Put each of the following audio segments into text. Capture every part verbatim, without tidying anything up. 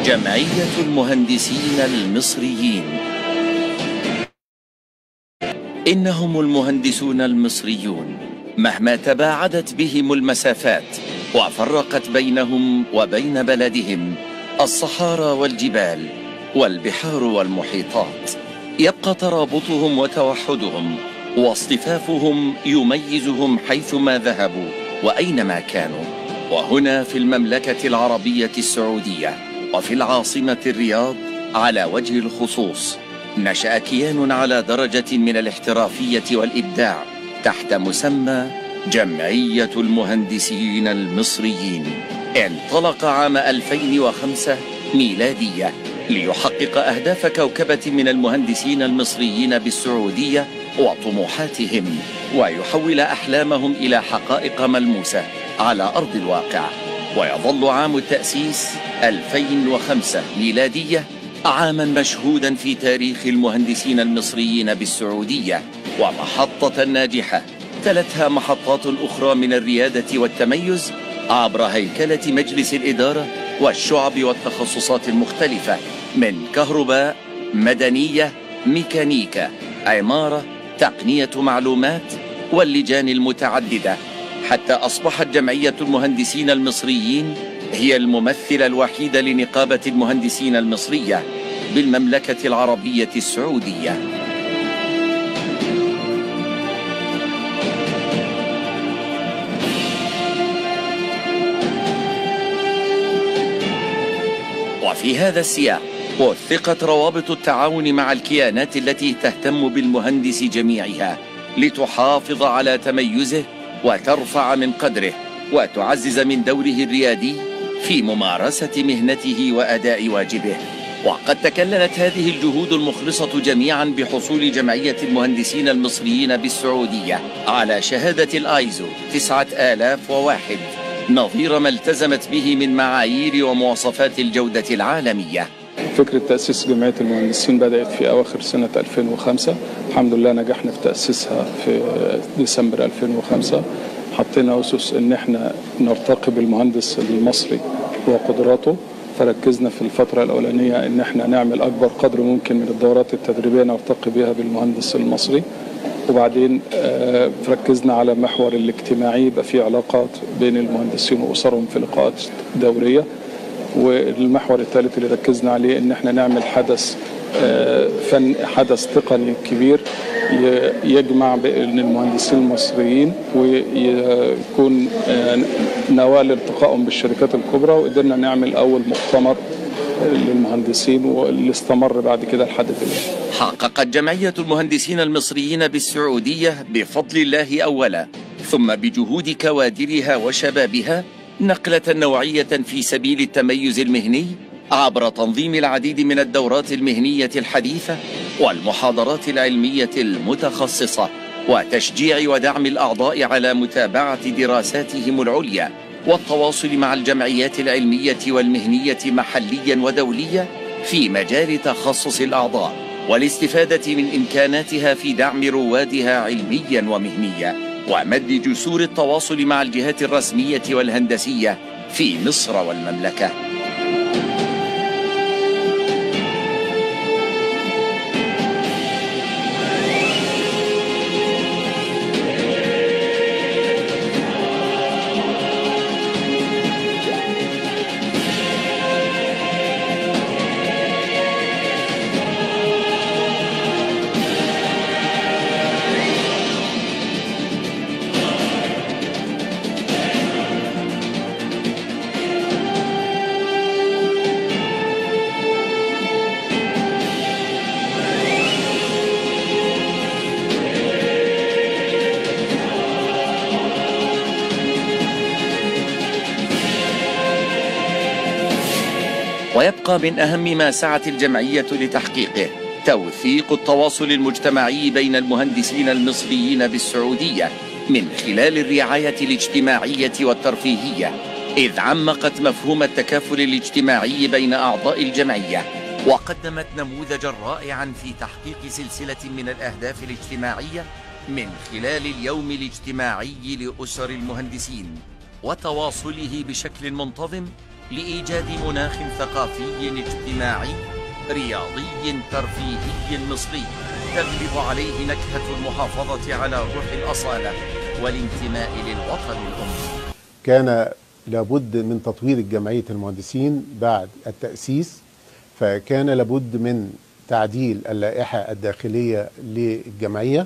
جمعية المهندسين المصريين. إنهم المهندسون المصريون مهما تباعدت بهم المسافات وفرقت بينهم وبين بلدهم الصحارى والجبال والبحار والمحيطات، يبقى ترابطهم وتوحدهم واصطفافهم يميزهم حيثما ذهبوا وأينما كانوا. وهنا في المملكة العربية السعودية وفي العاصمة الرياض على وجه الخصوص نشأ كيان على درجة من الاحترافية والإبداع تحت مسمى جمعية المهندسين المصريين. انطلق عام ألفين وخمسة ميلادية ليحقق أهداف كوكبة من المهندسين المصريين بالسعودية وطموحاتهم، ويحول أحلامهم إلى حقائق ملموسة على أرض الواقع. ويظل عام التأسيس ألفين وخمسة ميلادية عاما مشهودا في تاريخ المهندسين المصريين بالسعودية، ومحطة ناجحة تلتها محطات أخرى من الريادة والتميز عبر هيكلة مجلس الإدارة والشعب والتخصصات المختلفة، من كهرباء، مدنية، ميكانيكا، عمارة، تقنية معلومات واللجان المتعددة، حتى أصبحت جمعية المهندسين المصريين هي الممثلة الوحيدة لنقابة المهندسين المصرية بالمملكة العربية السعودية. وفي هذا السياق وثقت روابط التعاون مع الكيانات التي تهتم بالمهندس جميعها لتحافظ على تميزه وترفع من قدره وتعزز من دوره الريادي في ممارسة مهنته وأداء واجبه. وقد تكللت هذه الجهود المخلصة جميعا بحصول جمعية المهندسين المصريين بالسعودية على شهادة الآيزو تسعة آلاف وواحد نظير ما التزمت به من معايير ومواصفات الجودة العالمية. فكرة تأسيس جمعية المهندسين بدأت في أواخر سنة ألفين وخمسة، الحمد لله نجحنا في تأسيسها في ديسمبر ألفين وخمسة. حطينا أسس إن احنا نرتقي بالمهندس المصري وقدراته، فركزنا في الفترة الأولانية إن احنا نعمل أكبر قدر ممكن من الدورات التدريبية نرتقي بها بالمهندس المصري، وبعدين ركزنا على محور الاجتماعي، يبقى في علاقات بين المهندسين وأسرهم في لقاءات دورية. والمحور الثالث اللي ركزنا عليه ان احنا نعمل حدث فن حدث تقني كبير يجمع بين المهندسين المصريين ويكون نواه لالتقائهم بالشركات الكبرى، وقدرنا نعمل اول مؤتمر للمهندسين واللي استمر بعد كده لحد دلوقتي. حققت جمعية المهندسين المصريين بالسعودية بفضل الله أولا ثم بجهود كوادرها وشبابها نقلة نوعية في سبيل التميز المهني عبر تنظيم العديد من الدورات المهنية الحديثة والمحاضرات العلمية المتخصصة، وتشجيع ودعم الأعضاء على متابعة دراساتهم العليا والتواصل مع الجمعيات العلمية والمهنية محليا ودوليا في مجال تخصص الأعضاء، والاستفادة من إمكاناتها في دعم روادها علميا ومهنيا، ومد جسور التواصل مع الجهات الرسمية والهندسية في مصر والمملكة. ويبقى من أهم ما سعت الجمعية لتحقيقه توثيق التواصل المجتمعي بين المهندسين المصريين بالسعودية من خلال الرعاية الاجتماعية والترفيهية، إذ عمقت مفهوم التكافل الاجتماعي بين أعضاء الجمعية، وقدمت نموذجا رائعا في تحقيق سلسلة من الأهداف الاجتماعية من خلال اليوم الاجتماعي لأسر المهندسين وتواصله بشكل منتظم لإيجاد مناخ ثقافي اجتماعي رياضي ترفيهي مصري تغلب عليه نكهة المحافظة على روح الأصالة والانتماء للوطن الأم. كان لابد من تطوير جمعية المهندسين بعد التأسيس، فكان لابد من تعديل اللائحة الداخلية للجمعية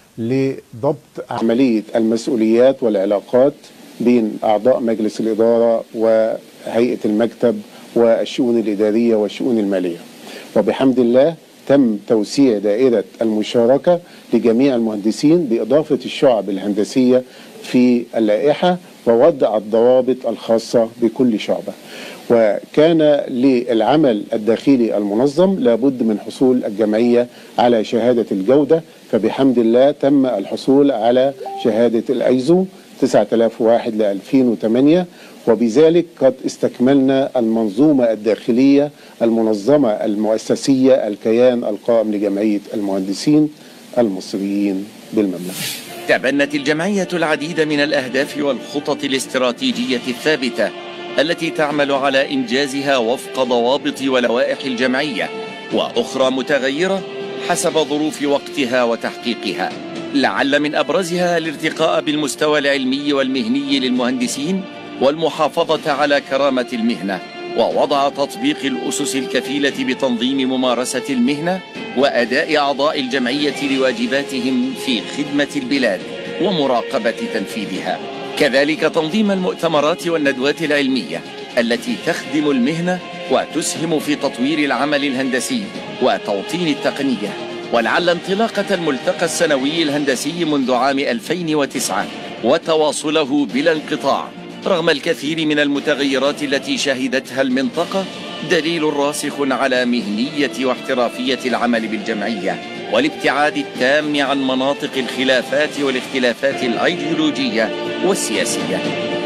لضبط عملية المسؤوليات والعلاقات بين أعضاء مجلس الإدارة وهيئة المكتب والشؤون الإدارية والشؤون المالية. وبحمد الله تم توسيع دائرة المشاركة لجميع المهندسين بإضافة الشعب الهندسية في اللائحة ووضع الضوابط الخاصة بكل شعبة. وكان للعمل الداخلي المنظم لابد من حصول الجمعية على شهادة الجودة، فبحمد الله تم الحصول على شهادة الأيزو تسعة آلاف وواحد ل ألفين وثمانية، وبذلك قد استكملنا المنظومة الداخلية المنظمة المؤسسية الكيان القائم لجمعية المهندسين المصريين بالمملكة. تبنت الجمعية العديد من الأهداف والخطط الاستراتيجية الثابتة التي تعمل على إنجازها وفق ضوابط ولوائح الجمعية، وأخرى متغيرة حسب ظروف وقتها وتحقيقها. لعل من أبرزها الارتقاء بالمستوى العلمي والمهني للمهندسين والمحافظة على كرامة المهنة، ووضع تطبيق الأسس الكفيلة بتنظيم ممارسة المهنة وأداء أعضاء الجمعية لواجباتهم في خدمة البلاد ومراقبة تنفيذها. كذلك تنظيم المؤتمرات والندوات العلمية التي تخدم المهنة وتسهم في تطوير العمل الهندسي وتوطين التقنية. ولعل انطلاقة الملتقى السنوي الهندسي منذ عام ألفين وتسعة وتواصله بلا انقطاع رغم الكثير من المتغيرات التي شهدتها المنطقة دليل راسخ على مهنية واحترافية العمل بالجمعية والابتعاد التام عن مناطق الخلافات والاختلافات الأيديولوجية والسياسية.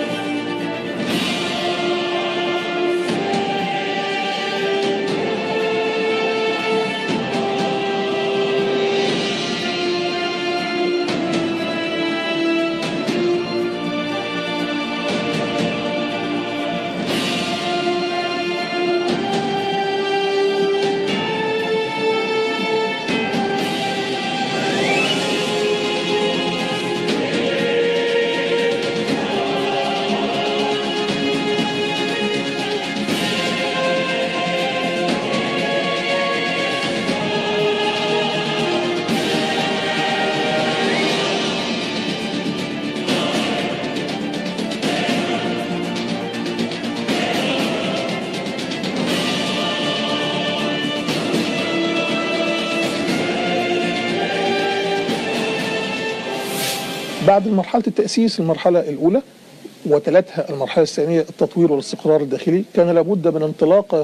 بعد مرحلة التأسيس المرحلة الأولى وتلتها المرحلة الثانية التطوير والاستقرار الداخلي، كان لابد من انطلاقة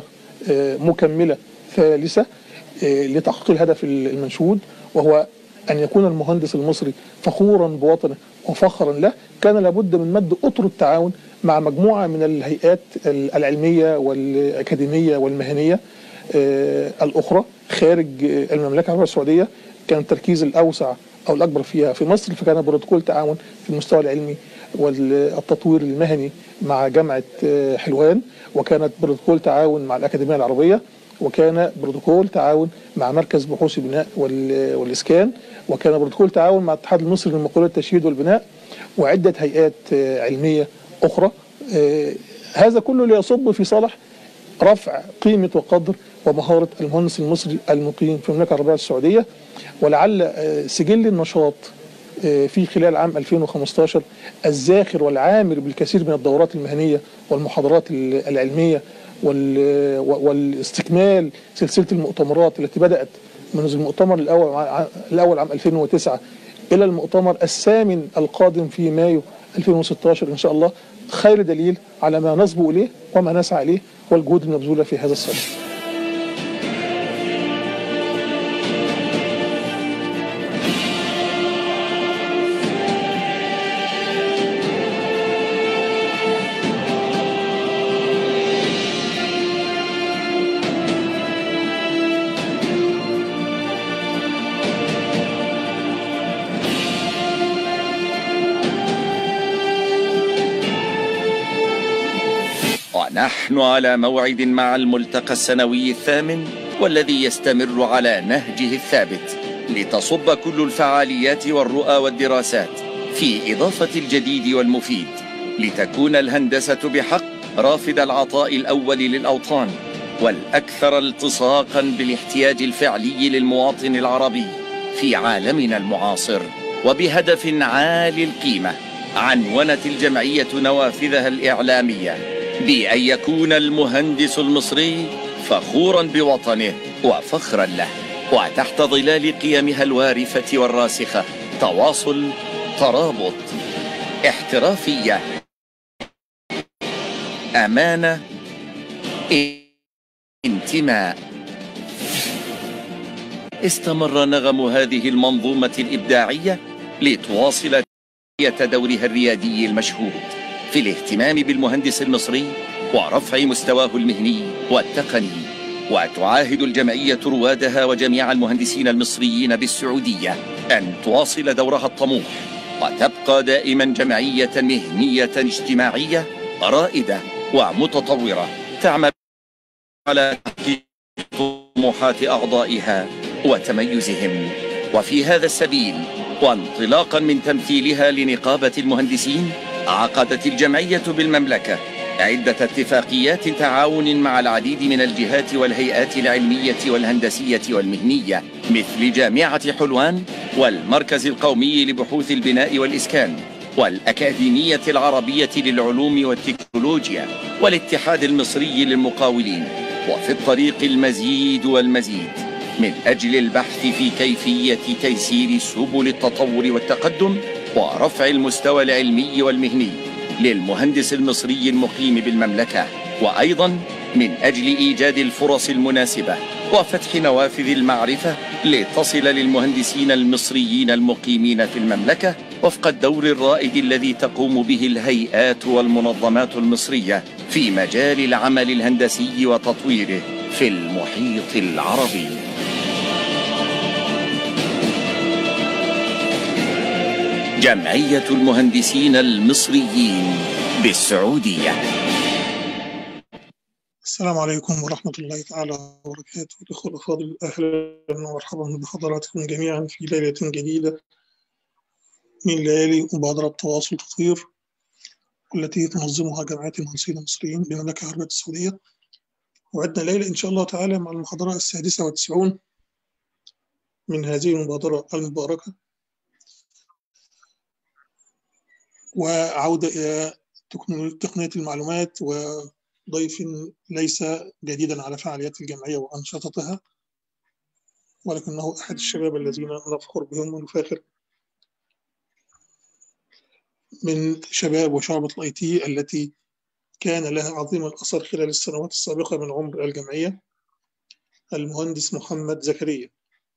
مكملة ثالثة لتحقيق الهدف المنشود، وهو أن يكون المهندس المصري فخورا بوطنه وفخرا له. كان لابد من مد أطر التعاون مع مجموعة من الهيئات العلمية والأكاديمية والمهنية الأخرى خارج المملكة العربية السعودية. كان التركيز الأوسع أو الأكبر فيها في مصر، فكان بروتوكول تعاون في المستوى العلمي والتطوير المهني مع جامعة حلوان، وكانت بروتوكول تعاون مع الأكاديمية العربية، وكان بروتوكول تعاون مع مركز بحوث البناء والإسكان، وكان بروتوكول تعاون مع الاتحاد المصري للمقاولات التشييد والبناء وعدة هيئات علمية أخرى. هذا كله ليصب في صالح رفع قيمة وقدر ومهارة المهندس المصري المقيم في المملكة العربية السعودية. ولعل سجل النشاط في خلال عام ألفين وخمسة عشر الزاخر والعامر بالكثير من الدورات المهنية والمحاضرات العلمية والاستكمال سلسلة المؤتمرات التي بدأت منذ المؤتمر الأول الأول عام ألفين وتسعة إلى المؤتمر الثامن القادم في مايو ألفين وستة عشر إن شاء الله، خير دليل على ما نصبو إليه وما نسعى إليه والجهود المبذولة في هذا الصدد. ونحن على موعد مع الملتقى السنوي الثامن والذي يستمر على نهجه الثابت، لتصب كل الفعاليات والرؤى والدراسات في إضافة الجديد والمفيد، لتكون الهندسة بحق رافد العطاء الأول للأوطان والأكثر التصاقا بالاحتياج الفعلي للمواطن العربي في عالمنا المعاصر. وبهدف عالي القيمة عنونت الجمعية نوافذها الإعلامية بأن يكون المهندس المصري فخورا بوطنه وفخرا له، وتحت ظلال قيمها الوارفة والراسخة: تواصل، ترابط، احترافية، أمانة، انتماء. استمر نغم هذه المنظومة الإبداعية لتواصل دورها الريادي المشهود في الاهتمام بالمهندس المصري ورفع مستواه المهني والتقني. وتعاهد الجمعية روادها وجميع المهندسين المصريين بالسعودية أن تواصل دورها الطموح وتبقى دائما جمعية مهنية اجتماعية رائدة ومتطورة، تعمل على تحقيق طموحات أعضائها وتميزهم. وفي هذا السبيل وانطلاقا من تمثيلها لنقابة المهندسين، عقدت الجمعية بالمملكة عدة اتفاقيات تعاون مع العديد من الجهات والهيئات العلمية والهندسية والمهنية، مثل جامعة حلوان والمركز القومي لبحوث البناء والإسكان والأكاديمية العربية للعلوم والتكنولوجيا والاتحاد المصري للمقاولين. وفي الطريق المزيد والمزيد من أجل البحث في كيفية تيسير سبل التطور والتقدم ورفع المستوى العلمي والمهني للمهندس المصري المقيم بالمملكة، وأيضا من أجل إيجاد الفرص المناسبة وفتح نوافذ المعرفة لتصل للمهندسين المصريين المقيمين في المملكة وفق الدور الرائد الذي تقوم به الهيئات والمنظمات المصرية في مجال العمل الهندسي وتطويره في المحيط العربي. جمعية المهندسين المصريين بالسعودية. السلام عليكم ورحمة الله تعالى وبركاته. الأخوة الأفاضل، أهلا ومرحبا بحضراتكم جميعا في ليلة جديدة من ليالي مبادرة تواصل تطوير التي تنظمها جمعية المهندسين المصريين بالمملكة العربية السعودية. وعدنا ليلة إن شاء الله تعالى مع المحاضرة السادسة والتسعون من هذه المبادرة المباركة، وعودة إلى تقنية المعلومات وضيف ليس جديدا على فعاليات الجمعية وأنشطتها، ولكنه أحد الشباب الذين نفخر بهم ونفاخر من شباب وشعبة الاي تي التي كان لها عظيم الأثر خلال السنوات السابقة من عمر الجمعية، المهندس محمد زكريا.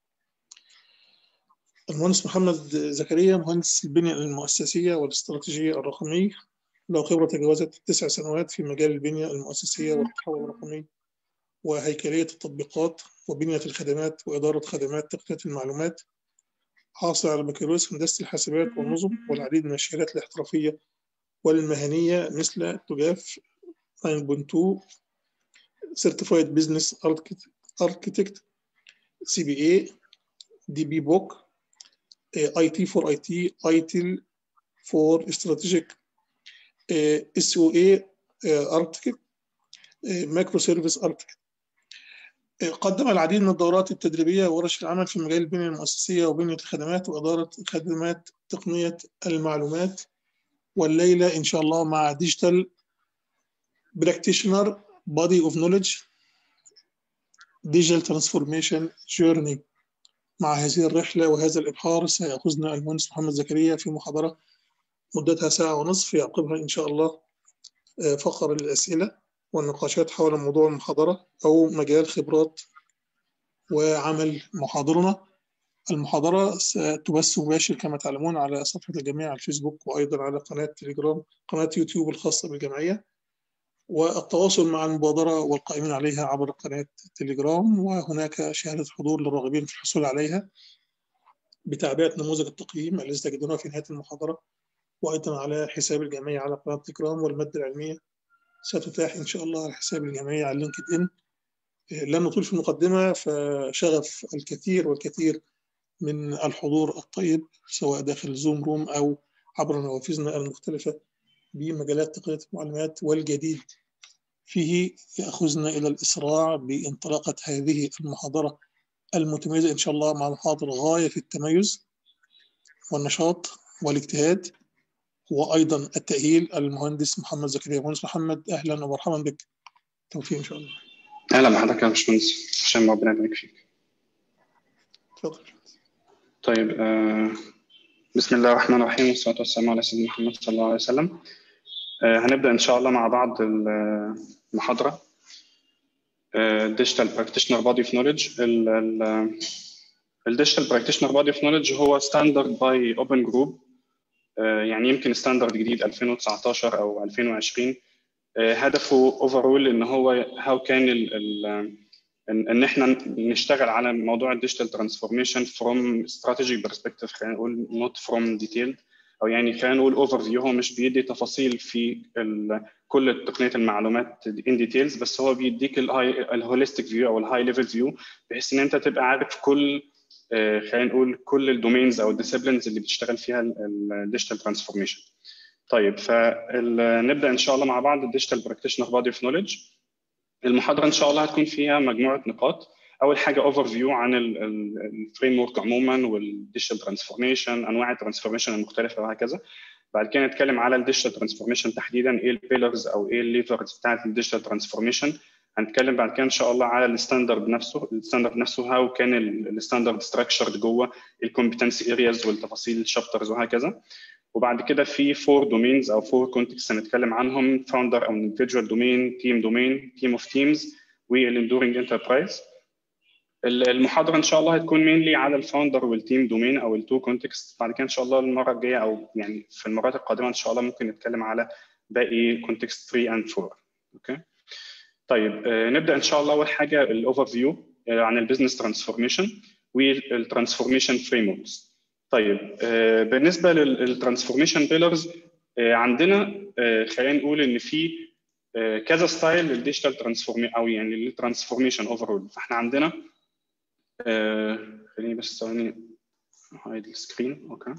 المهندس محمد زكريا مهندس البنية المؤسسية والاستراتيجية الرقمية، له خبرة تجاوزت تسع سنوات في مجال البنية المؤسسية والتحول الرقمي وهيكلية التطبيقات وبنية الخدمات وإدارة خدمات تقنية المعلومات، حاصل على بكالوريوس هندسة الحاسبات والنظم والعديد من الشهادات الاحترافية والمهنية مثل توجاف تسعة نقطة اثنين Certified Business Architect، سي بي إيه، دي بي بوك، اي تي فور اي تي، اي تي فور Strategic، اس او اي Architect، مايكرو سيرفيس Architect. قدم العديد من الدورات التدريبية وورش العمل في مجال البنية المؤسسية وبنية الخدمات وإدارة خدمات تقنية المعلومات. والليلة إن شاء الله مع Digital Practitioner Body of Knowledge Digital Transformation Journey. مع هذه الرحلة وهذا الإبحار سيأخذنا المهندس محمد زكريا في محاضرة مدتها ساعة ونصف، يعقبها إن شاء الله فقرة للأسئلة والنقاشات حول موضوع المحاضرة أو مجال خبرات وعمل محاضرنا. المحاضرة ستبث مباشر كما تعلمون على صفحة الجمعية على الفيسبوك، وأيضا على قناة تليجرام، قناة يوتيوب الخاصة بالجمعية، والتواصل مع المبادرة والقائمين عليها عبر قناة تليجرام. وهناك شهادة حضور للراغبين في الحصول عليها بتعبئة نموذج التقييم الذي تجدونه في نهاية المحاضرة، وأيضا على حساب الجمعية على قناة تليجرام والمادة العلمية ستتاح إن شاء الله على حساب الجمعية على لينكد إن. لن نطول في المقدمة، فشغف الكثير والكثير من الحضور الطيب سواء داخل زوم روم أو عبر نوافذنا المختلفة بمجالات تقنية المعلومات والجديد فيه يأخذنا إلى الإسراع بانطلاقة هذه المحاضرة المتميزة إن شاء الله، مع محاضرة غاية في التميز والنشاط والاجتهاد وأيضا التأهيل. المهندس محمد زكريا. مهندس محمد، أهلا ومرحبا بك، توفيق إن شاء الله. اهلا بحضرتك يا باشمهندس هشام، ربنا يبارك فيك. اتفضل. طيب آه بسم الله الرحمن الرحيم، والصلاه والسلام على سيدنا محمد صلى الله عليه وسلم. آه هنبدا ان شاء الله مع بعض المحاضره ديجيتال براكتيشنر بودي اوف نوليدج. الديجيتال براكتيشنر بودي اوف نوليدج هو ستاندرد باي اوبن جروب، يعني يمكن ستاندرد جديد ألفين وتسعتاشر او ألفين وعشرين. هدفه اوفرول ان هو هاو كان ال ال ان احنا نشتغل على موضوع الديجيتال ترانسفورميشن فروم استراتيجي برسبكتيف، خلينا نقول نوت فروم ديتيل، او يعني خلينا نقول اوفر فيو. هو مش بيدي تفاصيل في كل تقنيه المعلومات ان ديتيلز، بس هو بيديك الهوليستيك فيو او الهاي ليفل فيو، بحيث ان انت تبقى عارف كل خلينا نقول كل الدومينز او الديسيبلينز اللي بتشتغل فيها الديجيتال ترانسفورميشن. طيب فنبدا ان شاء الله مع بعض الديجيتال براكتيشنر بودي اوف نوليدج. المحاضره ان شاء الله هتكون فيها مجموعه نقاط. اول حاجه اوفر فيو عن الفريم ورك عموما والديجيتال ترانسفورميشن، انواع الترانسفورميشن المختلفه وهكذا. بعد كده نتكلم على الديجيتال ترانسفورميشن تحديدا، ايه البيلرز او ايه الليفرز بتاعت الديجيتال ترانسفورميشن. هنتكلم بعد كده ان شاء الله على الستاندرد نفسه، الستاندرد نفسه هاو كان الستاندرد ستراكشرد جوه الكومبتنسي ارياز والتفاصيل الشابترز وهكذا. وبعد كده في فور دومينز او فور كونتكست هنتكلم عنهم: فاوندر او اندفيدوال دومين، تيم دومين، تيم اوف تيمز، والاندورنج انتربرايز. المحاضره ان شاء الله هتكون مينلي على الفاوندر والتيم دومين او التو كونتكست. بعد كده ان شاء الله المره الجايه او يعني في المرات القادمه ان شاء الله ممكن نتكلم على باقي كونتكست ثلاثة اند أربعة. اوكي طيب آه نبدا ان شاء الله. اول حاجه الاوفر فيو آه عن البيزنس ترانسفورميشن والترانسفورميشن فريم وركس. طيب آه بالنسبه للترانسفورميشن بيلرز، آه عندنا آه خلينا نقول ان في آه كذا ستايل للديجيتال ترانسفورميشن او يعني للترانسفورميشن اوفرول. فاحنا عندنا آه خليني بس ثواني هايد السكرين. اوكي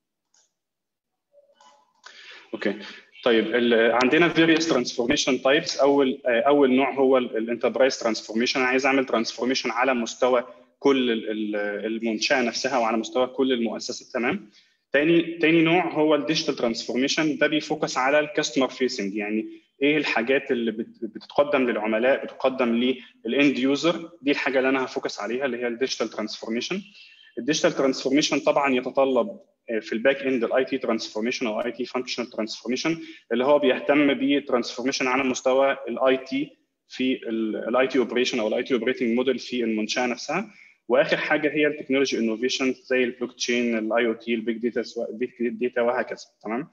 اوكي طيب عندنا various transformation types. اول آه اول نوع هو الانتربرايز ترانسفورميشن. انا عايز اعمل ترانسفورميشن على مستوى كل المنشاه نفسها وعلى مستوى كل المؤسسه. تمام. تاني تاني نوع هو الديجيتال ترانسفورميشن، ده بيفوكس على الكاستمر فيسنج، يعني ايه الحاجات اللي بتتقدم للعملاء، بتقدم للاند يوزر. دي الحاجه اللي انا هفوكس عليها اللي هي الديجيتال ترانسفورميشن. الديجيتال ترانسفورميشن طبعا يتطلب في الباك اند الاي تي ترانسفورميشن او اي تي فانكشنال ترانسفورميشن، اللي هو بيهتم بترانسفورميشن على مستوى الاي تي في الاي تي اوبريشن او الاي تي اوبريتنج موديل في المنشاه نفسها. واخر حاجه هي التكنولوجي انوفيشن زي البلوك تشين، الاي او تي، البيج داتا البيج داتا وهكذا. تمام.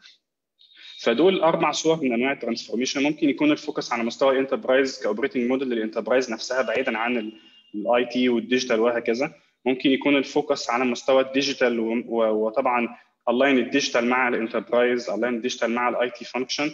فدول اربع صور من انواع الترانسفورميشن. ممكن يكون الفوكس على مستوى الانتربرايز كاوبريتنج موديل للانتربرايز نفسها بعيدا عن الاي تي والديجيتال وهكذا. ممكن يكون الفوكس على مستوى الديجيتال وطبعا الاين الديجيتال مع الانتربرايز، الاين الديجيتال مع الاي تي فانكشن،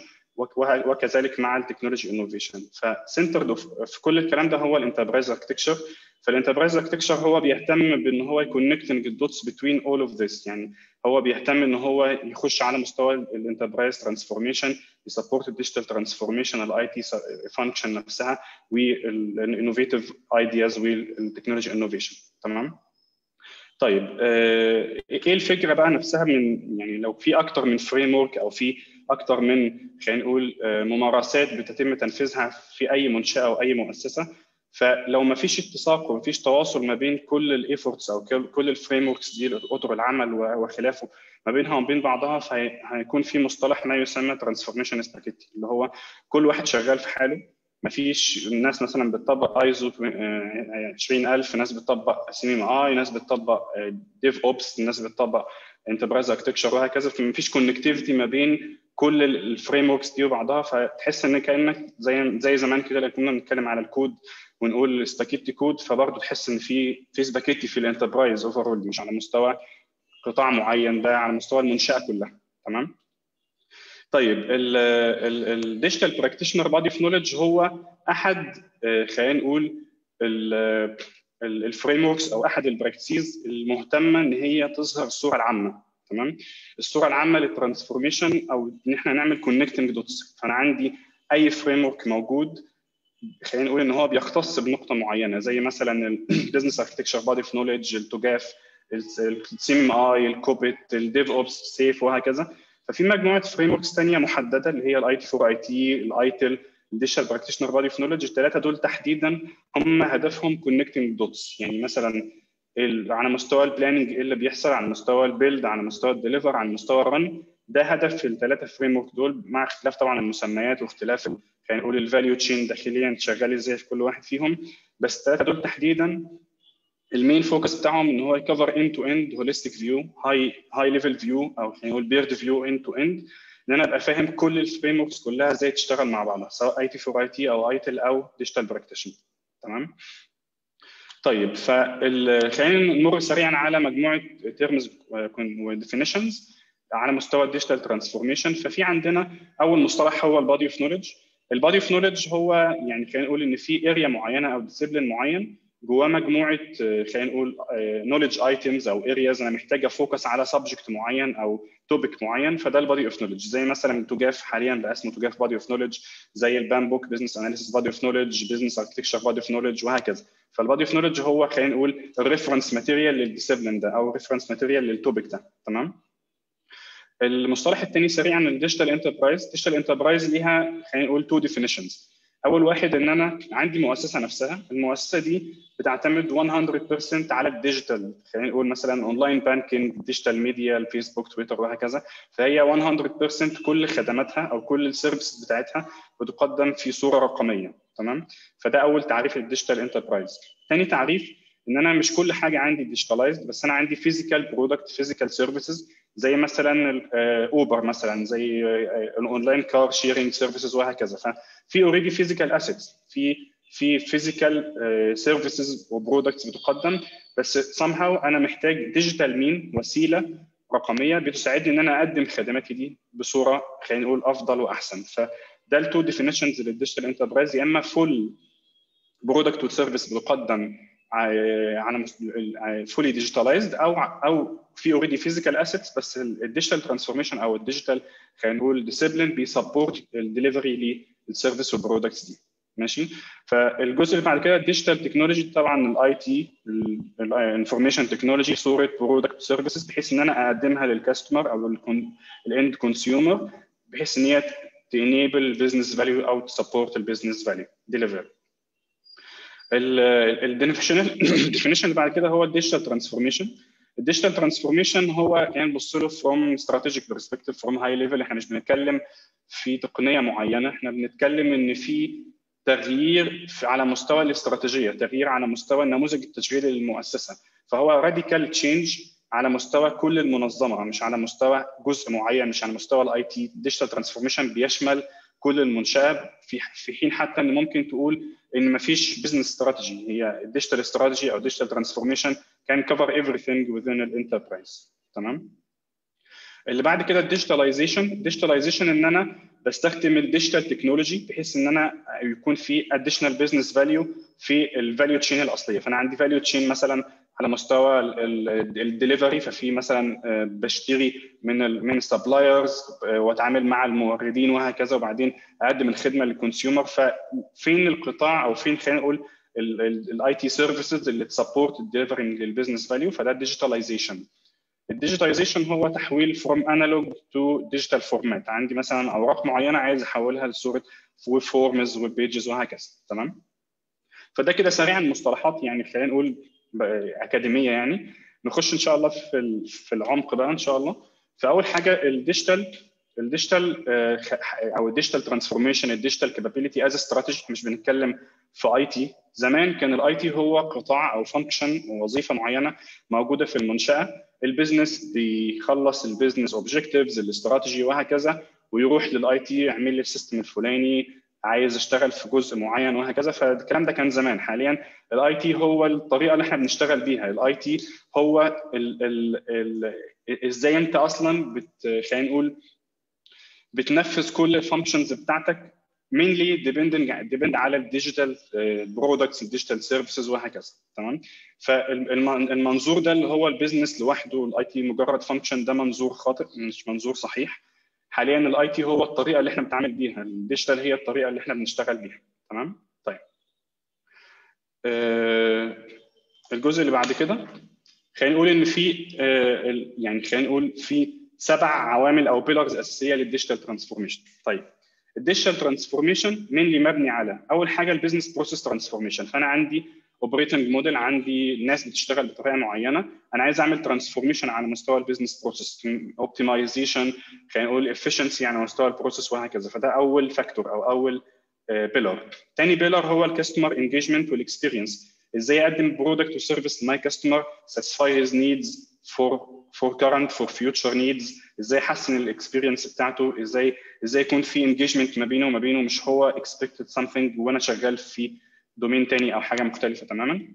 وكذلك مع التكنولوجي انوفيشن. فسنتر في كل الكلام ده هو الانتربرايز اركتكتشر. فالانتربرايز اركتكتشر هو بيهتم بان هو يكونكتنج الدوتس بتوين اول اوف ذس، يعني هو بيهتم ان هو يخش على مستوى الانتربرايز ترانسفورميشن، يسبورت الديجيتال ترانسفورميشن، الاي تي فانكشن نفسها، والانوفيتيف ايدياز والتكنولوجي انوفيشن. تمام. طيب ايه الفكره بقى نفسها من يعني لو في اكتر من فريم ورك او في اكتر من خلينا نقول ممارسات بتتم تنفيذها في اي منشاه او اي مؤسسه، فلو ما فيش اتساق وما فيش تواصل ما بين كل الايفورتس او كل الفريم وركس دي، اطر العمل وخلافه، ما بينها وما بين بعضها، فهيكون في مصطلح ما يسمى ترانسفورميشن سباكيتي، اللي هو كل واحد شغال في حاله. ما فيش الناس مثلا بتطبق ايزو عشرين ألف، ناس بتطبق سينما اي، ناس بتطبق ديف اوبس، ناس بتطبق انتربرايز اركتكتشر وهكذا. فما فيش كونكتيفيتي ما بين كل الفريم وركس دي وبعضها، فتحس ان كانك زي زي زمان كده لما كنا بنتكلم على الكود ونقول سباكيتي كود، فبرضه تحس ان في في سباكيتي في الانتربرايز اوفرول، مش على مستوى قطاع معين، ده على مستوى المنشاه كلها. تمام. طيب الديجيتال براكتيشنر بادي اوف نوليدج هو احد خلينا نقول الفريم وركس او احد البراكتسز المهتمه ان هي تظهر الصوره العامه. تمام. الصوره العامه للترانسفورميشن او ان احنا نعمل كونكتنج دوتس. فانا عندي اي فريم ورك موجود خلينا نقول ان هو بيختص بنقطه معينه، زي مثلا البزنس اركتكتشر بادي اوف نوليدج، التوجاف، السي ام اي، الكوبيت، الديف اوبس، سيف، وهكذا. ففي مجموعه فريم وركس ثانيه محدده اللي هي الاي تي فور اي تي، الايتل، الديجيتال براكتيشنر بادي اوف نوليدج. الثلاثه دول تحديدا هم هدفهم كونكتنج دوتس. يعني مثلا على مستوى البلاننج ايه اللي بيحصل، على مستوى البيلد، على مستوى الديليفر، على مستوى الرن. ده هدف في الثلاثه فريم ورك دول، مع اختلاف طبعا المسميات واختلاف خلينا نقول الفاليو تشين داخليا شغال ازاي في كل واحد فيهم. بس الثلاثه دول تحديدا المين فوكس بتاعهم ان هو يكفر اند تو اند هوليستيك فيو، هاي هاي ليفل فيو، او خلينا نقول بيرد فيو اند تو اند، ان انا ابقى فاهم كل الفريم وركس كلها ازاي تشتغل مع بعضها، سواء اي تي فور اي تي او ايتل او ديجيتال براكتيشنر. تمام. طيب فخلينا نمر سريعا على مجموعه تيرمز وديفينيشنز على مستوى الديجيتال ترانسفورميشن. ففي عندنا اول مصطلح هو البادي اوف نوليدج. البادي اوف نوليدج هو يعني خلينا نقول ان في اريا معينه او ديسيبلين معين جواه مجموعه خلينا نقول نوليدج ايتمز او ارياز انا محتاج افوكس على سبجكت معين او توبيك معين، فده البادي اوف نوليدج. زي مثلا توجاف حاليا بقى اسمه توجاف بادي اوف نوليدج، زي البامبوك بزنس اناليسيس بادي اوف نوليدج، بزنس اركتكتشر بادي اوف نوليدج، وهكذا. فالبادي اوف نوليدج هو خلينا نقول الريفرنس ماتيريال للديسيبلين ده او الريفرنس ماتيريال للتوبيك ده. تمام. المصطلح الثاني سريعا الديجيتال انتربرايز. الديجيتال انتربرايز ليها خلينا نقول تو ديفينيشنز. اول واحد ان انا عندي مؤسسه نفسها، المؤسسه دي بتعتمد مية بالمية على الديجيتال، خلينا نقول مثلا اونلاين بانكينج، ديجيتال ميديا، الفيسبوك، تويتر، وهكذا. فهي مية بالمية كل خدماتها او كل السيرفيسز بتاعتها بتقدم في صوره رقميه. تمام. فده اول تعريف للديجيتال انتربرايز. ثاني تعريف ان انا مش كل حاجه عندي ديجيتالايزد، بس انا عندي فيزيكال برودكت، فيزيكال سيرفيسز، زي مثلا اوبر مثلا، زي الاونلاين كار شيرنج سيرفيسز، وهكذا. ففي اوريدي فيزيكال اسيتس، في في فيزيكال سيرفيسز وبرودكتس بتقدم، بس somehow انا محتاج ديجيتال مين، وسيله رقميه بتساعدني ان انا اقدم خدماتي دي بصوره خلينا نقول افضل واحسن. فده التو ديفينيشنز للديجيتال انتربرايز، يا اما فول برودكت وسيرفيس بتقدم على فولي ديجيتالايزد، او او في اوريدي فيزيكال اسيتس، بس الديجيتال ترانسفورميشن او الديجيتال خلينا نقول ديسيبلين بيسبورت الدليفري للسيرفيس والبرودكتس دي. ماشي. فالجزء اللي بعد كده الديجيتال تكنولوجي، طبعا الاي تي، الانفورميشن تكنولوجي، صوره برودكت سيرفيسز، بحيث ان انا اقدمها للكاستمر او الاند كونسيومر، بحيث ان هي تنيبل البيزنس فاليو او تسبورت البيزنس فاليو ديليفري. الديفينيشن اللي بعد كده هو الديجيتال ترانسفورميشن. الديجيتال ترانسفورميشن هو يعني نبص له فروم استراتيجيك برسبكتيف، فروم هاي ليفل. احنا مش بنتكلم في تقنيه معينه، احنا بنتكلم ان في تغيير على مستوى الاستراتيجيه، تغيير على مستوى النموذج التشغيلي للمؤسسه. فهو راديكال تشينج على مستوى كل المنظمه، مش على مستوى جزء معين، مش على مستوى الاي تي. الديجيتال ترانسفورميشن بيشمل كل المنشاه، في في حين حتى ان ممكن تقول ان ما فيش بزنس استراتيجي، هي الديجيتال استراتيجي او ديجيتال ترانسفورميشن كان كفر everything within الانتربرايز. تمام. اللي بعد كده الديجيتاليزيشن. الديجيتاليزيشن ان انا بستخدم الديجيتال تكنولوجي بحيث ان انا يكون في اديشنال بزنس فاليو في الفاليو تشين الاصليه. فانا عندي فاليو تشين مثلا على مستوى الدليفري، ففي مثلا بشتري من من السبلايرز واتعامل مع الموردين وهكذا، وبعدين اقدم الخدمه للكونسيومر. ففين القطاع او فين خلينا نقول الاي تي سيرفيسز اللي تسبورت الدليفري للبزنس فاليو، فده الديجيتاليزيشن. الديجيتاليزيشن هو تحويل فروم انالوج تو ديجيتال فورمات. عندي مثلا اوراق معينه عايز احولها لصوره ويب فورمز ويب بيجز وهكذا. تمام. فده كده سريعا مصطلحات يعني خلينا نقول اكاديميه. يعني نخش ان شاء الله في في العمق بقى ان شاء الله. فاول حاجه الديجيتال الديجيتال او الديجيتال ترانسفورميشن، الديجيتال كابابيلتي از استراتيجي. مش بنتكلم في اي تي. زمان كان الاي تي هو قطاع او فانكشن ووظيفه معينه موجوده في المنشاه، البيزنس بيخلص البيزنس اوبجكتيفز، الاستراتيجي وهكذا، ويروح للاي تي يعمل لي السيستم الفلاني، عايز اشتغل في جزء معين وهكذا. فالكلام ده كان زمان. حاليا الاي تي هو الطريقه اللي احنا بنشتغل بيها. الاي تي هو ال ال ال ازاي انت اصلا بت خلينا نقول بتنفذ كل الفانكشنز بتاعتك mainly depending depend على الديجيتال برودكتس الديجيتال سيرفيسز وهكذا. تمام. فالمنظور ده اللي هو البيزنس لوحده الاي تي مجرد فانكشن، ده منظور خاطئ مش منظور صحيح. حاليا الاي تي هو الطريقه اللي احنا بنتعامل بيها، الديجيتال هي الطريقه اللي احنا بنشتغل بيها. تمام. طيب آه الجزء اللي بعد كده خلينا نقول ان في آه يعني خلينا نقول في سبع عوامل او بيلرز اساسيه للديجيتال ترانسفورميشن. طيب الديجيتال ترانسفورميشن مينلي مبني على اول حاجه البيزنس بروسيس ترانسفورميشن. فانا عندي اوبريتنج موديل، عندي ناس بتشتغل بطريقه معينه، انا عايز اعمل ترانسفورميشن على مستوى البيزنس بروسيس، اوبتمايزيشن خلينا نقول افشنسي على مستوى البروسيس وهكذا. فده اول فاكتور او اول بيلر. ثاني بيلر هو الكاستمر انجيجمنت والاكسبيرينس، ازاي اقدم برودكت وسيرفيس لماي كاستمر satisfy his needs for for current for future needs، ازاي احسن الاكسبيرينس بتاعته، ازاي ازاي يكون في انجيجمنت ما بينه وما بينه، مش هو expected something وانا شغال في دومين تاني او حاجه مختلفه تماما.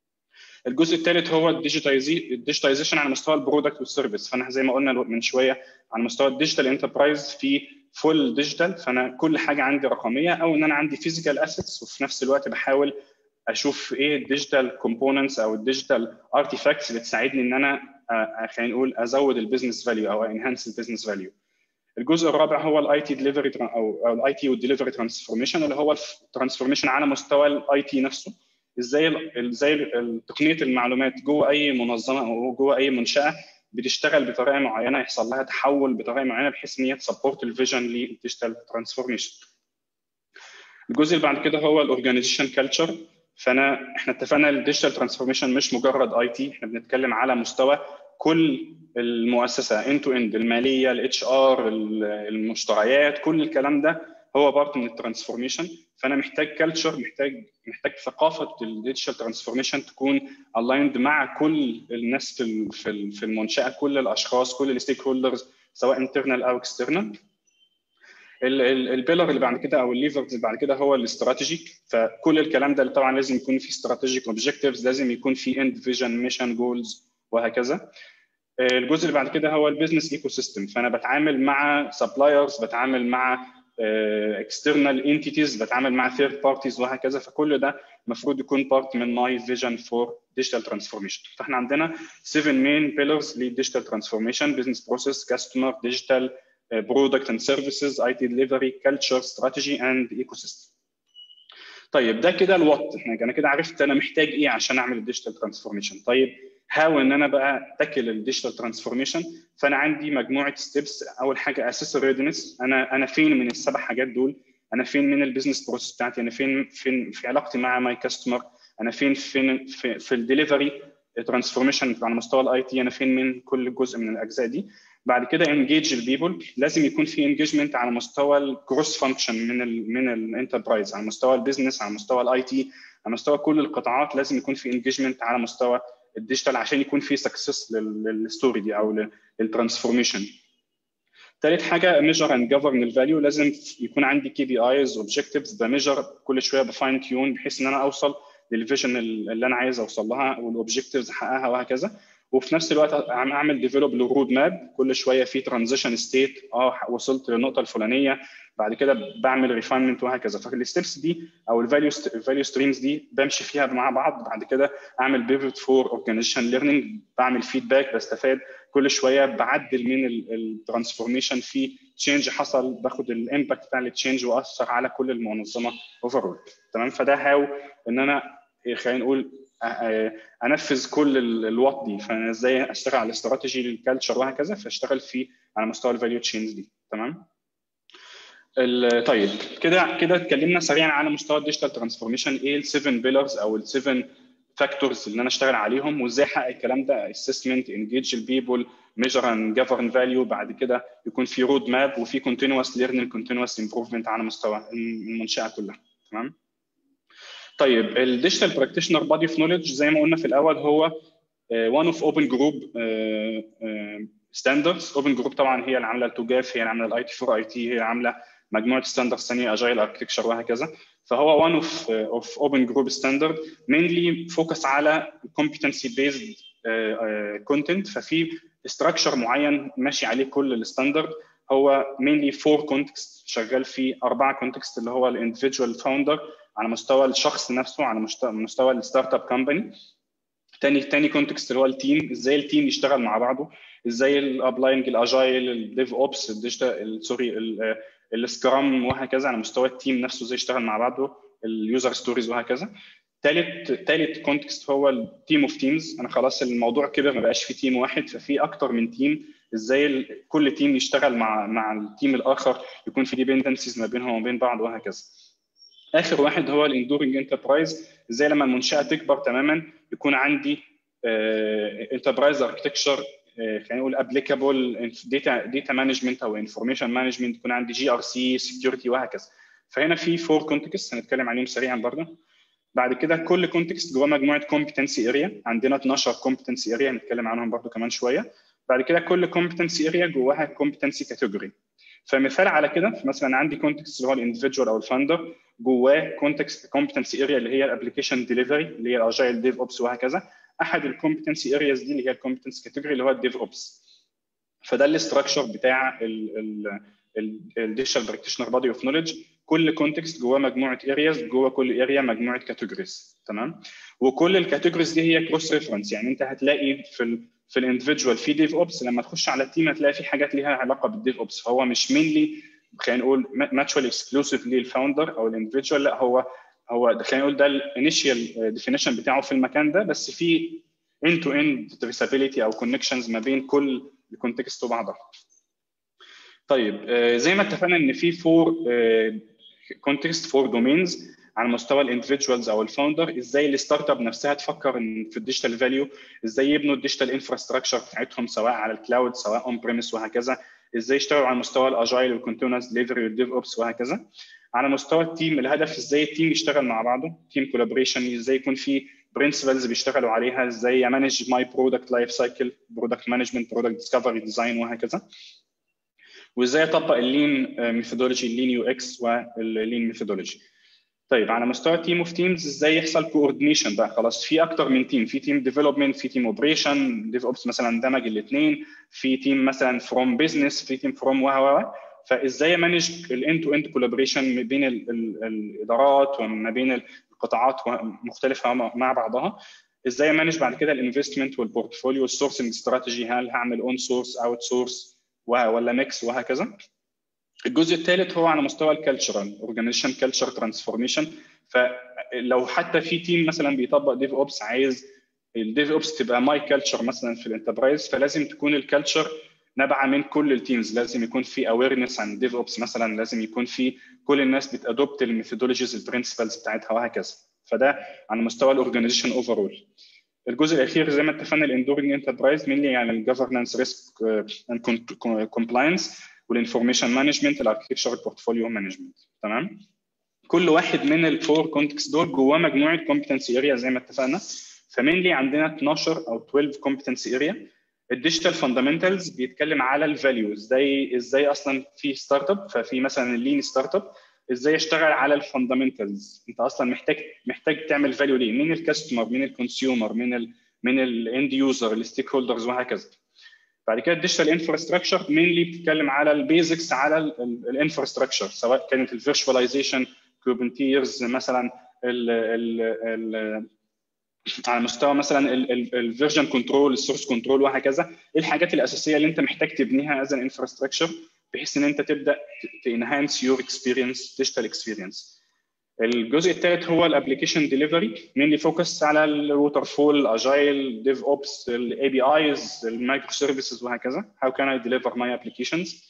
الجزء الثالث هو الديجيتايزيشن على مستوى البرودكت والسيرفيس. فانا زي ما قلنا من شويه على مستوى الديجيتال انتربرايز في فول ديجيتال، فانا كل حاجه عندي رقميه او ان انا عندي فيزيكال اسيتس، وفي نفس الوقت بحاول اشوف ايه الديجيتال كومبوننتس او الديجيتال ارتيفاكتس اللي تساعدني ان انا خلينا نقول ازود البيزنس فاليو او انهانس البيزنس فاليو. الجزء الرابع هو الاي تي ديليفري او الاي تي والديليفري ترانسفورميشن، اللي هو الترانسفورميشن على مستوى الاي تي نفسه، ازاي ازاي تقنيه المعلومات جوه اي منظمه او جوه اي منشاه بتشتغل بطريقه معينه، يحصل لها تحول بطريقه معينه بحيث ان هي تسبورت الفيجن للديجيتال ترانسفورميشن. الجزء اللي بعد كده هو الاورجانيزيشن كلتشر. فانا احنا اتفقنا الديجيتال ترانسفورميشن مش مجرد اي تي، احنا بنتكلم على مستوى كل المؤسسه اند تو اند، الماليه، الاتش ار، المشتريات، كل الكلام ده هو بارت من الترانسفورميشن. فانا محتاج كلتشر، محتاج محتاج ثقافه الديجيتال ترانسفورميشن تكون الايند مع كل الناس في في المنشاه، كل الاشخاص، كل الستيك هولدرز سواء انترنال او اكسترنال. البيلر اللي بعد كده او الليفرز اللي بعد كده هو الاستراتيجي. فكل الكلام ده طبعا لازم يكون في استراتيجيك اوبجكتيفز، لازم يكون في اند فيجن، ميشن، جولز وهكذا. الجزء اللي بعد كده هو البيزنس ايكو سيستم. فانا بتعامل مع سبلايرز، بتعامل مع اكسترنال انتيتيز، بتعامل مع ثيرد بارتيز وهكذا. فكل ده المفروض يكون بارت من ماي فيجن فور ديجيتال ترانسفورميشن. فاحنا عندنا سبعة مين بيلرز للديجيتال ترانسفورميشن: بزنس بروسيس، كاستمر، ديجيتال، برودكت اند سيرفيسز، اي تي ديليفري، كلتشر، استراتيجي اند ايكو سيستم. طيب ده كده الوات، احنا انا كده عرفت انا محتاج ايه عشان اعمل الديجيتال ترانسفورميشن. طيب هاو ان انا بقى اتاكل الديجيتال ترانسفورميشن؟ فانا عندي مجموعه ستيبس. اول حاجه اساس الريدنس، انا انا فين من السبع حاجات دول؟ انا فين من البيزنس بروسيس بتاعتي؟ انا فين فين في علاقتي مع ماي كاستمر؟ انا فين فين في, في الدليفري ترانسفورميشن على مستوى الاي تي؟ انا فين من كل جزء من الاجزاء دي؟ بعد كده انجيج البيبل، لازم يكون في انجيجمنت على مستوى الكروس فانكشن من ال من الانتربرايز، على مستوى البيزنس، على مستوى الاي تي، على مستوى كل القطاعات. لازم يكون في انجيجمنت على مستوى الديجيتال عشان يكون في سكسس للستوري دي او للترانسفورميشن. ثالث حاجه ميجر اند جفرن الفاليو، لازم يكون عندي كي بي ايز اوبجكتيفز بميجر كل شويه بفاين تيون بحيث ان انا اوصل للفيجن اللي انا عايز اوصل لها والاوبجكتيفز احققها وهكذا. وفي نفس الوقت اعمل ديفلوب للرود ماب، كل شويه في ترانزيشن ستيت، اه وصلت للنقطه الفلانيه، بعد كده بعمل ريفاينمنت وهكذا. فالستبس دي او الفاليو الفاليو ستريمز دي بمشي فيها مع بعض. بعد كده اعمل بيفوت فور اورجانيزيشن ليرنينج، بعمل فيدباك، بستفاد كل شويه، بعدل من الترانسفورميشن في تشينج حصل، باخد الامباكت بتاع التشينج واثر على كل المنظمه اوفرول. تمام. فده هاو ان انا خلينا نقول انفذ كل الوات دي. فانا ازاي اشتغل على الاستراتيجي للكالتشر وهكذا، فاشتغل في على مستوى الفاليو تشينز دي. تمام. طيب كده كده اتكلمنا سريعا على مستوى الديجيتال ترانسفورميشن، ايه السفن بيلرز او السفن فاكتورز اللي انا اشتغل عليهم وازاي احقق الكلام ده: اسسمنت، انجيج البيبل، ميجر اند جفرن فاليو، بعد كده يكون في رود ماب وفي كونتينوس ليرنينج، كونتينوس امبروفمنت على مستوى المنشاه كلها. تمام. طيب الديجيتال براكتيشنر بادي اوف نوليدج زي ما قلنا في الاول هو وان اوف اوبن جروب ستاندردز. اوبن جروب طبعا هي اللي عامله التوجاف، هي اللي عامله الاي تي فور اي تي، هي اللي عامله مجموعه ستاندردز ثانيه، اجايل اركتكشر وهكذا. فهو وان اوف اوف اوبن جروب ستاندرد مينلي فوكس على كومبتنسي بيزد كونتنت. ففي ستراكشر معين ماشي عليه كل الستاندرد، هو mainly four context شغال فيه أربعة context اللي هو ال individual founder على مستوى الشخص نفسه على مستوى الستارت اب كومباني. تاني تاني كونتكست اللي هو التيم، ازاي التيم يشتغل مع بعضه، ازاي الابلاينج الاجايل الديف اوبس الديجيتال سوري السكرام وهكذا على مستوى التيم نفسه ازاي يشتغل مع بعضه، اليوزر ستوريز وهكذا. ثالث ثالث كونتكست هو التيم اوف تيمز، انا خلاص الموضوع كبر ما بقاش في تيم واحد ففي اكتر من تيم، ازاي كل تيم يشتغل مع مع التيم الاخر، يكون في ديبندنسيز ما بينهم وبين بعض وهكذا. اخر واحد هو الاندورنج انتربرايز، ازاي لما المنشاه تكبر تماما يكون عندي انتربرايز اركتكتشر خلينا نقول ابليكابل داتا داتا مانجمنت او انفورميشن مانجمنت، يكون عندي جي ار سي سكيورتي وهكذا. فهنا في فور كونتكست هنتكلم عليهم سريعا برضه. بعد كده كل كونتكست جواه مجموعه كومبتنسي اريا، عندنا اتناشر كومبتنسي اريا هنتكلم عنهم برضه كمان شويه. بعد كده كل كومبتنسي اريا جواها كومبتنسي كاتيجوري. فمثال على كده مثلا عندي كونتكست اللي هو الاندفيدوال او الفاوندر، جواه كونتكست كومبتنسي اريا اللي هي الابلكيشن ديليفري اللي هي الاجايل ديف اوبس وهكذا. احد الكومبتنسي ارياز دي اللي هي الكومبتنسي كاتيجوري اللي هو الديف اوبس. فده الاستراكشر بتاع الديجيتال براكتيشنر بادي اوف نوليدج، كل كونتكست جواه مجموعه ارياز، جوه كل اريا مجموعه كاتيجوريز. تمام. وكل الكاتيجوريز دي هي كروس ريفرنس، يعني انت هتلاقي في ال في الاندفيدوال في ديف اوبس، لما تخش على التيم هتلاقي في حاجات ليها علاقه بالديف اوبس، فهو مش مينلي خلينا نقول ماتشوال اكسكلوسيف للفاوندر او الاندفيدوال، لا هو هو خلينا نقول ده الانيشال ديفينيشن بتاعه في المكان ده، بس في end to end traceability او connections ما بين كل الكونتكست وبعضها. طيب زي ما اتفقنا ان في فور كونتكست فور دومينز على مستوى الاندفيدوالز او الفاوندر، ازاي الستارت اب نفسها تفكر في الديجيتال فاليو، ازاي يبنوا الديجيتال انفراستراكشر بتاعتهم سواء على الكلاود سواء اون بريمس وهكذا، ازاي يشتغلوا على مستوى الاجايل والكونتينرز ديليفري والديف اوبس وهكذا. على مستوى التيم الهدف ازاي التيم يشتغل مع بعضه، تيم كولابوريشن، ازاي يكون في برنسبلز بيشتغلوا عليها، ازاي امانج ماي برودكت لايف سايكل، برودكت مانجمنت، برودكت ديسكفري، ديزاين وهكذا. وازاي اطبق اللين ميثودولوجي، اللين يو اكس واللين ميثودولوجي. طيب على مستوى تيم اوف تيمز ازاي يحصل كوردينيشن بقى، خلاص في اكتر من تيم، في تيم ديفلوبمنت، في تيم اوبريشن، ديف اوبس مثلا دمج الاثنين، في تيم مثلا فروم بزنس، في تيم فروم وهو، فازاي مانج الاند تو اند كولابوريشن ما بين ال ال الادارات وما بين القطاعات مختلفه مع بعضها، ازاي مانج بعد كده الانفستمنت والبورتفوليو والسورسنج استراتيجي، هل هعمل اون سورس اوت سورس ولا ميكس وهكذا. الجزء الثالث هو على مستوى الكالتشرال اورجانيزيشن كالتشر ترانسفورميشن، فلو حتى في تيم مثلا بيطبق ديف اوبس عايز الديف اوبس تبقى ماي كالتشر مثلا في الانتربرايز، فلازم تكون الكالتشر نابعه من كل التيمز، لازم يكون في اويرنس عن ديف اوبس مثلا، لازم يكون في كل الناس بتادوبت الميثودولوجيز البرنسبلز بتاعتها وهكذا. فده على مستوى الاورجانيزيشن اوفرول. الجزء الاخير زي ما اتفقنا الاندورنج انتربرايز مينلي يعني الجفرنس ريسك اند كومبلاينس والانفورميشن مانجمنت الاركتكتشر البورتفوليو مانجمنت. تمام. كل واحد من الفور كونتكست دول جواه مجموعه كومبتنسي اريا زي ما اتفقنا، فمينلي عندنا اتناشر او اتناشر كومبتنسي اريا. الديجيتال فاندامنتالز بيتكلم على الفاليو، ازاي ازاي اصلا في ستارت اب، ففي مثلا اللين ستارت اب ازاي يشتغل على الفاندامنتالز، انت اصلا محتاج محتاج تعمل فاليو ليه، مين الكاستمر، مين الكونسيومر، من ال من الاند يوزر، الستيك هولدرز وهكذا. بعد كده الديجيتال انفراستراكشر مينلي بتتكلم على البيزكس على الانفراستراكشر، سواء كانت الفيرتشواليزيشن كوبرنيتيرز مثلا ال ال ال على مستوى مثلا الفيرجن كنترول، السورس كنترول وهكذا. ايه الحاجات الاساسيه اللي انت محتاج تبنيها از ان انفراستراكشر بحيث ان انت تبدا تنهانس يور اكسبيرينس ديجيتال اكسبيرينس. الجزء الثالث هو الابلكيشن ديليفري مينلي فوكس على الووتر فول، اجايل، ديف اوبس، الاي بي ايز، المايكرو سيرفيسز وهكذا. هاو كان اي ديليفر ماي ابلكيشنز.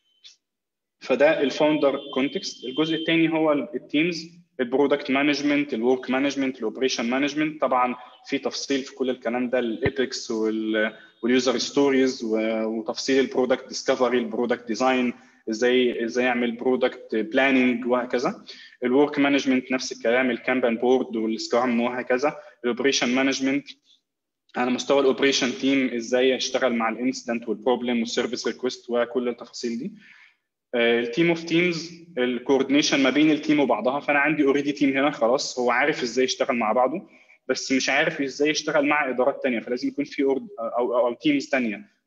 فده الفاوندر كونتكست. الجزء الثاني هو التيمز، البرودكت مانجمنت، الورك مانجمنت، الاوبريشن مانجمنت. طبعا في تفصيل في كل الكلام ده، الايبكس واليوزر ستوريز وتفصيل البرودكت ديسكفري، البرودكت ديزاين، ازاي ازاي اعمل برودكت بلاننج وهكذا. الورك مانجمنت نفس الكلام، الكانبان بورد والسكرام وهكذا. الاوبريشن مانجمنت على مستوى الاوبريشن تيم ازاي يشتغل مع الانسيدنت والبروبلم والسيرفيس ريكوست وكل التفاصيل دي. التيم اوف تيمز الكوردينيشن ما بين التيم وبعضها، فانا عندي اوريدي تيم هنا خلاص هو عارف ازاي يشتغل مع بعضه، بس مش عارف ازاي يشتغل مع ادارات ثانيه، فلازم يكون في او او, أو تيمز ثانيه،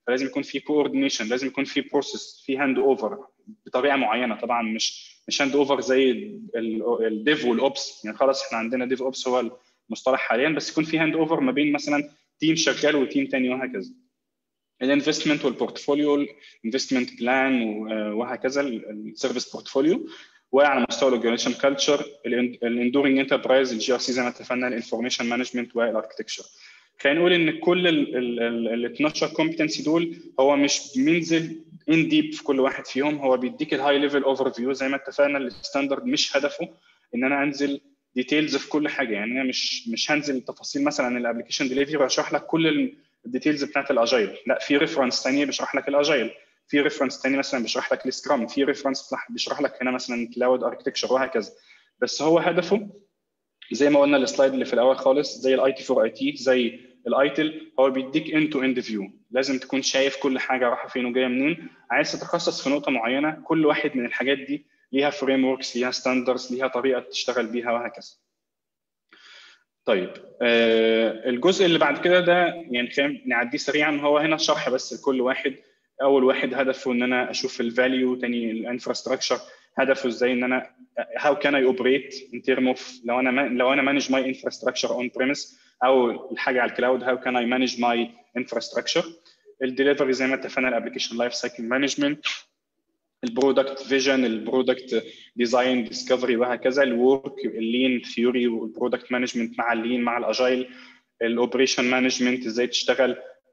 فلازم يكون في كوردينيشن، لازم يكون في بروسيس، في هاند اوفر بطريقه معينه. طبعا مش مش هاند اوفر زي الديف والاوبس، يعني خلاص احنا عندنا ديف اوبس هو المصطلح حاليا، بس يكون في هاند اوفر ما بين مثلا تيم شغال وتيم ثاني وهكذا. الانفستمنت والبورتفوليو، الانفستمنت بلان وهكذا، السيرفيس بورتفوليو. وعلى مستوى الاورجانيزيشن كلتشر، الاندورنج انتربرايز، الجي ار سي زي ما اتفقنا، الانفورميشن مانجمنت والاركتكتشر. خلينا نقول ان كل ال اتناشر كومبتنسي دول هو مش بينزل ان ديب في كل واحد فيهم، هو بيديك الهاي ليفل اوفر فيو زي ما اتفقنا. الستاندرد مش هدفه ان انا انزل ديتيلز في كل حاجه، يعني انا مش مش هنزل تفاصيل مثلا الابلكيشن ديليفري واشرح لك كل الديتيلز بتاعت الاجايل، لا، في ريفرنس ثانيه بيشرح لك الاجايل، في ريفرنس ثاني مثلا بيشرح لك السكرام، في ريفرنس بيشرح لك هنا مثلا كلاود اركتكتشر وهكذا. بس هو هدفه زي ما قلنا السلايد اللي في الاول خالص، زي الاي تي فور اي تي، زي الايتل، هو بيديك اند تو اند فيو. لازم تكون شايف كل حاجه رايحه فين وجايه منين. عايز تتخصص في نقطه معينه، كل واحد من الحاجات دي ليها فريم وركس، ليها ستاندردز، ليها طريقه تشتغل بيها وهكذا. طيب آه الجزء اللي بعد كده ده يعني خلينا نعديه سريعا، هو هنا شرح بس لكل واحد. اول واحد هدفه ان انا اشوف الفاليو، ثاني الانفراستراكشر هدفه ازاي ان انا how can I operate in terms of لو انا لو انا manage my infrastructure on premise، او الحاجه على الكلاود how can I manage my infrastructure. الدليفري زي ما اتفقنا الابلكيشن لايف سايكل مانجمنت، البرودكت فيجن، البرودكت ديزاين ديسكفري وهكذا، الورك، اللين ثيوري والبرودكت مانجمنت مع اللين مع الاجايل، الاوبريشن مانجمنت ازاي تشتغل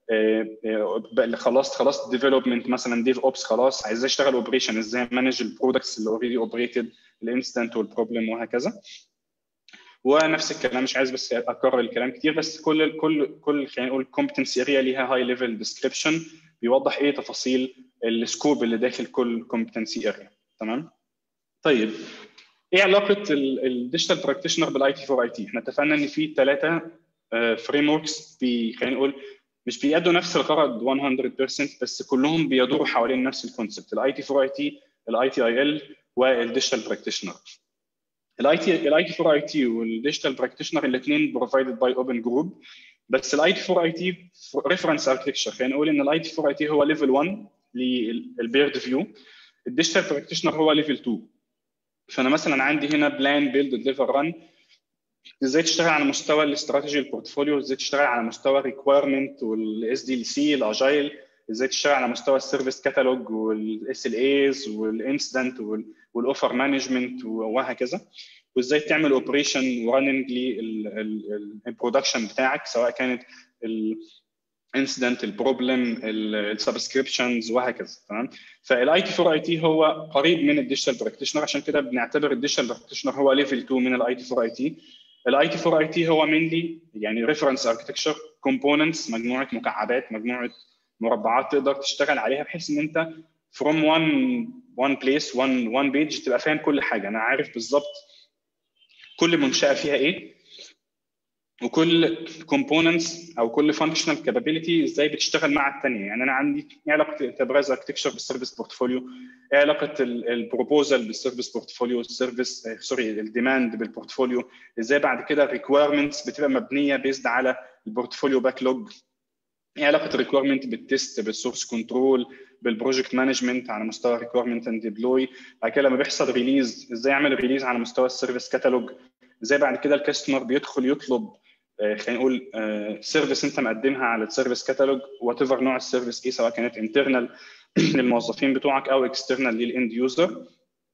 خلاص خلاص ديفلوبمنت مثلا ديف اوبس، خلاص عايز اشتغل اوبريشن ازاي مانج البرودكتس اللي اوريدي اوبريتد، الانستنت والبروبلم وهكذا. ونفس الكلام، مش عايز بس اكرر الكلام كتير، بس كل كل كل خلينا نقول كومبتنسي اريا ليها هاي ليفل ديسكريبشن بيوضح ايه تفاصيل السكوب اللي داخل كل كومبتنسي اريا. تمام. طيب ايه علاقه الديجيتال براكتيشنر بالاي تي فور اي تي؟ احنا اتفقنا ان في ثلاثه فريم وركس خلينا نقول مش بيأدوا نفس الغرض مية بالمية، بس كلهم بيدوروا حوالين نفس الكونسبت، الاي تي فور اي تي، الاي تي اي ال، والديجيتال براكتيشنر. الاي تي الاي تي فور اي تي والديجيتال براكتيشنر الاثنين بروفايدد باي اوبن جروب، بس الاي تي فور اي تي ريفرنس اركتكتشر. خلينا نقول ان الاي تي فور اي تي هو ليفل واحد للبيرد فيو، الديجيتال براكتيشنر هو ليفل اتنين. فانا مثلا عندي هنا بلان بيلد ديليفر ران، ازاي تشتغل على مستوى الاستراتيجي البورتفوليو، ازاي تشتغل على مستوى الريكويرمنت والاس دي ال سي الاجايل، ازاي تشتغل على مستوى السيرفيس كاتالوج والاس ال ايز والانسيدنت والاوفر مانجمنت وهكذا، وازاي تعمل اوبريشن ورننج للبرودكشن بتاعك سواء كانت الانسيدنت، البروبلم، السبسكريبشنز وهكذا. تمام. فالاي تي فور اي تي هو قريب من الديجيتال براكتيشنر، عشان كده بنعتبر الديجيتال براكتيشنر هو ليفل اتنين من الاي تي فور اي تي. الاي تي فور اي تي هو مينلي يعني ريفرنس اركتكتشر، كومبوننتس، مجموعه مكعبات، مجموعه مربعات تقدر تشتغل عليها بحيث ان انت from one one place one one page تبقى فاهم كل حاجه. انا عارف بالظبط كل منشاه فيها ايه، وكل كومبوننتس او كل فانكشنال كابابيلتي ازاي بتشتغل مع الثانيه. يعني انا عندي ايه علاقه الانتربرايز اركتكتشر بالسيرفيس بورتفوليو، ايه علاقه البروبوزال بالسيرفيس بورتفوليو، السيرفيس سوري الديماند بالبورتفوليو، ازاي بعد كده الريكويرمنتس بتبقى مبنيه بيزد على البورتفوليو باك لوج، ايه علاقه الريكويرمنت بالتست بالسورس كنترول بالبروجكت مانجمنت على مستوى ريكويرمنت اند ديبلوي، بعد كده لما بيحصل ريليز ازاي اعمل ريليز على مستوى السيرفيس كاتالوج، ازاي بعد كده الكاستمر بيدخل يطلب خلينا نقول سيرفيس انت مقدمها على السيرفيس كاتالوج وات ايفر نوع السيرفيس ايه، سواء كانت انترنال للموظفين بتوعك او اكسترنال للاند يوزر،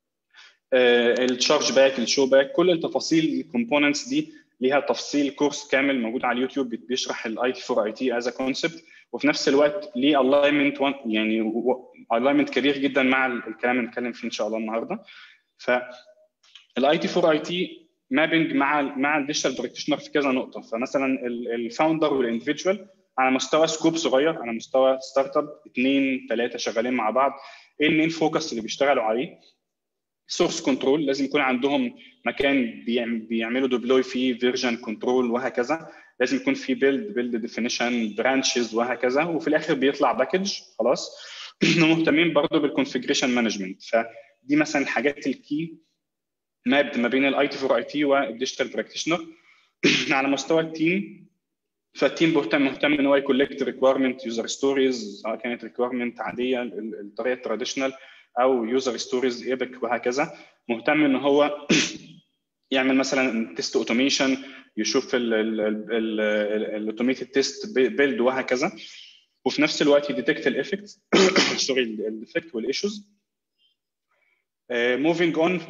التشارج باك، الشو باك، كل التفاصيل الكومبوننتس دي ليها تفصيل كورس كامل موجود على اليوتيوب بيشرح الاي تي فور اي تي از كونسبت، وفي نفس الوقت ليه الاينمنت يعني الاينمنت كبير جدا مع الكلام اللي هنتكلم فيه ان شاء الله النهارده. فالاي تي فور اي تي مابنج مع مع الديجيتال براكتيشنر في كذا نقطه. فمثلا الفاوندر والاندفيدوال على مستوى سكوب صغير، على مستوى ستارت اب اثنين ثلاثه شغالين مع بعض، ايه المين فوكس اللي بيشتغلوا عليه؟ سورس كنترول، لازم يكون عندهم مكان بيعملوا ديبلوي فيه فيرجن كنترول وهكذا، لازم يكون في بيلد بيلد ديفينيشن برانشز وهكذا، وفي الاخر بيطلع باكج خلاص. مهتمين برضه بالكونفيجريشن مانجمنت. فدي مثلا الحاجات الكي مابد ما بين الاي تي فور اي تي والديجيتال براكتيشنر. على مستوى التيم فالتيم مهتم مهتم ان هو يكولكت ريكويرمنت يوزر ستوريز، سواء كانت ريكويرمنت عاديه الطريقه التراديشنال او يوزر ستوريز ايبك وهكذا. مهتم ان هو يعمل مثلا تيست اوتوميشن، يشوف الاوتوميتد تيست بيلد وهكذا، وفي نفس الوقت يديتكت الافكت سوري الديفكت والايشوز. موفينج اون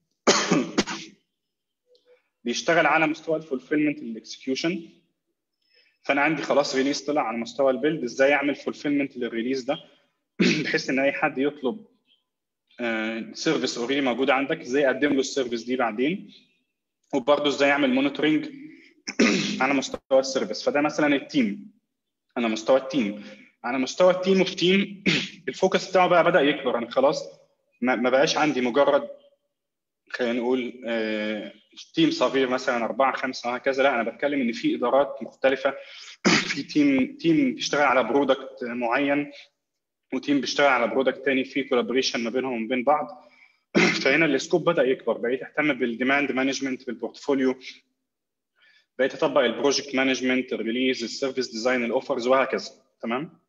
بيشتغل على مستوى الفولفيلمنت الاكسكيوشن. فانا عندي خلاص ريليز طلع على مستوى البيلد، ازاي اعمل فولفيلمنت للريليز ده بحيث ان اي حد يطلب سيرفيس اوريدي موجوده عندك ازاي اقدم له السيرفيس دي بعدين، وبرضه ازاي اعمل مونيتورنج على مستوى السيرفيس. فده مثلا التيم، انا مستوى التيم على مستوى التيم اوف تيم الفوكس بتاعه بقى بدا يكبر. انا خلاص ما بقاش عندي مجرد خلينا نقول آه تيم صغير مثلا أربعة خمسة وهكذا، لا أنا بتكلم إن في إدارات مختلفة، في تيم تيم بيشتغل على برودكت معين وتيم بيشتغل على برودكت تاني، في كولابوريشن ما بينهم وبين بعض. فهنا السكوب بدأ يكبر، بقيت أهتم بالديماند مانجمنت بالبورتفوليو، بقيت أطبق البروجكت مانجمنت، الريليز، السيرفيس ديزاين، الأوفرز وهكذا. تمام؟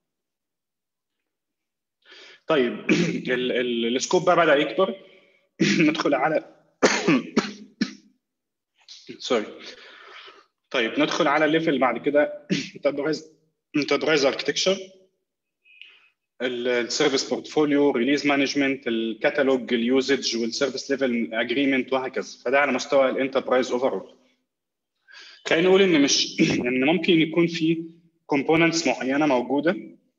طيب السكوب بقى بدأ يكبر. ندخل على سوري طيب ندخل على الليفل اللي بعد كده، انتربرايز انتربرايز اركتكتشر، السيرفيس بورتفوليو، ريليز مانجمنت، الكتالوج، اليوزج، والسيرفيس ليفل اجريمنت وهكذا. فده على مستوى الانتربرايز اوفرول. خلينا نقول ان مش يعني ممكن يكون في كومبوننتس معينه موجوده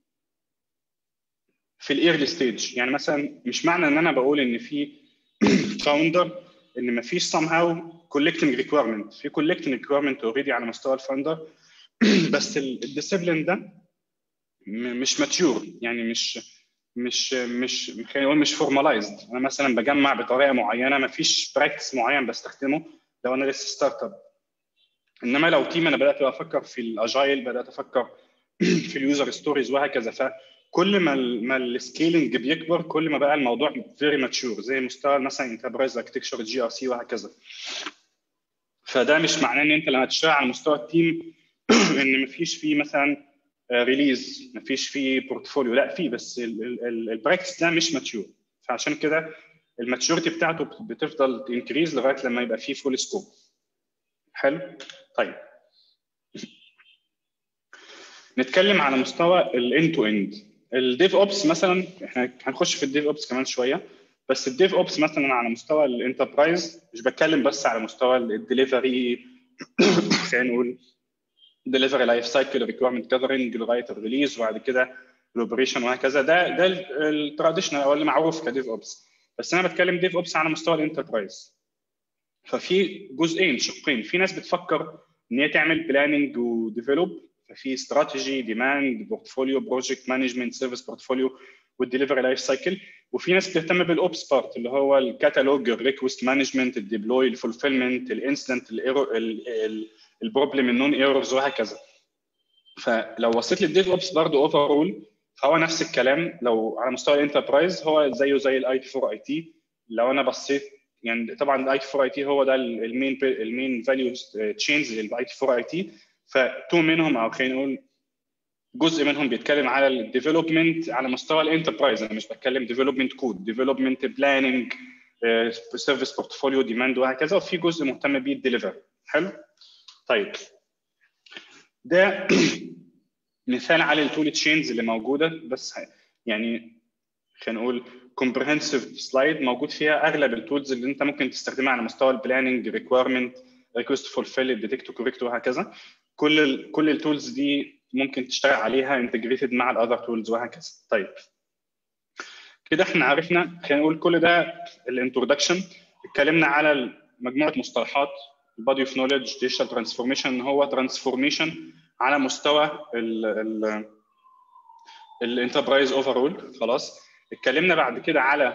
في الايرلي ستيج. يعني مثلا مش معنى ان انا بقول ان في فاوندر ان ما فيش somehow collecting requirement، في collecting requirement already على مستوى الفاوندر، بس الديسيبلين ده مش ماتيور، يعني مش مش مش خلينا نقول مش فورماليزد. انا مثلا بجمع بطريقه معينه، ما فيش براكتس معين بستخدمه لو انا لسه ستارت اب. انما لو تيم انا بدات افكر في الاجايل، بدات افكر في اليوزر ستوريز وهكذا، فكل ما ما السكيلنج بيكبر كل ما بقى الموضوع فيري ماتيور، زي مستوى مثلا انتربرايز اركتكتشر جي ار سي وهكذا. فده مش معناه ان انت لما تشتغل على مستوى التيم ان مفيش فيه مثلا ريليز، مفيش فيه بورتفوليو، لا فيه، بس البراكتس ده مش ماتيور. فعشان كده الماتيوريتي بتاعته بتفضل انكريز لغايه لما يبقى فيه فول سكوب. حلو. طيب نتكلم على مستوى الاند تو اند. الديف اوبس مثلا، احنا هنخش في الديف اوبس كمان شويه، بس الديف اوبس مثلا على مستوى الانتربرايز مش بتكلم بس على مستوى الدليفري خلينا نقول دليفري لايف سايكل، ريكويرمنت جاذرنج لغايه الريليز وبعد كده الاوبريشن وهكذا. ده ده التراديشنال او اللي معروف كديف اوبس. بس انا بتكلم ديف اوبس على مستوى الانتربرايز. ففي جزئين شقين، في ناس بتفكر ان هي تعمل بلاننج وديفلوب، ففي استراتيجي، ديماند، بورتفوليو، بروجكت مانجمنت، سيرفيس بورتفوليو، والدليفري لايف سايكل. وفي ناس بتهتم بالاوبس بارت اللي هو الكتالوج، الريكوست مانجمنت، الديبلوي، الفولفيلمنت، الانسيدنت، الايرور، البروبلم، النون ايرورز وهكذا. فلو وصلت للديف اوبس برضه اوفرول فهو نفس الكلام. لو على مستوى الانتربرايز هو زيه زي الاي تي فور اي تي. لو انا بصيت يعني طبعا الاي تي فور اي تي هو ده المين المين فاليو تشينز للاي تي فور اي تي. فتو منهم او خلينا نقول جزء منهم بيتكلم على الديفلوبمنت على مستوى الانتربرايز. انا مش بتكلم ديفلوبمنت كود، ديفلوبمنت بلاننج، سيرفيس بورتفوليو، ديماند وهكذا. وفي جزء مهتم بيه الدليفري. حلو. طيب ده مثال على التول تشينز اللي موجوده، بس يعني خلينا نقول كومبريهنسيف سلايد موجود فيها اغلب التولز اللي انت ممكن تستخدمها على مستوى البلاننج، ريكويرمنت، ريكوست فولفيل، ديتكت كوريكت وهكذا. كل ال كل التولز دي ممكن تشتغل عليها انتجريتد مع الاذر تولز وهكذا. طيب كده احنا عرفنا خلينا نقول كل ده الانترودكشن. اتكلمنا على مجموعه مصطلحات، البادي اوف نوليدج، ديجيتال ترانسفورميشن هو ترانسفورميشن على مستوى ال الانتربرايز اوفرول. خلاص اتكلمنا بعد كده على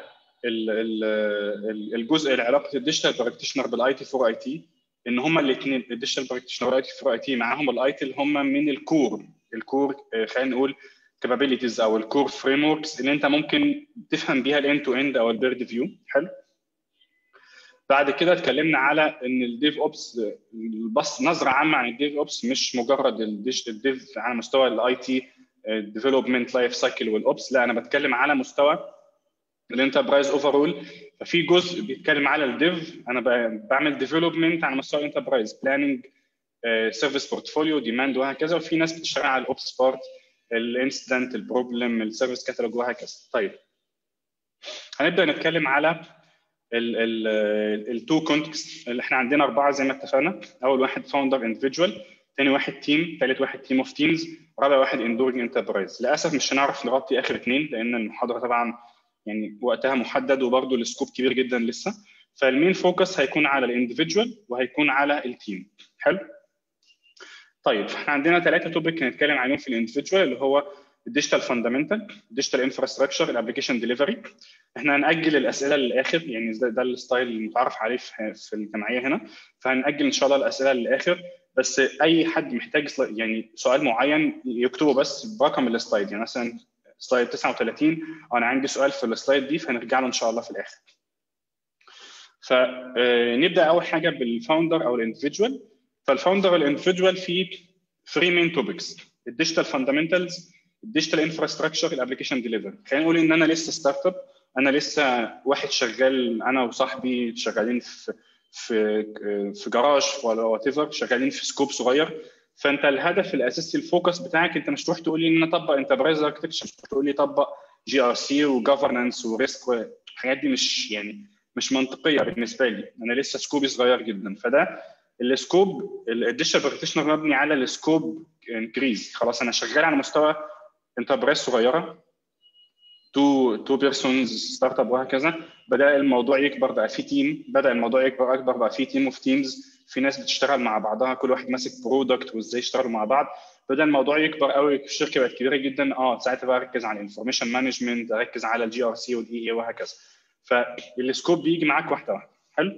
الجزء العلاقه الديجيتال براكتيشنر بالاي تي فور اي تي، ان هما الاثنين الديجيتال براكتيشنر والاي تي فور اي تي معاهم الاي تي اللي هم من الكور الكور خلينا نقول كابابيلتيز او الكور فريم وركس اللي انت ممكن تفهم بيها الاند تو اند او البيرد فيو. حلو. بعد كده اتكلمنا على ان الديف اوبس، بس نظره عامه عن الديف اوبس مش مجرد الديف على مستوى الاي تي ديفلوبمنت لايف سايكل والاوبس، لا انا بتكلم على مستوى الانتربرايز اوفرول. ففي جزء بيتكلم على الديف، انا بعمل ديفلوبمنت على مستوى الانتربرايز، بلاننج، سيرفيس بورتفوليو، ديماند وهكذا. وفي ناس بتشتغل على الاوبس بارت، الانسيدنت، البروبلم، السيرفيس كاتالوج وهكذا. طيب هنبدا نتكلم على التو كونتكست اللي احنا عندنا اربعه زي ما اتفقنا. اول واحد فاوندر اندفيدوال، ثاني واحد تيم، ثالث واحد تيم اوف تيمز، رابع واحد اندورنج انتربرايز. للاسف مش هنعرف نغطي اخر اثنين لان المحاضره طبعا يعني وقتها محدد وبرده السكوب كبير جدا لسه. فالمين فوكس هيكون على الاندفيدوال وهيكون على التيم. حلو. طيب احنا عندنا ثلاثه توبيك هنتكلم عليهم في الاندفيدوال، اللي هو الديجيتال فاندامنتال، الديجيتال انفراستراكشر، الابلكيشن ديليفري. احنا هنأجل الاسئله للاخر، يعني ده, ده الستايل المتعارف عليه في الجمعيه هنا، فهنأجل ان شاء الله الاسئله للاخر. بس اي حد محتاج يعني سؤال معين يكتبه بس برقم السلايد، يعني مثلا سلايد تسعة وثلاثين انا عندي سؤال في السلايد دي، فهنرجع له ان شاء الله في الاخر. فنبدا اول حاجه بالفاوندر او الاندفيدوال. فالفاوندر والاندفيدوال فيه ثري مين توبكس: الديجيتال فاندامنتالز، الديجيتال انفراستراكشر، الابلكيشن ديليفري. خلينا نقول ان انا لسه ستارت اب، انا لسه واحد شغال، انا وصاحبي شغالين في في في جراج ولا وات ايفر، شغالين في سكوب صغير. فانت الهدف الاساسي الفوكس بتاعك، انت مش تروح تقول لي ان انا اطبق انتربرايز اركتكتشر، مش تقول لي طبق جي ار سي وجفرنس وريسك، الحاجات دي مش يعني مش منطقيه بالنسبه لي، انا لسه سكوبي صغير جدا. فده السكوب، الديجيتال براكتيشنر مبني على السكوب انكريز. خلاص انا شغال على مستوى انتربرايز صغيره، تو تو بيرسونز ستارت اب وهكذا. بدا الموضوع يكبر بقى في تيم، بدا الموضوع يكبر اكبر بقى في تيم اوف تيمز، في ناس بتشتغل مع بعضها، كل واحد ماسك برودكت وازاي يشتغلوا مع بعض. بدا الموضوع يكبر قوي، الشركه بقت كبيره جدا. اه ساعتها بقى اركز على الانفورميشن مانجمنت، اركز على الجي ار سي والاي اي وهكذا. فالسكوب بيجي معاك واحده واحده. حلو.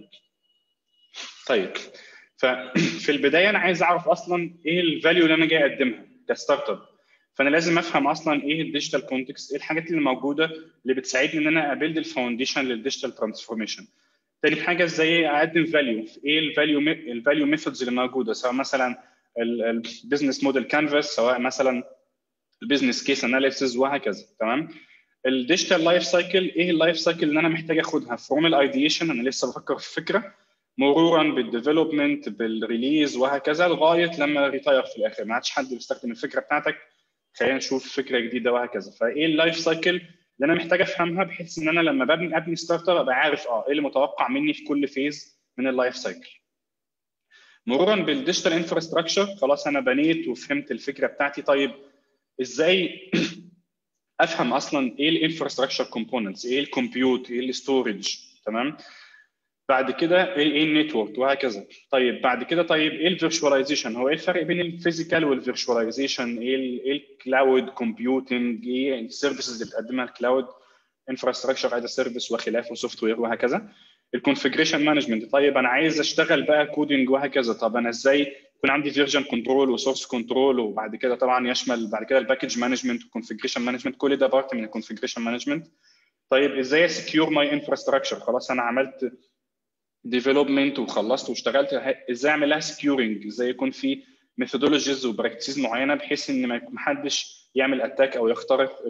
طيب ففي البدايه انا عايز اعرف اصلا ايه الفاليو اللي انا جاي اقدمها كستارت اب. فانا لازم افهم اصلا ايه الديجيتال كونتكست، ايه الحاجات اللي موجوده اللي بتساعدني ان انا ابيلد الفاونديشن للديجيتال ترانسفورميشن. تاني حاجه ازاي اقدم فاليو، ايه الفاليو الفاليو ميثودز اللي موجوده، سواء مثلا البيزنس موديل كانفاس، سواء مثلا البيزنس كيس اناليسيز وهكذا. تمام. الديجيتال لايف سايكل، ايه اللايف سايكل اللي انا محتاج اخدها فروم الايديشن، انا لسه بفكر في فكره، مرورا بالديفلوبمنت، بالريليز وهكذا، لغايه لما ريتاير في الاخر ما عادش حد بيستخدم الفكره بتاعتك، خلينا نشوف فكره جديده وهكذا. فايه اللايف سايكل اللي انا محتاج افهمها بحيث ان انا لما ببني ابني ستارت اب ابقى عارف اه ايه اللي متوقع مني في كل فيز من اللايف سايكل. مرورا بالديجيتال انفراستراكشر، خلاص انا بنيت وفهمت الفكره بتاعتي. طيب ازاي افهم اصلا ايه الانفراستراكشر كومبوننتس، ايه الكمبيوت، ايه الستورج. تمام. بعد كده ايه النتورك وهكذا. طيب بعد كده طيب ايه الفيرشواليزيشن، هو ايه الفرق بين الفيزيكال والفيرشواليزيشن، ايه الكلاود كومبيوتنج، ايه السيرفيسز اللي بتقدمها الكلاود انفراستراكشر از سيرفيس وخلافه وسوفت وير وهكذا. الكونفيجريشن مانجمنت، طيب انا عايز اشتغل بقى كودنج وهكذا، طب انا ازاي يكون عندي فيرجن كنترول وسورس كنترول، وبعد كده طبعا يشمل بعد كده الباكج مانجمنت والكونفيجريشن مانجمنت، كل ده بارت من الكونفيجريشن مانجمنت. طيب ازاي اسكيور ماي انفراستراكشر، خلاص انا عملت ديفلوبمنت وخلصت واشتغلت، ازاي اعمل لها سكيورنج، ازاي يكون في ميثودولوجيز وبراكتسز معينه بحيث ان ما حدش يعمل اتاك او يخترق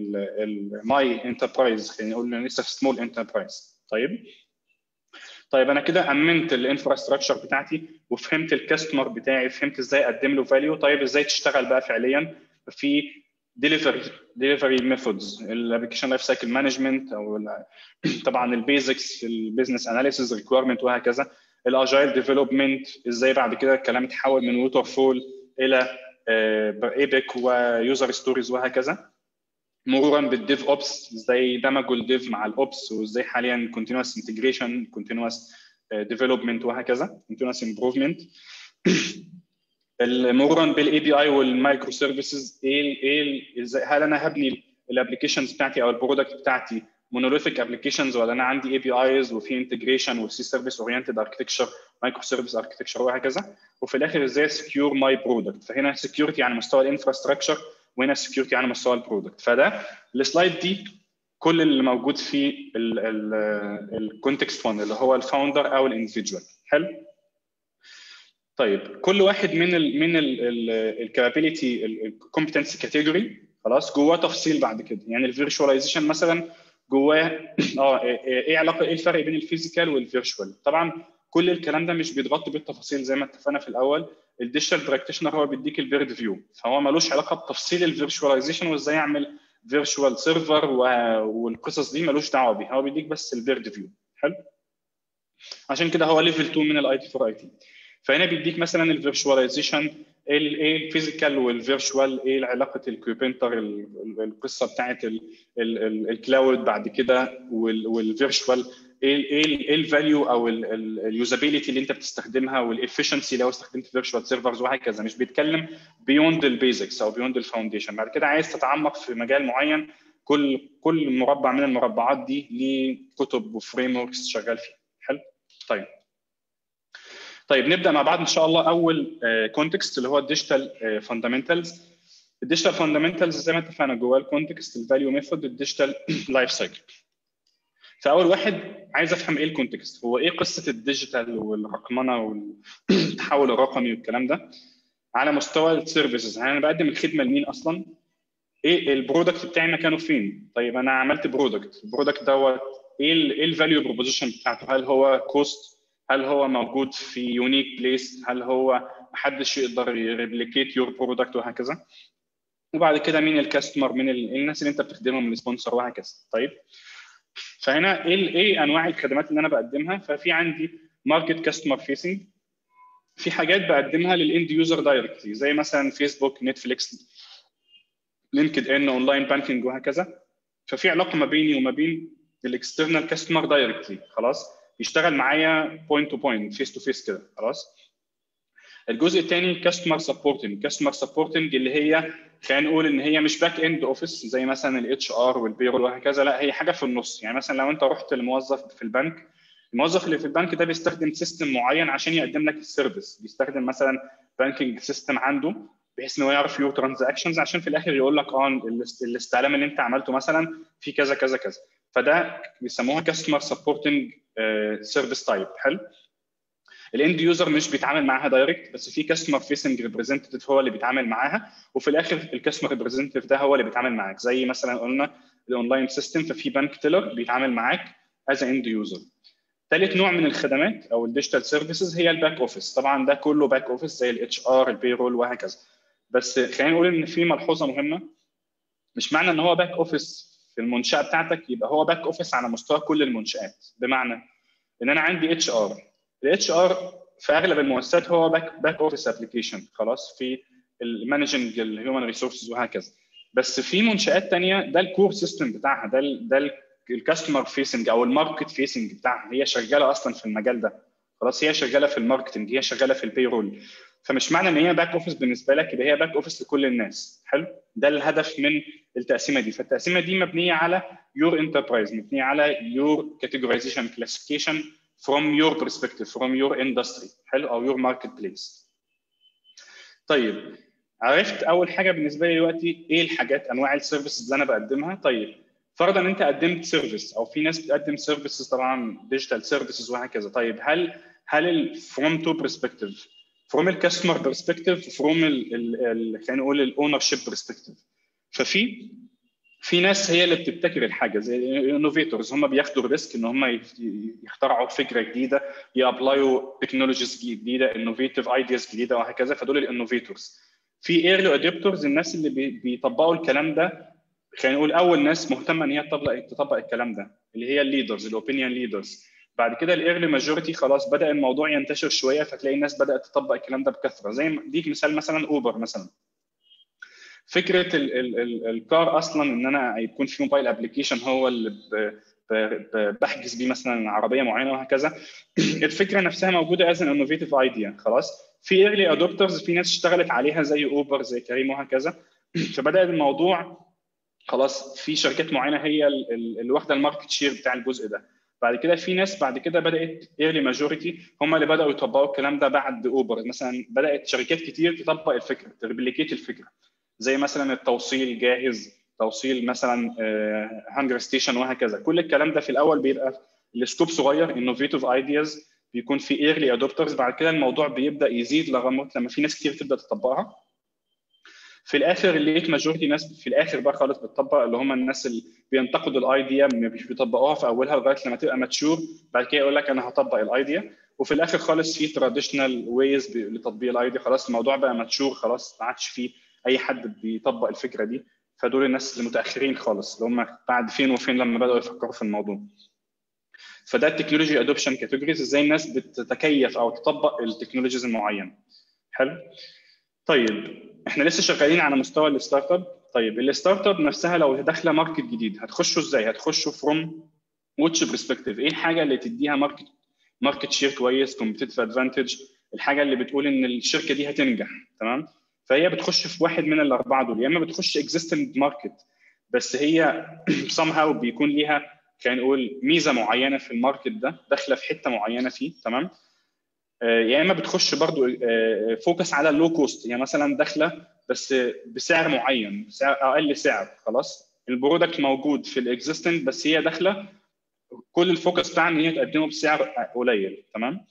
الماي انتربرايز، خلينا نقول لسه في سمول انتربرايز. طيب طيب انا كده امنت الانفراستراكشر بتاعتي وفهمت الكاستمر بتاعي، فهمت ازاي اقدم له فاليو. طيب ازاي تشتغل بقى فعليا في ديليفري ديليفري ميثودز، الابلكيشن لايف سايكل مانجمنت، او طبعا البيزكس، البيزنس اناليسيز، ريكويرمنت وهكذا. الاجايل ديفلوبمنت، ازاي بعد كده الكلام يتحول من ووتر فول الى ايبك ويوزر ستوريز وهكذا. مرورا بالديف اوبس، ازاي دمجوا الديف مع الاوبس، وازاي حاليا كونتينوس انتجريشن، كونتينوس ديفلوبمنت وهكذا، كونتينوس امبروفمنت. مرورا بالاي بي اي والمايكرو سيرفيسز، ايه ايه ازاي هل انا هبني الابلكيشنز بتاعتي او البرودكت بتاعتي مونوليثيك ابلكيشنز، ولا انا عندي اي بي ايز وفي انتجريشن وسي سيرفيس اورينتد اركتكشر، مايكرو سيرفيس اركتكشر وهكذا. وفي الاخر ازاي سكيور ماي برودكت، فهنا سكيورتي على مستوى الانفراستراكشر وهنا سكيورتي على مستوى البرودكت. فده السلايد دي كل اللي موجود في الكونتكست واحد اللي هو الفاوندر او الاندفيدوال. حلو. طيب كل واحد من ال من الكابابيلتي الكومبتنسي كاتيجوري خلاص جواه تفصيل بعد كده. يعني الفيرشواليزيشن مثلا جواه اه ايه علاقه ايه الفرق بين الفيزيكال والفيرشوال. طبعا كل الكلام ده مش بيتغطي بالتفاصيل زي ما اتفقنا في الاول. الديجيتال براكتيشنر هو بيديك البيرد فيو، فهو ملوش علاقه بتفصيل الفيرشواليزيشن وازاي يعمل فيرتشوال سيرفر والقصص دي ملوش دعوه بيها، هو بيديك بس البيرد فيو. حلو. عشان كده هو ليفل اتنين من الاي تي فور اي تي. فهنا بيديك مثلا الفيرتشواليزيشن ايه الفيزيكال والفيرتشوال، ايه علاقه الكوبنتر القصه بتاعت الكلاود بعد كده والفيرتشوال ايه ايه الفاليو او اليوزابيلتي اللي انت بتستخدمها والافشنسي لو استخدمت فيرتشوال سيرفرز وهكذا. مش بيتكلم بيوند البيزكس او بيوند الفاونديشن. بعد كده عايز تتعمق في مجال معين، كل كل مربع من المربعات دي ليه كتب وفريم وركس شغال فيها. حلو. طيب طيب نبدا مع بعض ان شاء الله. اول كونتكست اللي هو الديجيتال فاندامنتالز. الديجيتال فاندامنتالز زي ما اتفقنا جوه الكونتكست الفاليو ميثود الديجيتال لايف سايكل. فاول واحد عايز افهم ايه الكونتكست، هو ايه قصه الديجيتال والرقمنه والتحول الرقمي والكلام ده على مستوى السيرفيسز. انا بقدم الخدمه لمين اصلا؟ ايه البرودكت بتاعي مكانه فين؟ طيب انا عملت برودكت، البرودكت دوت ايه ايه الفاليو بروبوزيشن بتاعته؟ هل هو كوست؟ هل هو موجود في يونيك بليس؟ هل هو محدش يقدر يريبليكيت يور برودكت وهكذا؟ وبعد كده مين الكاستمر، من الناس اللي انت بتخدمهم، السبونسر وهكذا. طيب فهنا ايه ايه انواع الخدمات اللي انا بقدمها؟ ففي عندي ماركت كاستمر فيسنج، في حاجات بقدمها للاند يوزر دايركتلي زي مثلا فيسبوك، نتفليكس، لينكد ان، اونلاين بانكينج وهكذا. ففي علاقه ما بيني وما بين الاكسترنال كاستمر دايركتلي، خلاص يشتغل معايا بوينت تو بوينت فيس تو فيس كده. خلاص. الجزء الثاني كاستمر سبورتنج. كاستمر سبورتنج اللي هي خلينا نقول ان هي مش باك اند اوفيس زي مثلا الاتش ار والبيرول وهكذا، لا هي حاجه في النص. يعني مثلا لو انت رحت لموظف في البنك، الموظف اللي في البنك ده بيستخدم سيستم معين عشان يقدم لك السيرفيس، بيستخدم مثلا بانكينج سيستم عنده بحيث ان هو يعرف يور ترانزاكشنز عشان في الاخر يقول لك اه الاستعلام اللي انت عملته مثلا في كذا كذا كذا. فده بيسموها كاستمر سبورتنج سيرفيس تايب. حلو. الاند يوزر مش بيتعامل معاها دايركت، بس في كاستمر فيسنج ريبريزنتيف هو اللي بيتعامل معاها، وفي الاخر الكاستمر ريبريزنتيف ده هو اللي بيتعامل معاك. زي مثلا قلنا الاونلاين سيستم، ففي بنك تيلر بيتعامل معاك از اند يوزر. ثالث نوع من الخدمات او الديجيتال سيرفيسز هي الباك اوفيس. طبعا ده كله باك اوفيس زي الاتش ار، البيرول وهكذا. بس خلينا نقول ان في ملحوظه مهمه، مش معنى ان هو باك اوفيس في المنشاه بتاعتك يبقى هو باك اوفيس على مستوى كل المنشات. بمعنى ان انا عندي اتش ار، الاتش ار في اغلب المؤسسات هو باك باك اوفيس ابلكيشن، خلاص، في المانجنج الهيومن ريسورسز وهكذا. بس في منشات ثانيه ده الكور سيستم بتاعها، ده ال ده الكاستمر فيسنج او الماركت فيسنج بتاعها، هي شغاله اصلا في المجال ده، خلاص، هي شغاله في الماركتنج، هي شغاله في البيرول. فمش معنى ان هي باك اوفيس بالنسبه لك يبقى هي باك اوفيس لكل الناس. حلو. ده الهدف من التقسيمه دي. فالتقسيمه دي مبنيه على يور انتربرايز، مبنيه على يور كاتيجورايزيشن كلاسيفيكيشن from your perspective from your industry. حلو. او your marketplace. طيب عرفت اول حاجه بالنسبه لي دلوقتي ايه الحاجات انواع السيرفيسز اللي انا بقدمها. طيب فرضا ان انت قدمت سيرفيس او في ناس بتقدم سيرفيسز طبعا ديجيتال سيرفيسز وهكذا. طيب هل هل from two perspective from الكاستمر برسبكتيف from ال خلينا نقول الاونر شيب برسبكتيف. ففي في ناس هي اللي بتبتكر الحاجه زي الانوفيتورز، هم بياخدوا الريسك ان هم يخترعوا فكره جديده، يابلايوا تكنولوجيز جديده، انوفيتيف ايدياز جديده وهكذا. فدول الانوفيتورز. في ايرلي ادابتورز، الناس اللي بيطبقوا الكلام ده، خلينا نقول اول ناس مهتمه ان هي تطبق تطبق الكلام ده اللي هي الليدرز، الاوبينيون ليدرز. بعد كده الايرلي ماجوريتي خلاص بدا الموضوع ينتشر شويه، فتلاقي الناس بدات تطبق الكلام ده بكثره. زي ديك مثال مثلا اوبر مثلا. فكره ال ال ال الكار اصلا ان انا يكون في موبايل ابلكيشن هو اللي بحجز بيه مثلا عربيه معينه وهكذا. الفكره نفسها موجوده از ان انوفيتيف ايديا، خلاص. في ايرلي ادوبترز، في ناس اشتغلت عليها زي اوبر زي كريم وهكذا. فبدا الموضوع خلاص في شركات معينه هي اللي واخده الماركت شير بتاع الجزء ده. بعد كده في ناس بعد كده بدات ايرلي ماجوريتي هم اللي بداوا يطبقوا الكلام ده بعد اوبر مثلا. بدات شركات كتير تطبق الفكره، تريبليكيت الفكره، زي مثلا التوصيل جاهز، توصيل مثلا هانجر ستيشن وهكذا. كل الكلام ده في الاول بيبقى السكوب صغير، انوفيتيف ايدياز، بيكون في ايرلي ادوبترز، بعد كده الموضوع بيبدا يزيد لغايه لما في ناس كتير تبدا تطبقها. في الاخر الليت ماجورتي ناس في الاخر بقى خالص بتطبق، اللي هم الناس اللي بينتقدوا الايديا مش بيطبقوها في اولها لغايه لما تبقى ماتشور، بعد كده يقول لك انا هطبق الايديا. وفي الاخر خالص في تراديشنال ويز لتطبيق الايديا، خلاص الموضوع بقى ماتشور، خلاص ما عادش فيه اي حد بيطبق الفكره دي. فدول الناس المتاخرين خالص اللي هم بعد فين وفين لما بداوا يفكروا في الموضوع. فده التكنولوجي ادوبشن كاتيجوريز، ازاي الناس بتتكيف او تطبق التكنولوجيز المعينه. حلو. طيب احنا لسه شغالين على مستوى الستارت اب. طيب الستارت اب نفسها لو داخله ماركت جديد هتخشوا ازاي؟ هتخشوا فروم واتش برسبكتيف، ايه الحاجه اللي تديها ماركت ماركت شير كويس، كومبيتيتيف ادفانتج، الحاجه اللي بتقول ان الشركه دي هتنجح. تمام. فهي بتخش في واحد من الاربعه دول، يا اما بتخش اكزيستنج ماركت بس هي somehow بيكون ليها خلينا نقول ميزه معينه في الماركت ده، داخله في حته معينه فيه. تمام. يا اما بتخش برضو فوكس على اللو كوست، يعني مثلا داخله بس بسعر معين، بسعر اقل سعر، خلاص البرودكت موجود في الاكزيستنج بس هي داخله كل الفوكس بتاعها ان هي تقدمه بسعر قليل. تمام.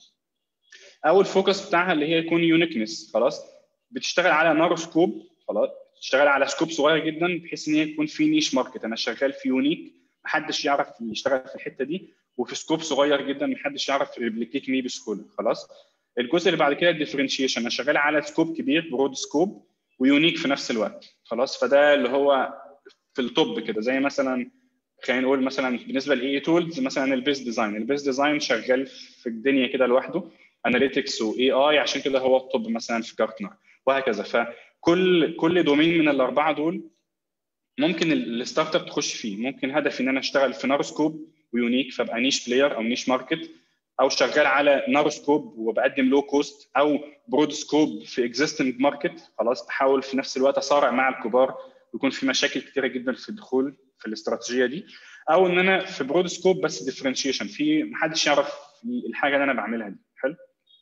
او الفوكس بتاعها اللي هي يكون يونيكنس، خلاص بتشتغل على نارو سكوب، خلاص بتشتغل على سكوب صغير جدا بحيث ان هي يكون في نيش ماركت، انا شغال في يونيك محدش يعرف يشتغل في الحته دي، وفي سكوب صغير جدا محدش يعرف يريبليكيت مي بسهوله. خلاص الجزء اللي بعد كده الديفرنشيشن، انا شغال على سكوب كبير برود سكوب ويونيك في نفس الوقت. خلاص فده اللي هو في التوب كده، زي مثلا خلينا نقول مثلا بالنسبه لاي تولز مثلا البيز ديزاين، البيز ديزاين شغال في الدنيا كده لوحده، اناليتكس واي اي، عشان كده هو التوب مثلا في جارتنر وهكذا. فكل كل دومين من الاربعه دول ممكن الستارت اب تخش فيه. ممكن هدفي ان انا اشتغل في نارو سكوب ويونيك فابقى نيش بلاير او نيش ماركت، او شغال على نارو سكوب وبقدم لو كوست، او برود سكوب في اكزيستنج ماركت، خلاص بحاول في نفس الوقت اصارع مع الكبار، يكون في مشاكل كتيره جدا في الدخول في الاستراتيجيه دي، او ان انا في برود سكوب بس ديفرنشيشن، في محدش يعرف الحاجه اللي انا بعملها دي. حلو.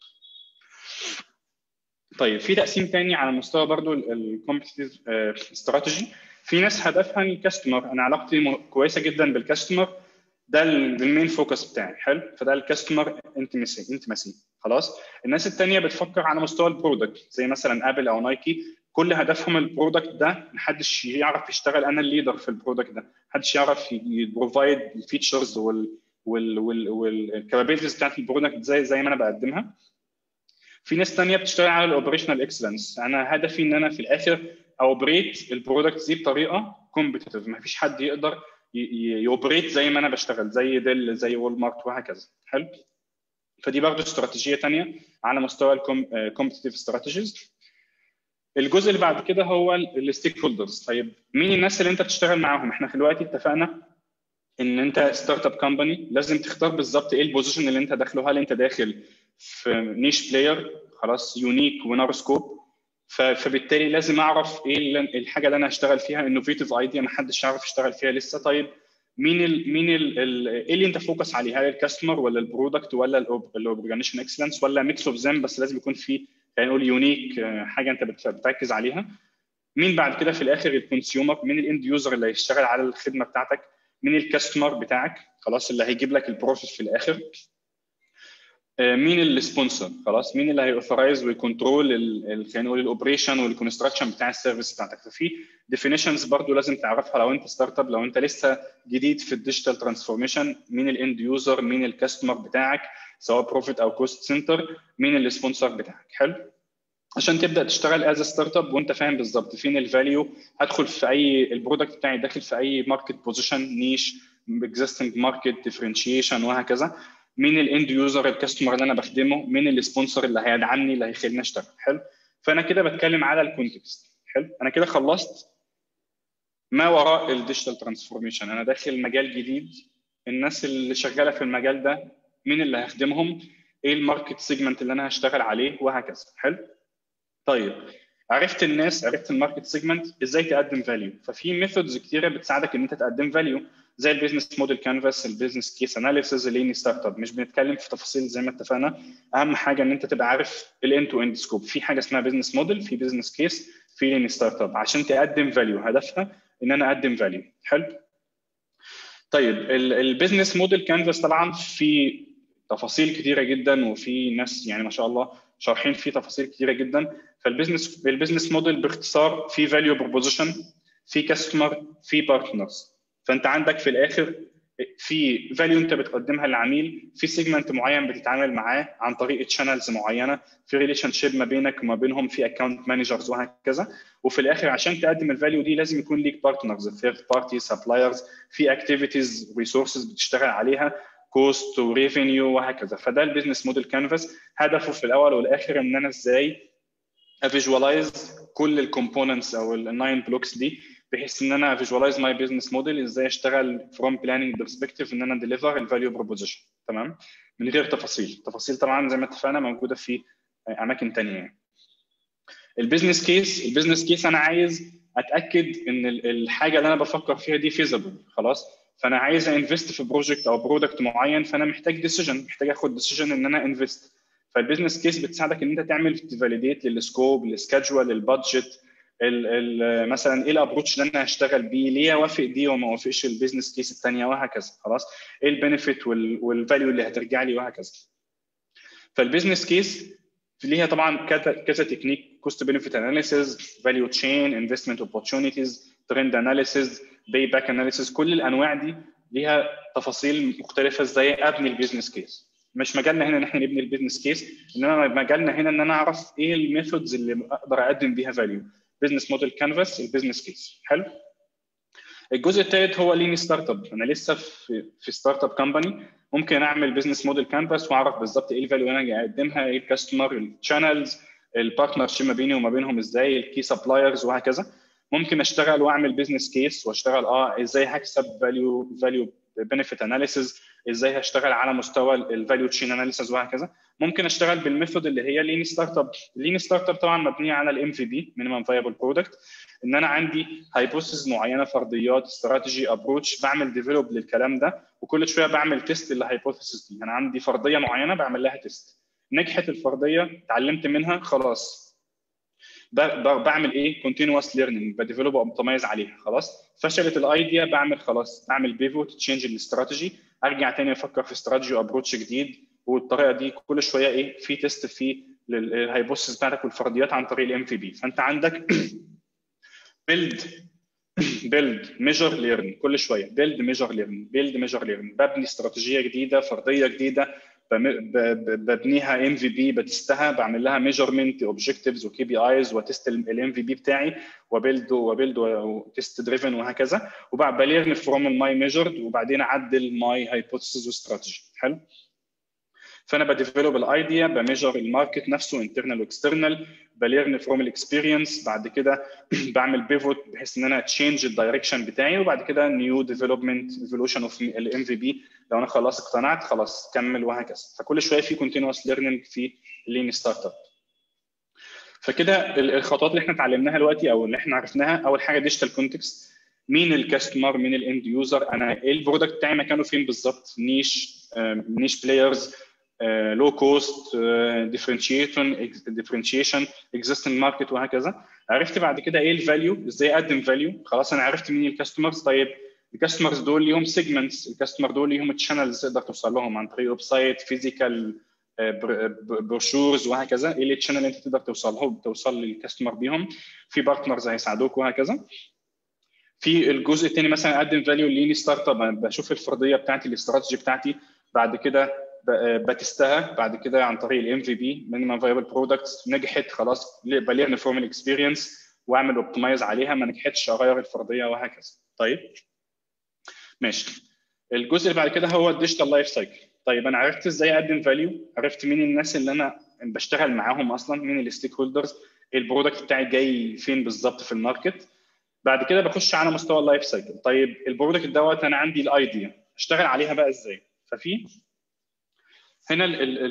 طيب في تقسيم تاني على مستوى برضو الكومبتيتيف استراتيجي. في ناس هدفها الكاستمر، انا علاقتي كويسه جدا بالكاستمر، ده المين فوكس بتاعي. حلو. فده الكاستمر انتمسي انتمسي خلاص. الناس الثانيه بتفكر على مستوى البرودكت، زي مثلا ابل او نايكي، كل هدفهم البرودكت ده، محدش يعرف يشتغل انا الليدر في البرودكت ده، محدش يعرف يبروفايد الفيتشرز وال وال وال والكابابيلتيز بتاعت البرودكت زي زي ما انا بقدمها. في ناس ثانيه بتشتغل على الاوبريشنال اكسلنس، انا هدفي ان انا في الاخر اوبريت البرودكت دي بطريقه كومبيتيتيف، ما فيش حد يقدر يوبريت زي ما انا بشتغل، زي ديل زي وول مارت وهكذا. حلو. فدي برضه استراتيجيه ثانيه على مستوى الكومبيتيتيف استراتيجيز. الجزء اللي بعد كده هو الستيك هولدرز. طيب مين الناس اللي انت بتشتغل معاهم؟ احنا دلوقتي اتفقنا ان انت ستارت اب كومباني، لازم تختار بالظبط ايه البوزيشن اللي انت داخله. هل انت داخل في نيش بلاير، خلاص يونيك ونار سكوب، فبالتالي لازم اعرف ايه الحاجه اللي انا هشتغل فيها، انوفيتيف ايديا ما حدش يعرف يشتغل فيها لسه. طيب مين ال مين ال ايه اللي انت فوكس عليه؟ هل الكاستمر ولا البرودكت ولا الاورجانيزيشن اكسلنس ولا ميكس اوف ذم؟ بس لازم يكون في خلينا نقول يونيك حاجه انت بتركز عليها. مين بعد كده في الاخر الكونسيومر، مين الاند يوزر اللي هيشتغل على الخدمه بتاعتك، مين الكاستمر بتاعك خلاص اللي هيجيب لك البروسيس في الاخر، مين السبونسر خلاص، مين اللي هيأوثرايز ويكنترول خلينا نقول الاوبريشن والكونستراكشن بتاع السيرفيس بتاعتك. ففي ديفينيشنز برضو لازم تعرفها لو انت ستارت اب، لو انت لسه جديد في الديجيتال ترانسفورميشن، مين الاند يوزر، مين الكاستمر بتاعك سواء بروفيت او كوست سنتر، مين السبونسر بتاعك. حلو. عشان تبدا تشتغل از ستارت اب وانت فاهم بالظبط فين الفاليو، هدخل في اي البرودكت بتاعي داخل في اي ماركت بوزيشن، نيش، اكزيستنج ماركت، ديفرنشيشن وهكذا، مين الاند يوزر الكاستمر اللي انا بخدمه، مين السبونسر اللي هيدعمني اللي هيخليني اشتغل. حلو. فانا كده بتكلم على الكونتكست. حلو. انا كده خلصت ما وراء الديجيتال ترانسفورميشن، انا داخل مجال جديد، الناس اللي شغاله في المجال ده مين اللي هخدمهم، ايه الماركت سيجمنت اللي انا هشتغل عليه وهكذا. حلو. طيب عرفت الناس، عرفت الماركت سيجمنت، ازاي تقدم فاليو؟ ففي ميثودز كتيره بتساعدك ان انت تقدم فاليو، زي البيزنس موديل كانفاس، البيزنس كيس اناليسيز، اللين ستارت اب. مش بنتكلم في تفاصيل زي ما اتفقنا، اهم حاجه ان انت تبقى عارف الاند تو اند سكوب. في حاجه اسمها بيزنس موديل، في بيزنس كيس، في لين ستارت اب، عشان تقدم فاليو. هدفها ان انا اقدم فاليو. حلو. طيب البيزنس موديل كانفاس طبعا في تفاصيل كتيره جدا، وفي ناس يعني ما شاء الله شارحين فيه تفاصيل كتيره جدا. فالبيزنس البيزنس موديل باختصار في فاليو بروبوزيشن، في كاستمر، في بارتنرز. فانت عندك في الاخر في فاليو انت بتقدمها للعميل، في سيجمنت معين بتتعامل معاه عن طريق تشانلز معينه، في ريليشن شيب ما بينك وما بينهم، في اكونت مانجرز وهكذا. وفي الاخر عشان تقدم الفاليو دي لازم يكون ليك بارتنرز، ثيرد بارتي، سبلايرز، في اكتيفيتيز ريسورسز بتشتغل عليها، كوست وريفينيو وهكذا. فده البيزنس موديل كانفاس. هدفه في الاول والاخر ان انا ازاي افيجوالايز كل الكومبوننتس او الناين بلوكس دي، بحيث ان انا فيجوالايز ماي بزنس موديل، ازاي اشتغل فروم بلاننج برسبكتيف ان انا ديليفر الفاليو بروبوزيشن. تمام، من غير تفاصيل. تفاصيل طبعا زي ما اتفقنا موجوده في اماكن ثانيه يعني. البيزنس كيس البيزنس كيس انا عايز اتاكد ان الحاجه اللي انا بفكر فيها دي فيزبل خلاص. فانا عايز انفست في بروجكت او برودكت معين، فانا محتاج ديسيجن، محتاج اخد ديسيجن ان انا انفست. فالبيزنس كيس بتساعدك ان انت تعمل فاليديت للسكوب، للسكادجول، للبادجت، مثلا ايه الابروتش اللي انا هشتغل بيه، ليه اوافق دي وما اوافقش البيزنس كيس الثانيه وهكذا. خلاص، ايه البنفيت والفاليو اللي هترجع لي وهكذا. فالبيزنس كيس ليها طبعا كذا كذا تكنيك: كوست بنفيت اناليسيز، فاليو تشين، انفستمنت اوبورتيونيتيز، ترند اناليسيز، باي باك اناليسيز. كل الانواع دي ليها تفاصيل مختلفه ازاي ابني البيزنس كيس. مش مجالنا هنا ان احنا نبني البيزنس كيس، انما مجالنا هنا ان انا اعرف ايه الميثودز اللي اقدر اقدم بيها فاليو. بزنس موديل كانفاس، البيزنس كيس. حلو. الجزء الثالث هو ليني ستارت اب. انا لسه في في ستارت اب كمباني، ممكن اعمل بزنس موديل كانفاس واعرف بالظبط ايه الفاليو اللي انا اقدمها، ايه الكاستمر، الشانلز، البارتنر شيب ما بيني وما بينهم ازاي، الكي سبلايرز وهكذا. ممكن اشتغل واعمل بزنس كيس واشتغل اه ازاي هكسب فاليو فاليو بنفيت اناليسيز، ازاي هشتغل على مستوى الفاليو تشين اناليسيز وهكذا. ممكن اشتغل بالميثود اللي هي لين ستارت اب. لين ستارت اب طبعا مبنيه على الام في بي، مينيمم فايبل برودكت، ان انا عندي هايبوثيسز معينه، فرضيات، استراتيجي، ابروتش، بعمل ديفلوب للكلام ده، وكل شويه بعمل تيست للهايبوثيسز دي. انا عندي فرضيه معينه بعمل لها تيست، نجحت الفرضيه اتعلمت منها خلاص، بعمل ايه؟ كونتينوس ليرنينج، بديفلوب ومتميز عليها. خلاص، فشلت الايديا، بعمل خلاص بعمل بيفوت، تشينج الاستراتيجي، ارجع تاني افكر في استراتيجي وابروتش جديد. والطريقه دي كل شويه ايه؟ في تيست في الهايبوثيسز بتاعتك والفرضيات عن طريق الام في بي. فانت عندك بيلد بيلد ميجر ليرن، كل شويه بيلد ميجر ليرن، بيلد ميجر ليرن، ببني استراتيجيه جديده، فرضيه جديده، ببنيها ام في بي، بتستها، بعمل لها ميجرمنت، اوبجكتيفز وكي بي ايز، وتست الام في بي بتاعي، وبيلد وبيلد وتست دريفن وهكذا، وبعد بليرن فروم الماي ميجرد، وبعدين اعدل ماي هايبوثيسز واستراتيجي. حلو. فانا بديفلوب الايديا، بميجر الماركت نفسه انترنال واكسترنال، بليرن فروم الاكسبيرينس، بعد كده بعمل بيفوت بحيث ان انا تشينج الدايركشن بتاعي، وبعد كده نيو ديفلوبمنت ايفولوشن اوف الام في بي. لو انا خلاص اقتنعت خلاص كمل وهكذا. فكل شويه في كونتينوس ليرنينج في لين ستارت اب. فكده الخطوات اللي احنا اتعلمناها دلوقتي او اللي احنا عرفناها: اول حاجه ديجيتال كونتكست، مين الكاستمر، مين الاند يوزر، انا ايه البرودكت بتاعي مكانه فين بالظبط، نيش نيش بلايرز، لو كوست، ديفرنشيشن ديفرنشيشن اكزيستنج ماركت وهكذا. عرفت بعد كده ايه الفاليو، ازاي اقدم فاليو. خلاص انا عرفت مين الكاستمرز. طيب الكاستمرز دول ليهم سيجمنتس، الكاستمر دول ليهم تشانلز تقدر توصل لهم عن طريق ويب سايت، فيزيكال بروشورز وهكذا. ايه التشانل اللي انت تقدر توصل له توصل للكاستمر بيهم، في بارتنرز هيساعدوك وهكذا. في الجزء الثاني مثلا اقدم فاليو ليني ستارت اب، بشوف الفرضيه بتاعتي، الاستراتيجي بتاعتي، بعد كده بتستها بعد كده عن طريق الام في بي، مينيمم فايبل برودكتس، نجحت خلاص بليرن فروم الاكسبيرينس واعمل اوبتمايز عليها، ما نجحتش اغير الفرضيه وهكذا. طيب ماشي. الجزء اللي بعد كده هو الديجيتال لايف سايكل. طيب انا عرفت ازاي اقدم فاليو، عرفت مين الناس اللي انا بشتغل معاهم اصلا، مين الستيك هولدرز، البرودكت بتاعي جاي فين بالظبط في الماركت. بعد كده بخش على مستوى اللايف سايكل. طيب البرودكت دوت انا عندي الايديا، اشتغل عليها بقى ازاي. ففي هنا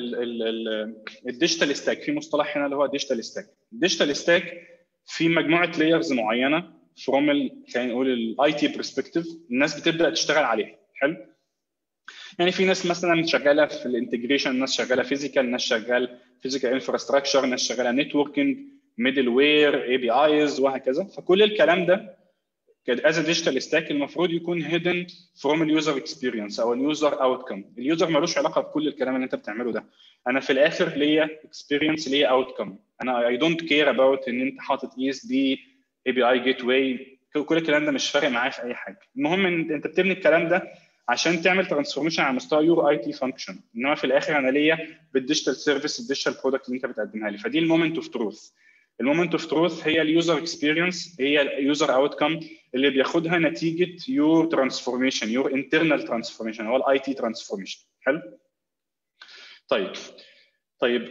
الديجيتال ستاك، في مصطلح هنا اللي هو ديجيتال ستاك. الديجيتال ستاك في مجموعه لايرز معينه فروم خلينا نقول الاي تي برسبكتيف، الناس بتبدا تشتغل عليها. حلو. يعني في ناس مثلا شغاله في الانتجريشن، ناس شغاله فيزيكال، ناس شغال فيزيكال انفراستراكشر، ناس شغاله نتوركينج، ميدل وير، اي بي ايز وهكذا. فكل الكلام ده as a digital stack المفروض يكون hidden from اليوزر experience او اليوزر outcome. اليوزر ملوش علاقه بكل الكلام اللي انت بتعمله ده. انا في الاخر ليا experience ليا outcome. انا I don't care about ان انت حاطط E S B A P I gateway، كل الكلام ده مش فارق معايا في اي حاجه. المهم ان انت بتبني الكلام ده عشان تعمل ترانسفورميشن على مستوى يور اي تي فانكشن، انما في الاخر انا ليا بالديجيتال سيرفيس الديجيتال برودكت اللي انت بتقدمها لي. فدي المومنت اوف تروث. المومنت اوف تروث هي اليوزر اكسبيرينس، هي اليوزر اوتكم اللي بياخدها نتيجه يور ترانسفورميشن، يور انترنال ترانسفورميشن، هو الاي تي ترانسفورميشن. حلو. طيب طيب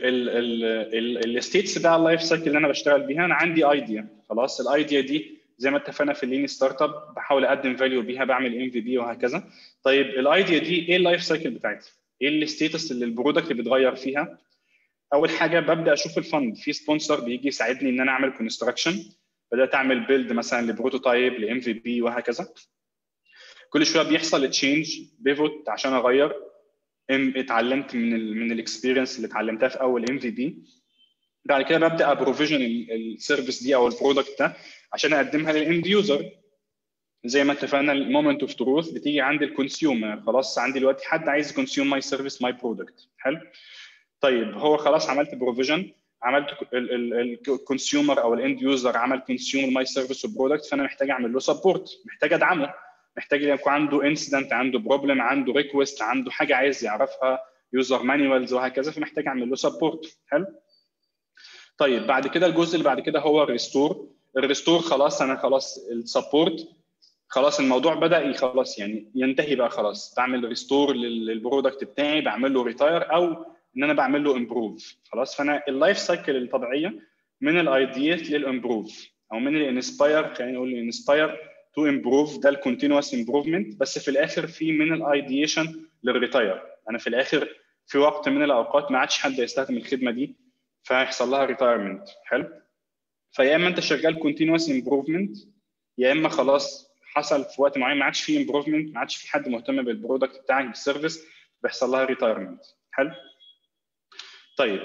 الستيتس بقى اللايف سايكل اللي انا بشتغل بيها، انا عندي ايديا خلاص. الايديا دي زي ما اتفقنا في اللين ستارت اب بحاول اقدم فاليو بيها، بعمل ام في بي وهكذا. طيب الايديا دي ايه اللايف سايكل بتاعتي؟ ايه الستيتس اللي البرودكت اللي بيتغير فيها؟ اول حاجه ببدا اشوف الفند، في سبونسر بيجي يساعدني ان انا اعمل كونستراكشن، بدات اعمل بيلد مثلا لبروتوتايب لام في بي وهكذا. كل شويه بيحصل تشينج بيفوت عشان اغير. اتعلمت من ال من الاكسبيرينس اللي اتعلمتها في اول ام في بي. بعد كده ببدا ابروفيجن السيرفيس دي او البرودكت ده عشان اقدمها للاند يوزر. زي ما اتفقنا المومنت اوف تروث بتيجي عند الكونسيومر، خلاص عندي دلوقتي حد عايز كونسيوم ماي سيرفيس ماي برودكت. حلو. طيب هو خلاص عملت بروفيجن، عملت الكونسيومر او الاند يوزر عمل كونسيوم ماي سيرفيس وبرودكت، فانا محتاج اعمل له سبورت، محتاج ادعمه، محتاج يكون عنده انسيدنت، عنده بروبلم، عنده ريكوست، عنده حاجه عايز يعرفها، يوزر مانيوالز وهكذا، فمحتاج اعمل له سبورت. حلو. طيب بعد كده الجزء اللي بعد كده هو الريستور. الريستور خلاص انا خلاص السبورت خلاص الموضوع بدا خلاص يعني ينتهي بقى، خلاص بعمل ريستور للبرودكت بتاعي، بعمل له ريتاير او ان انا بعمل له امبروف. خلاص فانا اللايف سايكل الطبيعيه من الايديات للامبروف او من الانسباير، خلينا نقول الانسباير تو امبروف، ده الكونتينوس امبروفمنت. بس في الاخر في من الايديشن للريتاير، انا في الاخر في وقت من الاوقات ما عادش حد يستخدم الخدمه دي فهيحصل لها ريتايرمنت. حلو. فيا اما انت شغال كونتينوس امبروفمنت، يا اما خلاص حصل في وقت معين ما عادش فيه امبروفمنت، ما عادش في حد مهتم بالبرودكت بتاعك بالسيرفيس، بيحصل لها ريتايرمنت. حلو. طيب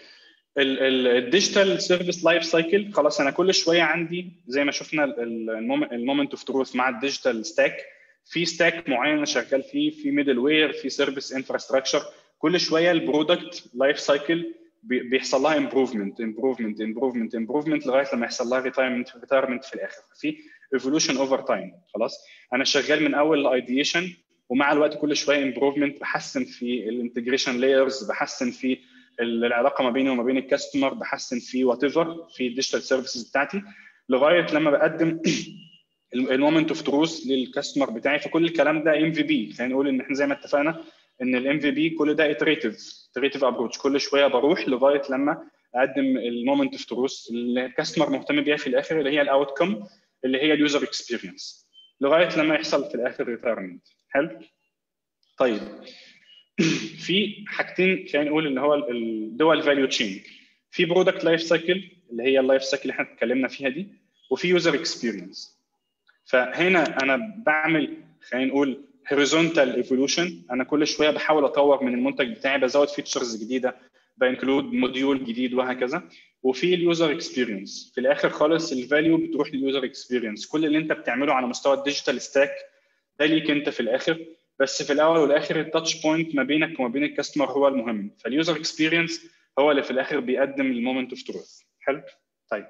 الديجيتال سيرفيس لايف سايكل خلاص انا كل شويه عندي زي ما شفنا المومنت اوف تروث مع الديجيتال ستاك، في ستاك معين انا شغال فيه، في ميدل وير، في سيرفيس انفراستراكشر. كل شويه البرودكت لايف سايكل بيحصل لها امبروفمنت امبروفمنت امبروفمنت امبروفمنت لغايه لما يحصل لها ريتايرمنت ريتايرمنت في الاخر، في ايفولوشن اوفر تايم. خلاص انا شغال من اول الايديشن ومع الوقت كل شويه امبروفمنت، بحسن في الانتجريشن لايرز، بحسن في العلاقه ما بيني وما بين الكاستمر، بحسن في وات ايفر في الديجيتال سيرفيسز بتاعتي لغايه لما بقدم المومنت اوف تروث للكاستمر بتاعي. فكل الكلام ده ام في بي، خلينا نقول ان احنا زي ما اتفقنا ان الام في بي كل ده اتريتيف اتريتيف ابروتش، كل شويه بروح لغايه لما اقدم المومنت اوف تروث اللي الكاستمر مهتم بيها في الاخر، اللي هي الاوتكم اللي هي اليوزر اكسبيرينس، لغايه لما يحصل في الاخر ريتايرمنت. حلو. طيب في حاجتين خلينا نقول اللي هو الدول فاليو تشين، في برودكت لايف سايكل اللي هي اللايف سايكل اللي احنا اتكلمنا فيها دي، وفي يوزر اكسبيرينس. فهنا انا بعمل خلينا نقول هوريزونتال ايفولوشن، انا كل شويه بحاول اطور من المنتج بتاعي، بزود فيتشرز جديده، بانكلود موديول جديد وهكذا. وفي اليوزر اكسبيرينس في الاخر خالص الفاليو بتروح لليوزر اكسبيرينس، كل اللي انت بتعمله على مستوى الديجيتال ستاك ده ليك انت في الاخر، بس في الاول والاخر التاتش بوينت ما بينك وما بين الكاستمر هو المهم. فاليوزر اكسبيرينس هو اللي في الاخر بيقدم المومنت اوف تروث. حلو. طيب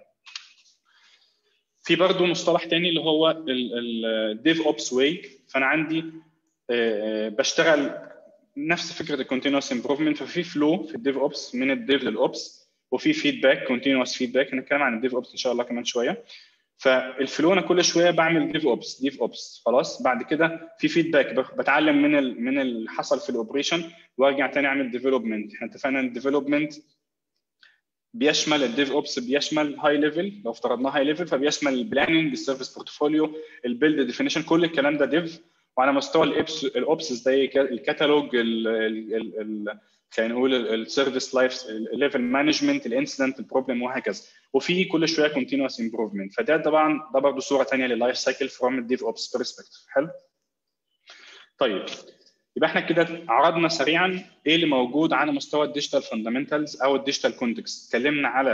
في برضه مصطلح تاني اللي هو الديف اوبس واي. فانا عندي بشتغل نفس فكره الكونتينوس امبروفمنت، ففي فلو في الديف اوبس من الديف للاوبس، وفي فيدباك كونتينوس فيدباك، هنتكلم عن الديف اوبس ان شاء الله كمان شويه. فالفلو انا كل شويه بعمل ديف اوبس ديف اوبس خلاص، بعد كده في فيدباك بتعلم من ال من اللي حصل في الاوبريشن وارجع تاني اعمل ديفلوبمنت. احنا اتفقنا ان الديفلوبمنت بيشمل الديف اوبس بيشمل هاي ليفل، لو افترضناه هاي ليفل فبيشمل البلاننج، السيرفيس بورتفوليو، البيلد ديفينيشن، كل الكلام ده ديف. وعلى مستوى الابس الاوبس زي الكتالوج، خلينا نقول السيرفيس لايف ليفل مانجمنت، الانسيدنت، البروبلم وهكذا. وفي كل شويه كونتينوس امبروفمنت. فده طبعا ده برضه صوره ثانيه لللايف سايكل فروم الديف اوبس برسبكتيف. حلو. طيب يبقى احنا كده عرضنا سريعا ايه اللي موجود على مستوى الديجيتال فاندامنتالز او الديجيتال كونتكست. اتكلمنا على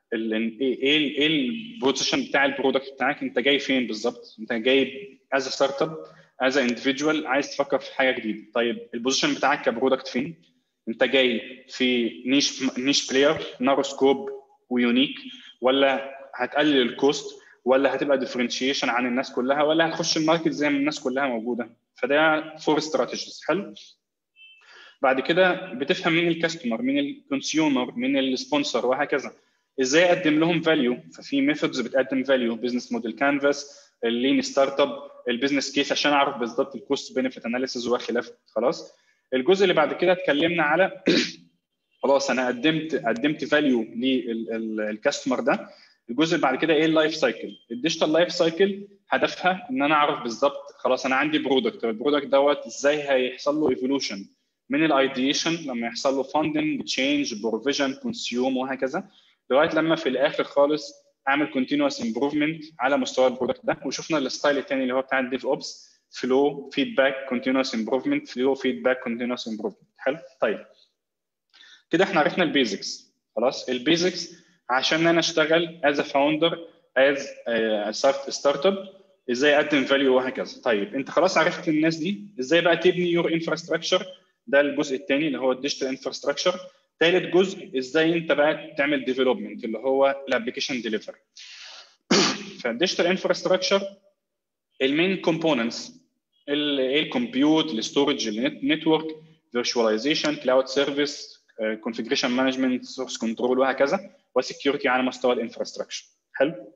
ايه ايه البوزيشن بتاع البرودكت بتاعك، انت جاي فين بالظبط، انت جاي از ستارت اب از اندفيدوال عايز تفكر في حاجه جديده. طيب البوزيشن بتاعك كبرودكت فين؟ انت جاي في نيش نيش بلاير نارو سكوب ويونيك، ولا هتقلل الكوست، ولا هتبقى ديفرنشيشن عن الناس كلها، ولا هتخش الماركت زي ما الناس كلها موجوده؟ فده فور استراتيجيز. حلو. بعد كده بتفهم مين الكاستمر، مين الكونسيومر، مين السبونسر، وهكذا. ازاي اقدم لهم فاليو؟ ففي ميثودز بتقدم فاليو، بزنس موديل كانفاس، اللين ستارت اب، البيزنس كيس عشان اعرف بالظبط الكوست بينفيت اناليسيز وخلافه. خلاص. الجزء اللي بعد كده اتكلمنا على خلاص انا قدمت قدمت فاليو للكاستمر ده. الجزء اللي بعد كده ايه؟ اللايف سايكل. الديجيتال لايف سايكل هدفها ان انا اعرف بالظبط خلاص انا عندي برودكت، البرودكت دوت ازاي هيحصل له ايفولوشن من الايديشن لما يحصل له فاندنج، تشينج، بروفيجن، كونسيوم، وهكذا، لغايه لما في الاخر خالص اعمل كونتينوس امبروفمنت على مستوى البرودكت ده. وشفنا الستايل الثاني اللي هو بتاع الديف اوبس، فلو، فيدباك، كونتينوس امبروفمنت، فلو، فيدباك، كونتينوس امبروفمنت. حلو. طيب كده احنا عرفنا البيزكس. خلاص. البيزكس عشان انا اشتغل از فاوندر از ستارت اب، ازاي اقدم فاليو وهكذا. طيب انت خلاص عرفت الناس دي، ازاي بقى تبني يور انفراستراكشر؟ ده الجزء الثاني اللي هو الديجيتال انفراستراكشر. ثالث جزء ازاي انت بقى تعمل ديفلوبمنت اللي هو الابلكيشن ديليفري. فالديجيتال انفراستراكشر المين كومبوننتس ايه؟ الكمبيوت، الستورج، النتورك، فيرتشواليزيشن، كلاود سيرفيس، كونفيجريشن مانجمنت، سورس كنترول، وهكذا، وسكيورتي على مستوى الانفراستراكشر. حلو.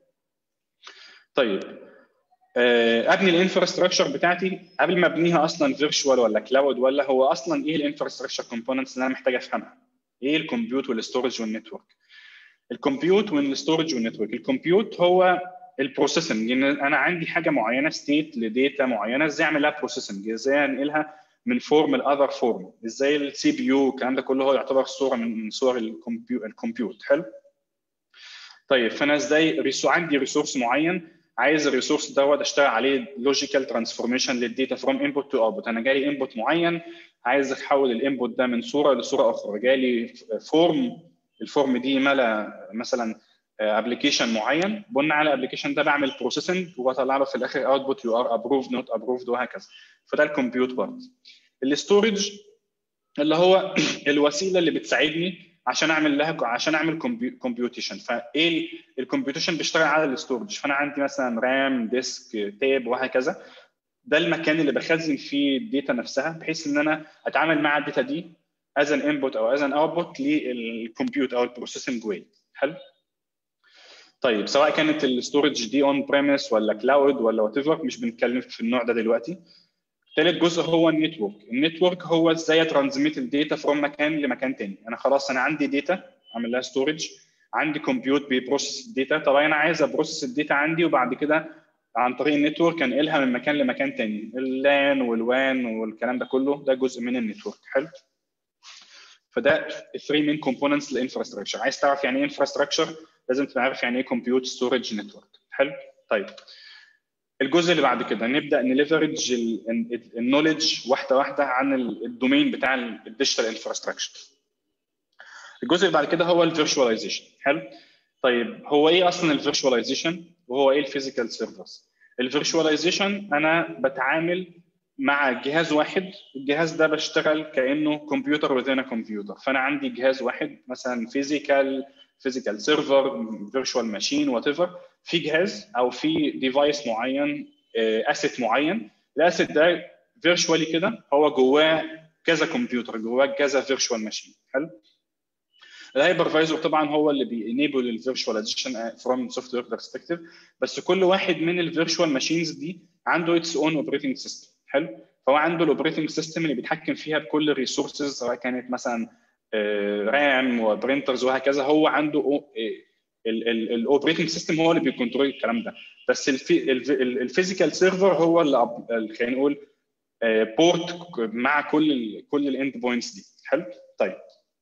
طيب ابني الانفراستراكشر بتاعتي قبل ما ابنيها اصلا فيرتشوال ولا كلاود، ولا هو اصلا ايه الانفراستراكشر كومبوننتس اللي انا محتاج افهمها؟ ايه الكمبيوت والستورج والنتورك؟ الكمبيوت والستورج والنتورك. الكمبيوت هو البروسيسنج، ان انا عندي حاجه معينه، ستيت لديتا معينه، ازاي اعمل لها بروسيسنج، ازاي انقلها من فورم لاذر فورم، ازاي السي بي يو، الكلام ده كله هو يعتبر صوره من صور الكمبيوت. حلو. طيب فانا ازاي ريسو عندي ريسورس معين، عايز الريسورس دوت اشتغل عليه لوجيكال ترانسفورميشن للديتا فروم انبوت تو اوتبوت. انا جالي انبوت معين عايز احول الانبوت ده من صوره لصوره اخرى، جالي فورم، الفورم دي ملا مثلا ابلكيشن معين، بناء على الابلكيشن ده بعمل بروسيسنج وبطلع له في الاخر اوتبوت يو ار ابروفد نوت ابروفد وهكذا. فده الكمبيوت بارت. الاستورج اللي هو الوسيله اللي بتساعدني عشان اعمل لها عشان اعمل كومبيوتيشن. فايه الكمبيوتيشن بيشتغل على الاستورج، فانا عندي مثلا رام، ديسك، تيب، وهكذا. ده المكان اللي بخزن فيه الداتا نفسها، بحيث ان انا اتعامل مع الداتا دي از ان انبوت او از ان اوتبوت للكمبيوت او البروسيسنج واي. حلو. طيب سواء كانت الاستورج دي اون بريمس ولا كلاود ولا وات ايفر، مش بنتكلم في النوع ده دلوقتي. ثالث جزء هو النتورك. النتورك هو ازاي ترانزميت الداتا فروم مكان لمكان تاني. انا خلاص انا عندي داتا اعمل لها ستورج، عندي كمبيوت بيبروسس الداتا، طب انا عايز ابروسس الداتا عندي وبعد كده عن طريق النتورك انقلها من مكان لمكان تاني، اللان والوان والكلام ده كله، ده جزء من النتورك. حلو. فده الثري مين كومبوننتس للانفراستراكشر. عايز تعرف يعني ايه انفراستراكشر لازم تبقى عارف يعني ايه كمبيوت، ستورج، نتورك. حلو. طيب الجزء اللي بعد كده نبدا نليفرج النولج واحده واحده عن الدومين بتاع الديجيتال انفراستراكشر. الجزء اللي بعد كده هو الفيرتشواليزيشن. حلو. طيب هو ايه اصلا الفيرتشواليزيشن وهو ايه الفيزيكال سيرفرز؟ الفيرتشواليزيشن انا بتعامل مع جهاز واحد، الجهاز ده بشتغل كانه كمبيوتر وذين كمبيوتر. فانا عندي جهاز واحد مثلا فيزيكال فيزيكال سيرفر، فيرتشوال ماشين، وات ايفر، في جهاز او في ديفايس معين، اسيت معين. الاسيت ده فيرتشوالي كده هو جواه كذا كمبيوتر، جواه كذا فيرتشوال ماشين. حلو. الهايبرفايزر طبعا هو اللي بينيبل الفيرتشواليزيشن فروم سوفت وير برسبكتيف، بس كل واحد من الفيرتشوال ماشينز دي عنده اتس اون اوبريتنج سيستم. حلو. فهو عنده الاوبريتنج سيستم اللي بيتحكم فيها بكل الريسورسز، سواء كانت مثلا رام وبرينترز وهكذا، هو عنده الاوبريتنج سيستم هو اللي بيكونترول الكلام ده. بس الفيزيكال سيرفر هو اللي خلينا نقول بورت مع كل ال كل الاند بوينتس دي. حلو. طيب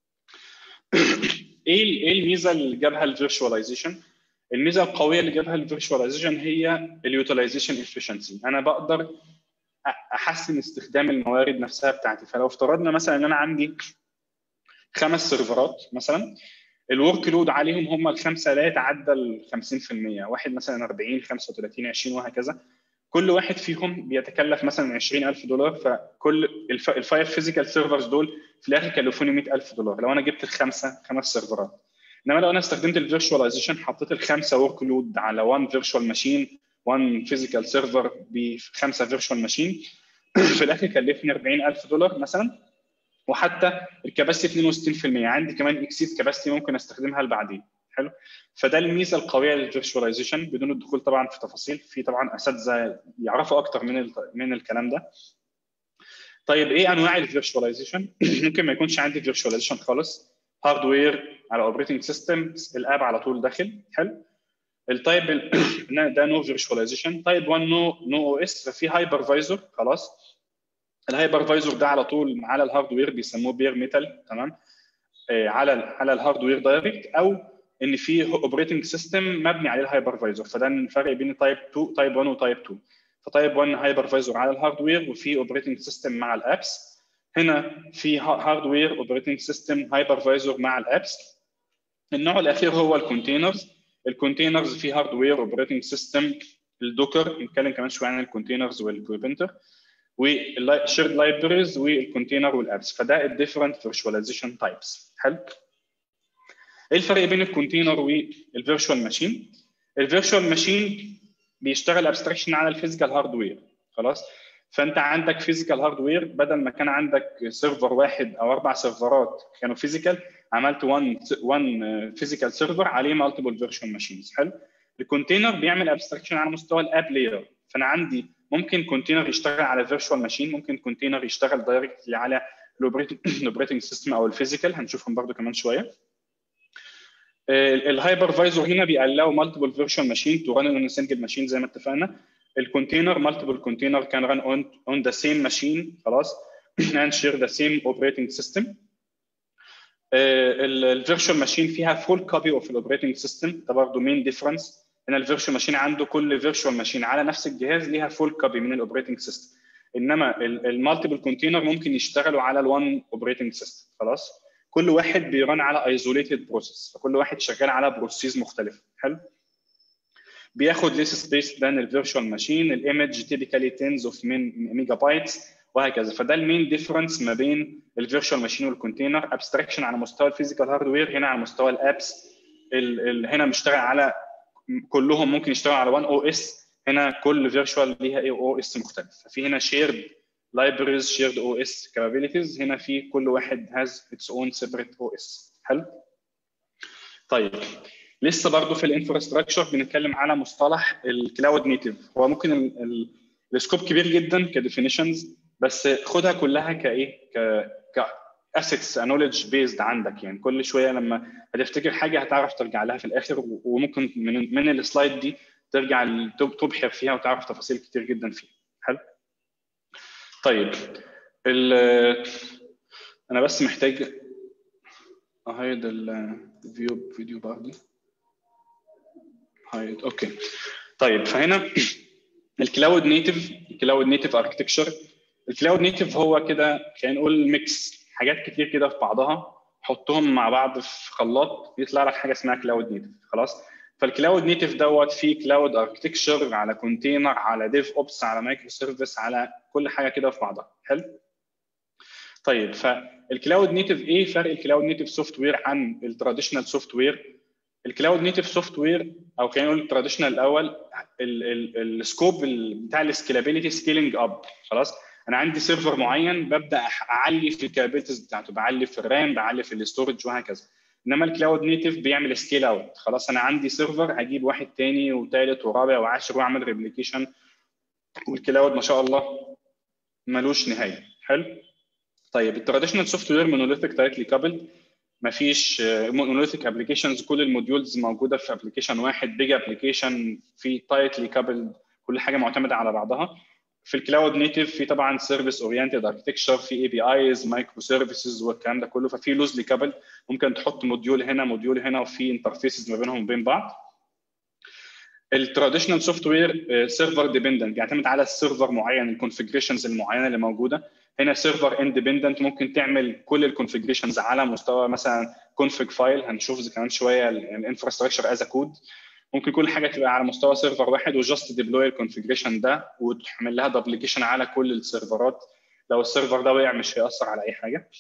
ايه ايه الميزه اللي جابها الفيرتشواليزيشن؟ الميزه القويه اللي جابها الفيرتشواليزيشن هي اليوتيلايزيشن افشنسي. انا بقدر احسن استخدام الموارد نفسها بتاعتي. فلو افترضنا مثلا ان انا عندي خمس سيرفرات مثلا، الورك لود عليهم هم الخمسه لا يتعدى ال خمسين في المية، واحد مثلا أربعين خمسة وثلاثين عشرين وهكذا. كل واحد فيهم بيتكلف مثلا عشرين ألف دولار، فكل الف... الفايف فيزيكال سيرفرز دول في الاخر كلفوني مئة ألف دولار لو انا جبت الخمسه خمس سيرفرات. انما لو انا استخدمت الفيرتشواليزيشن، حطيت الخمسه ورك لود على واحد فيرتشوال ماشين، واحد فيزيكال سيرفر بخمسه فيرتشوال ماشين، في الاخر كلفني أربعين ألف دولار مثلا، وحتى الكباسيتي اثنين وستين في المية، عندي كمان اكسيد كباسيتي ممكن استخدمها لبعدين. حلو. فده الميزه القويه للفيرتشواليزيشن بدون الدخول طبعا في تفاصيل، في طبعا اساتذه يعرفوا اكتر من من الكلام ده. طيب ايه انواع الفيرتشواليزيشن؟ ممكن ما يكونش عندي فيرتشواليزيشن خالص، هاردوير على اوبريتنج سيستم، الاب على طول داخل. حلو. التايب ده نو فيرتشواليزيشن. تايب واحد نو نو او اس، ففي هايبرفايزر خلاص. الهايبرفايزر ده على طول على الهاردوير بيسموه بير ميتال، تمام، آه على على الهاردوير دايركت، او ان في اوبريتنج سيستم مبني عليه الهايبرفايزر. فده الفرق بين تايب اتنين تايب واحد وتايب اتنين. فتايب واحد هايبرفايزر على الهاردوير وفي اوبريتنج سيستم مع الابس. هنا في هاردوير اوبريتنج سيستم هايبرفايزر مع الابس. النوع الاخير هو الكونتينرز. الكونتينرز في هاردوير اوبريتنج سيستم، الدوكر، نتكلم كمان شويه عن الكونتينرز والكوبنتر، والشيرد لايبريز والكونتينر والابس. فده الديفرنت فيرتشواليزيشن تايبس. حلو. ايه الفرق بين الكونتينر والفيرتشوال ماشين؟ الفيرتشوال ماشين بيشتغل ابستراكشن على الفيزيكال هاردوير خلاص. فانت عندك فيزيكال هاردوير، بدل ما كان عندك سيرفر واحد او اربع سيرفرات كانوا فيزيكال، عملت واحد واحد فيزيكال سيرفر عليه مالتيبل فيرتشوال ماشينز. حلو. الكونتينر بيعمل ابستراكشن على مستوى الاب لاير، فانا عندي ممكن كونتينر يشتغل على فيرتشوال ماشين، ممكن كونتينر يشتغل دايركتلي على الاوبريتنج سيستم او الفيزيكال، هنشوفهم برضو كمان شويه. الهايبرفايزر هنا بيقلقوا مالتيبل فيرتشوال ماشين تو ران اون سنجل ماشين زي ما اتفقنا. الكونتينر مالتيبل كونتينر كان ران اون اون ذا سيم ماشين خلاص and share the same operating system. الفيرتشوال ماشين فيها فول كوبي اوف الاوبريتنج سيستم، ده برضه مين ديفرنس. هنا الفيرتشوال ماشين عنده كل فيرتشوال ماشين على نفس الجهاز ليها فول كوبي من الاوبريتنج سيستم، انما المالتيبل كونتينر ممكن يشتغلوا على الوان اوبريتنج سيستم خلاص. كل واحد بيران على ايزوليتد بروسيس، فكل واحد شغال على بروسيس مختلفه. حلو. بياخد ليس سبيس ذان الفيرتشوال ماشين، الايمج تيبيكالي تنز اوف ميجا بايتس وهكذا. فده المين ديفرنس ما بين الفيرتشوال ماشين والكونتينر. ابستراكشن على مستوى الفيزيكال هاردوير، هنا على مستوى الابس. ال ال هنا بيشتغل على كلهم ممكن يشتغل على واحد او اس، هنا كل فيرتشوال ليها اي او اس مختلف. ففي هنا شيرد libraries shared او اس capabilities، هنا في كل واحد has its own separate او اس. حلو. طيب لسه برضه في الانفراستراكشر بنتكلم على مصطلح الكلاود نيتيف. هو ممكن السكوب كبير جدا كديفينيشنز، بس خدها كلها كايه ك كاسيتس نوليدج بيزد عندك، يعني كل شويه لما هتفتكر حاجه هتعرف ترجع لها في الاخر، وممكن من من السلايد دي ترجع تبحر فيها وتعرف تفاصيل كتير جدا فيها. حلو. طيب انا بس محتاج اهيد الفيو فيديو بعدي هايد. اوكي. طيب فهنا الكلاود نيتيف الكلاود نيتيف اركتكتشر. الكلاود نيتيف هو كده خلينا نقول ميكس حاجات كتير كده في بعضها، حطهم مع بعض في خلاط يطلع لك حاجه اسمها كلاود نيتيف خلاص. فالكلاود نيتيف دوت فيه كلاود اركتكتشر على كونتينر على ديف اوبس على مايكرو سيرفيس على كل حاجه كده في بعضها. حلو. طيب فالكلاود نيتيف ايه فرق الكلاود نيتيف سوفت وير عن التراديشنال سوفت وير؟ الكلاود نيتيف سوفت وير او خلينا نقول التراديشنال الاول، السكوب بتاع السكيلابيلتي سكيلينج اب خلاص. انا عندي سيرفر معين ببدا اعلي في الكابابيلتيز بتاعته، بعلي في الرام، بعلي في الاستورج وهكذا. انما الكلاود نيتيف بيعمل سكيل اوت خلاص. انا عندي سيرفر هجيب واحد تاني وثالث ورابع وعاشر واعمل ريبليكيشن، والكلاود ما شاء الله ملوش نهايه. حلو. طيب التراديشنال سوفت وير مونوليثيك تايتلي كابلد، مفيش مونوليثيك ابلكيشنز، كل الموديولز موجوده في ابلكيشن واحد، بيج ابلكيشن في تايتلي كابلد، كل حاجه معتمده على بعضها. في الكلاود نيتيف في طبعا سيرفيس اورينتد اركتكتشر، في اي بي ايز مايكرو سيرفيسز والكلام ده كله، ففي لوزلي كابل ممكن تحط موديول هنا موديول هنا وفي انترفيسز ما بينهم وبين بعض. التراديشنال سوفت وير سيرفر ديبندنت، يعتمد على السيرفر معين، الكونفيجريشنز المعينه اللي موجوده. هنا سيرفر اندبندنت، ممكن تعمل كل الكونفيجريشنز على مستوى مثلا config فايل، هنشوف كمان شويه الانفراستراكشر از كود. ممكن كل حاجه تبقى على مستوى سيرفر واحد وجاست ديبلوي الكونفيجريشن ده وتعمل لها دبليكيشن على كل السيرفرات. لو السيرفر ده وقع مش هيأثر على اي حاجه.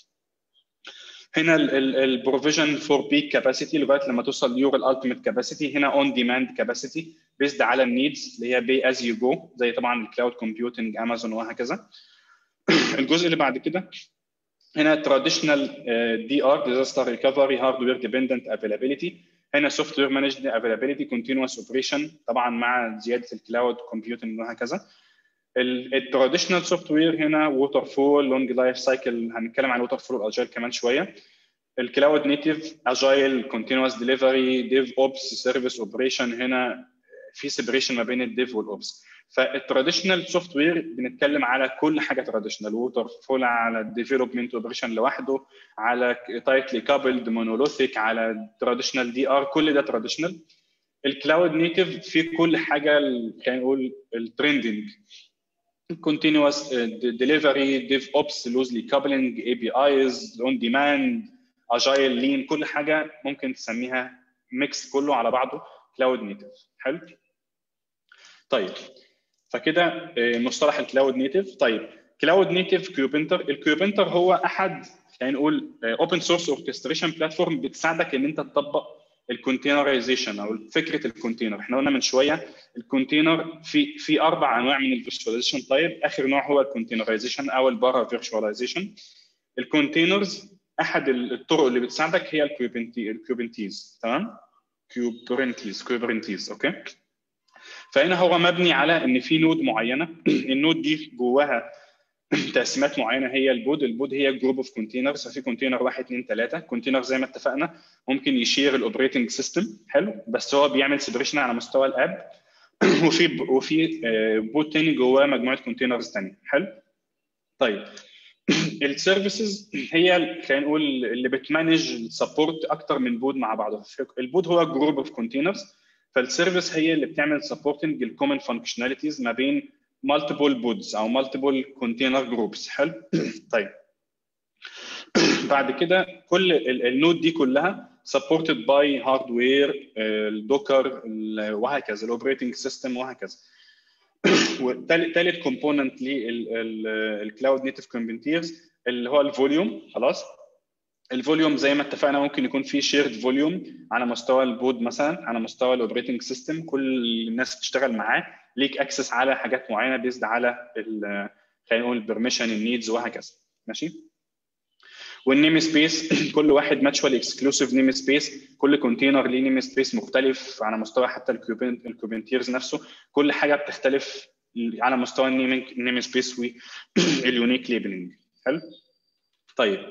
هنا البروفيجن فور بيك كاباسيتي لغايه لما توصل ليور الالتيميت كاباسيتي. هنا اون ديماند كاباسيتي بيزد على النيدز اللي هي بي از يو جو، زي طبعا الكلاود كومبيوتنج امازون وهكذا. الجزء اللي بعد كده هنا تراديشنال دي ار ديزاستر ريكفري هاردوير ديبندنت افيلابيلتي. هنا سوفت وير مانجد افيلابيلتي كونتينوس اوبريشن، طبعا مع زياده الكلاود كومبيوتنج وهكذا. التراديشنال سوفت وير هنا ووتر فول لونج لايف سايكل، هنتكلم عن ووتر فول واجايل كمان شويه. الكلاود نيتيف اجايل كونتينوس ديليفري ديف اوبس سيرفيس اوبريشن، هنا في سيبريشن ما بين الديف والاوبس. فالتراديشنال سوفت وير بنتكلم على كل حاجه تراديشنال، ووتر فول على الديفلوبمنت اوبريشن لوحده، على تايتلي كابلد مونولوثيك، على تراديشنال دي ار، كل ده تراديشنال. الكلاود نيتيف في كل حاجه خلينا نقول الترندنج، continuous delivery DevOps loosely coupling A P Is on demand agile lean، كل حاجه ممكن تسميها ميكس كله على بعضه كلاود نيتيف. حلو. طيب فكده مصطلح الكلاود نيتيف. طيب كلاود نيتيف كوبنتر، الكوبنتر هو احد يعني نقول اوبن سورس اوركستريشن بلاتفورم بتساعدك ان انت تطبق الكونتينرايزيشن او فكره الكونتينر. احنا قلنا من شويه الكونتينر في في اربع انواع من الفيرتشواليزيشن تايب، اخر نوع هو الكونتينرايزيشن او البارا فيرتشواليزيشن. الكونتينرز احد الطرق اللي بتساعدك هي الكوبنتي الكوبنتيز، تمام؟ كوبرنتيز كوبرنتيز اوكي. فهنا هو مبني على ان في نود معينه، النود دي جواها تقسيمات معينه، هي البود، البود هي جروب اوف كونتينرز، ففي كونتينر واحد اثنين ثلاثه. كونتينر زي ما اتفقنا ممكن يشير الاوبريتنج سيستم، حلو، بس هو بيعمل سيبريشن على مستوى الاب. وفي وفي بود ثاني جواه مجموعه كونتينرز ثانيه، حلو. طيب السيرفيسز هي خلينا نقول اللي بتمانج السبورت اكتر من بود مع بعض. البود هو جروب اوف كونتينرز، فالسيرفيس هي اللي بتعمل سبورتنج الكومن فانكشناليتيز ما بين multiple بودز او multiple container groups. حلو. طيب بعد كده كل النود دي كلها supported by hardware الدوكر وهكذا الاوبريتنج سيستم وهكذا. وثالث كومبوننت للكلاود نيتيف كومبوننتيرز اللي هو الفوليوم. خلاص الفوليوم زي ما اتفقنا ممكن يكون في شيرد فوليوم على مستوى البود مثلا، على مستوى الاوبريتنج سيستم، كل الناس بتشتغل معاه، ليك اكسس على حاجات معينه بيزد على خلينا نقول البرميشن النيدز وهكذا. ماشي. والنيم سبيس كل واحد ماتشوال اكسكلوسيف نيم سبيس، كل كونتينر ليه نيم سبيس مختلف على مستوى حتى الكوبنتيرز نفسه، كل حاجه بتختلف على مستوى النيم سبيس واليونيك ليبلنج. حلو. طيب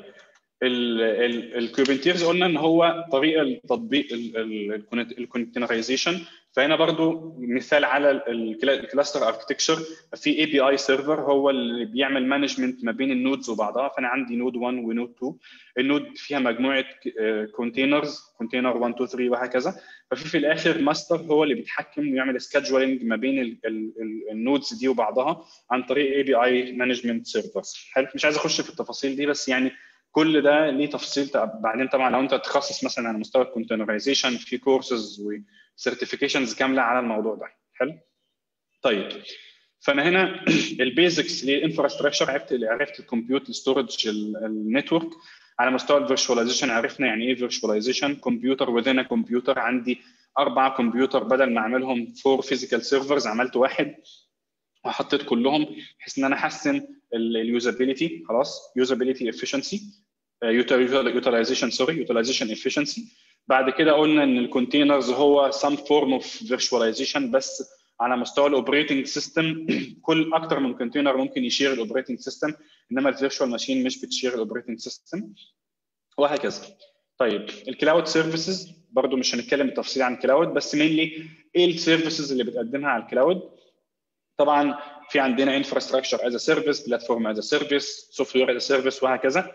الكوبنتيرز قلنا ان هو طريقه لتطبيق الكونتينرايزيشن. فهنا برضو مثال على الكلاستر اركتكتشر، في اي بي اي سيرفر هو اللي بيعمل مانجمنت ما بين النودز وبعضها. فانا عندي نود واحد ونود اثنين، النود فيها مجموعه كونتينرز، كونتينر واحد اثنين ثلاثة وهكذا. ففي في الاخر ماستر هو اللي بيتحكم ويعمل سكادجولينج ما بين النودز دي وبعضها عن طريق اي بي اي مانجمنت سيرفرز. حلو. مش عايز اخش في التفاصيل دي، بس يعني كل ده ليه تفصيل بعدين. طبعا لو انت تخصص مثلا على مستوى الكونتينرايزيشن في كورسز وسيرتيفيكيشنز كامله على الموضوع ده. حلو. طيب فانا هنا البيزكس للانفراستراكشر عرفت عرفت الكمبيوت الستورج النتورك. على مستوى الفيرتشواليزيشن عرفنا يعني ايه فيرتشواليزيشن، كمبيوتر وذين كمبيوتر. عندي اربعه كمبيوتر بدل ما اعملهم فور فيزيكال سيرفرز عملت واحد وحطيت كلهم بحيث ان انا احسن اليوزابيلتي. خلاص يوزابيلتي افشنسي يوتيلايزيشن سوري يوتيلايزيشن افشنسي. بعد كده قلنا ان الكونتينرز هو some form of virtualization بس على مستوى الاوبريتنج سيستم. كل اكتر من كونتينر ممكن يشير الاوبريتنج سيستم، انما الفيرتشوال ماشين مش بتشير الاوبريتنج سيستم وهكذا. طيب الكلاود سيرفيسز برضو مش هنتكلم بالتفصيل عن الكلاود، بس مينلي ايه السيرفيسز اللي بتقدمها على الكلاود. طبعا في عندنا انفراستراكشر از سيرفيس، بلاتفورم از سيرفيس، سوفت وير از سيرفيس وهكذا.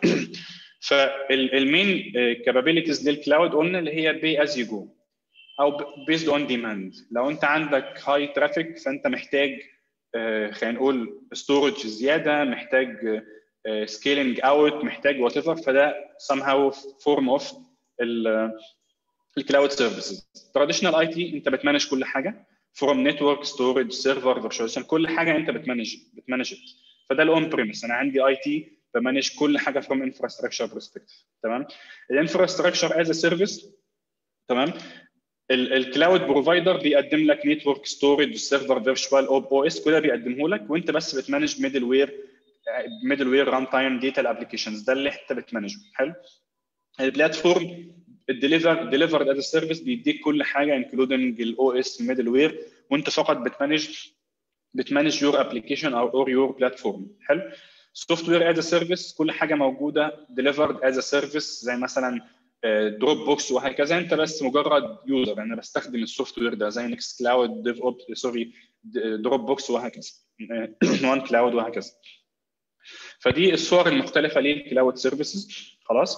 فالمين كابابيلتيز للكلاود قلنا اللي هي بي از يو جو او بيزد اون ديماند. لو انت عندك هاي ترافيك فانت محتاج خلينا نقول ستورج زياده، محتاج سكيلينج اوت، محتاج وات ايفر، فده somehow form of الكلاود سيرفيسز. تراديشنال اي تي انت بتمانج كل حاجه فروم نتورك ستورج سيرفر فيرتشواليزيشن، كل حاجه انت بتمانج بتمانج فده الاون بريمس. انا عندي اي تي بمانج كل حاجه فروم انفراستراكشر برسبكتيف. تمام. الانفراستراكشر از سيرفيس. تمام. الكلاود بروفايدر بيقدم لك نتورك ستورج سيرفر فيرتشوال او اس، كل ده بيقدمه لك وانت بس بتمانج ميدل وير ميدل وير ران تايم داتا الابلكيشنز، ده اللي انت بتمانجه. حلو. البلاتفورم الديليفر ديليفرد از سيرفيس بيديك كل حاجه انكلودنج الاو اس ميدل وير، وانت فقط بتمانج بتمانج يور ابلكيشن او اور يور بلاتفورم. حلو. سوفت وير از سيرفيس كل حاجه موجوده ديليفرد از سيرفيس، زي مثلا دروب بوكس وهكذا، انت بس مجرد يوزر، انا بستخدم السوفت وير ده زي نكست كلاود ديف اوب سوري دروب بوكس وهكذا وان كلاود وهكذا. فدي الصور المختلفه للكلاود سيرفيسز. خلاص.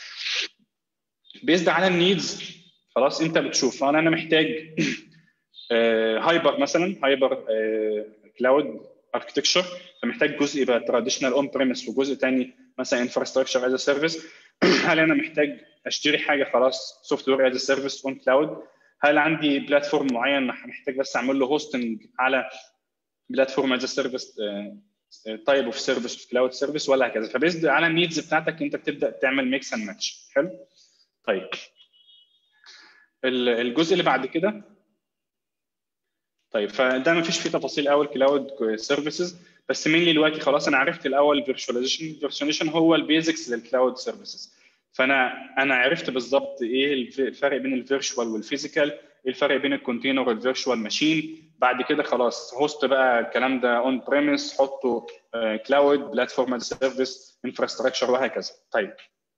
بيزد على النيدز. خلاص انت بتشوف انا انا محتاج هايبر مثلا هايبر كلاود اركتكتشر، فمحتاج جزء يبقى تراديشنال اون بريمس وجزء ثاني مثلا انفراستراكشر از سيرفيس. هل انا محتاج اشتري حاجه خلاص سوفت وير از سيرفيس اون كلاود؟ هل عندي بلاتفورم معين محتاج بس اعمل له هوستنج على بلاتفورم از سيرفيس تايب اوف سيرفيس في كلاود سيرفيس ولا هكذا؟ فبيزد على النيدز بتاعتك انت بتبدا تعمل ميكس اند ماتش. حلو. طيب الجزء اللي بعد كده، طيب فده ما فيش فيه تفاصيل قوي الكلاود سيرفيسز، بس مين دلوقتي خلاص انا عرفت الاول فيرتشواليزيشن. فيرتشواليزيشن هو البيزكس للكلاود سيرفيسز، فانا انا عرفت بالظبط ايه الفرق بين الفيرتشوال والفيزيكال، ايه الفرق بين الكونتينر والفيرتشوال ماشين. بعد كده خلاص هوست بقى الكلام ده اون بريمس، حطه كلاود بلاتفورم از سيرفيس انفراستراكشر وهكذا. طيب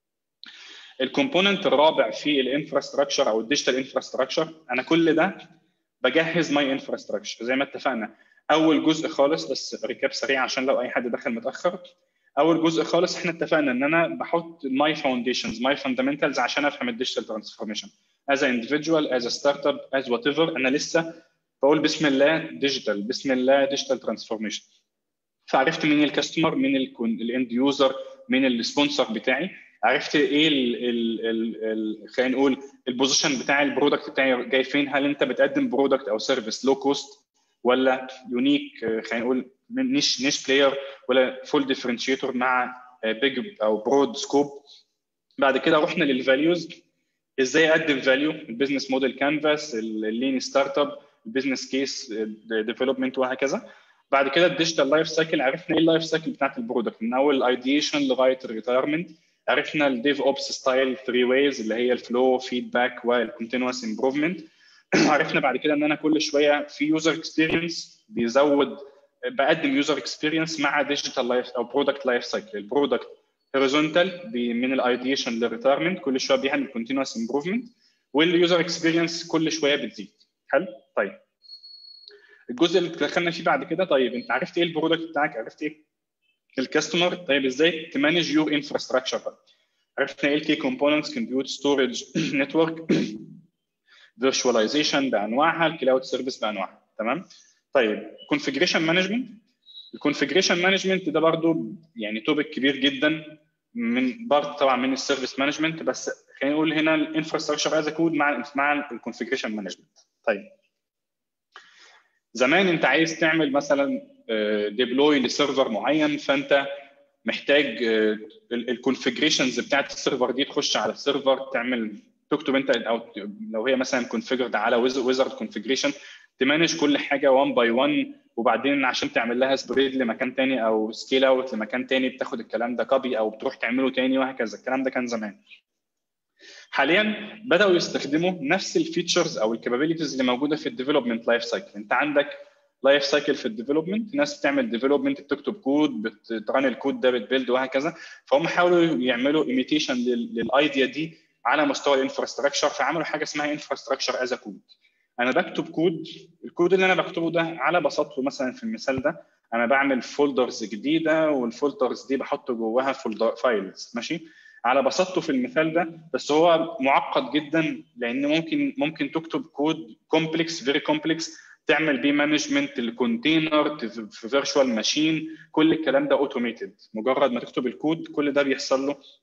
الكومبوننت الرابع في الانفراستراكشر او الديجيتال انفراستراكشر، انا كل ده بجهز ماي انفراستراكشر زي ما اتفقنا. اول جزء خالص، بس ريكاب سريع عشان لو اي حد دخل متاخر، اول جزء خالص احنا اتفقنا ان انا بحط ماي فاونديشنز ماي فاندامنتالز عشان افهم الديجيتال ترانسفورميشن از اندفيدوال از ستارت اب از وات ايفر. انا لسه بقول بسم الله ديجيتال، بسم الله ديجيتال ترانسفورميشن. فعرفت مين الكاستمر، مين الاند يوزر، مين السبونسر بتاعي، عرفت ايه ال خلينا نقول البوزيشن بتاع البرودكت بتاعي جاي فين، هل انت بتقدم برودكت او سيرفيس لو كوست ولا يونيك خلينا نقول نيش نيش بلاير ولا فول ديفرنشيتور مع بيج او برود سكوب. بعد كده رحنا للفاليوز، ازاي اقدم فاليو، البيزنس موديل كانفاس، اللين ستارت اب، البيزنس كيس ديفلوبمنت وهكذا. بعد كده الديجيتال لايف سايكل، عرفنا ايه اللايف سايكل بتاعت البرودكت من اول الايديشن لغايه الريتايرمنت. عرفنا الديف اوبس ستايل ثري ويز اللي هي الفلو فيدباك والكونتينوس امبروفمنت. عرفنا بعد كده ان انا كل شويه في يوزر اكسبيرينس بيزود، بقدم يوزر اكسبيرينس مع ديجيتال لايف او برودكت لايف سايكل. البرودكت هوريزونتال من الايديشن للريتايرمنت، كل شويه بيعمل كونتينوس امبروفمنت، واليوزر اكسبيرينس كل شويه بتزيد. حلو. طيب الجزء اللي دخلنا فيه بعد كده، طيب انت عرفت ايه البرودكت بتاعك، عرفت ايه الكاستمر، طيب ازاي تمانج يور انفراستراكشر بقى؟ عرفنا ايه الكي كومبوننتس، كمبيوت ستورج نتورك فيرتشواليزيشن بانواعها، الكلاود سيرفيس بانواعها. تمام. طيب كونفيجريشن مانجمنت، الكونفيجريشن مانجمنت ده برضو يعني توبيك كبير جدا من برضه طبعا من السيرفيس مانجمنت، بس خلينا نقول هنا الانفراستراكشر از كود مع مع الكونفيجريشن مانجمنت. طيب زمان انت عايز تعمل مثلا ديبلوي لسيرفر معين، فانت محتاج الكونفيجريشنز بتاعت السيرفر دي تخش على السيرفر تعمل تكتب انت، او لو هي مثلا كونفيجرد على ويزارد كونفيجريشن تمانج كل حاجه واحد باي واحد، وبعدين عشان تعمل لها سبريد لمكان ثاني او سكيل اوت لمكان ثاني بتاخد الكلام ده كوبي او بتروح تعمله ثاني وهكذا. الكلام ده كان زمان. حاليا بداوا يستخدموا نفس الفيتشرز او الكابابيلتيز اللي موجوده في الديفلوبمنت لايف سايكل. انت عندك لايف سايكل في الديفلوبمنت، ناس بتعمل ديفلوبمنت بتكتب كود بتران الكود ده بتبيلد وهكذا، فهم حاولوا يعملوا ايميتيشن للايديا دي على مستوى الانفراستراكشر، فعملوا حاجه اسمها انفراستراكشر از كود. انا بكتب كود، الكود اللي انا بكتبه ده على بساطته مثلا في المثال ده انا بعمل فولدرز جديده، والفولدرز دي بحط جواها فولدر فايلز ماشي على بساطته في المثال ده، بس هو معقد جدا لان ممكن ممكن تكتب كود كومبلكس فيري كومبلكس تعمل بيه مانجمنت الكونتينر في فيرتشوال ماشين، كل الكلام ده اوتوميتد. مجرد ما تكتب الكود كل ده بيحصل له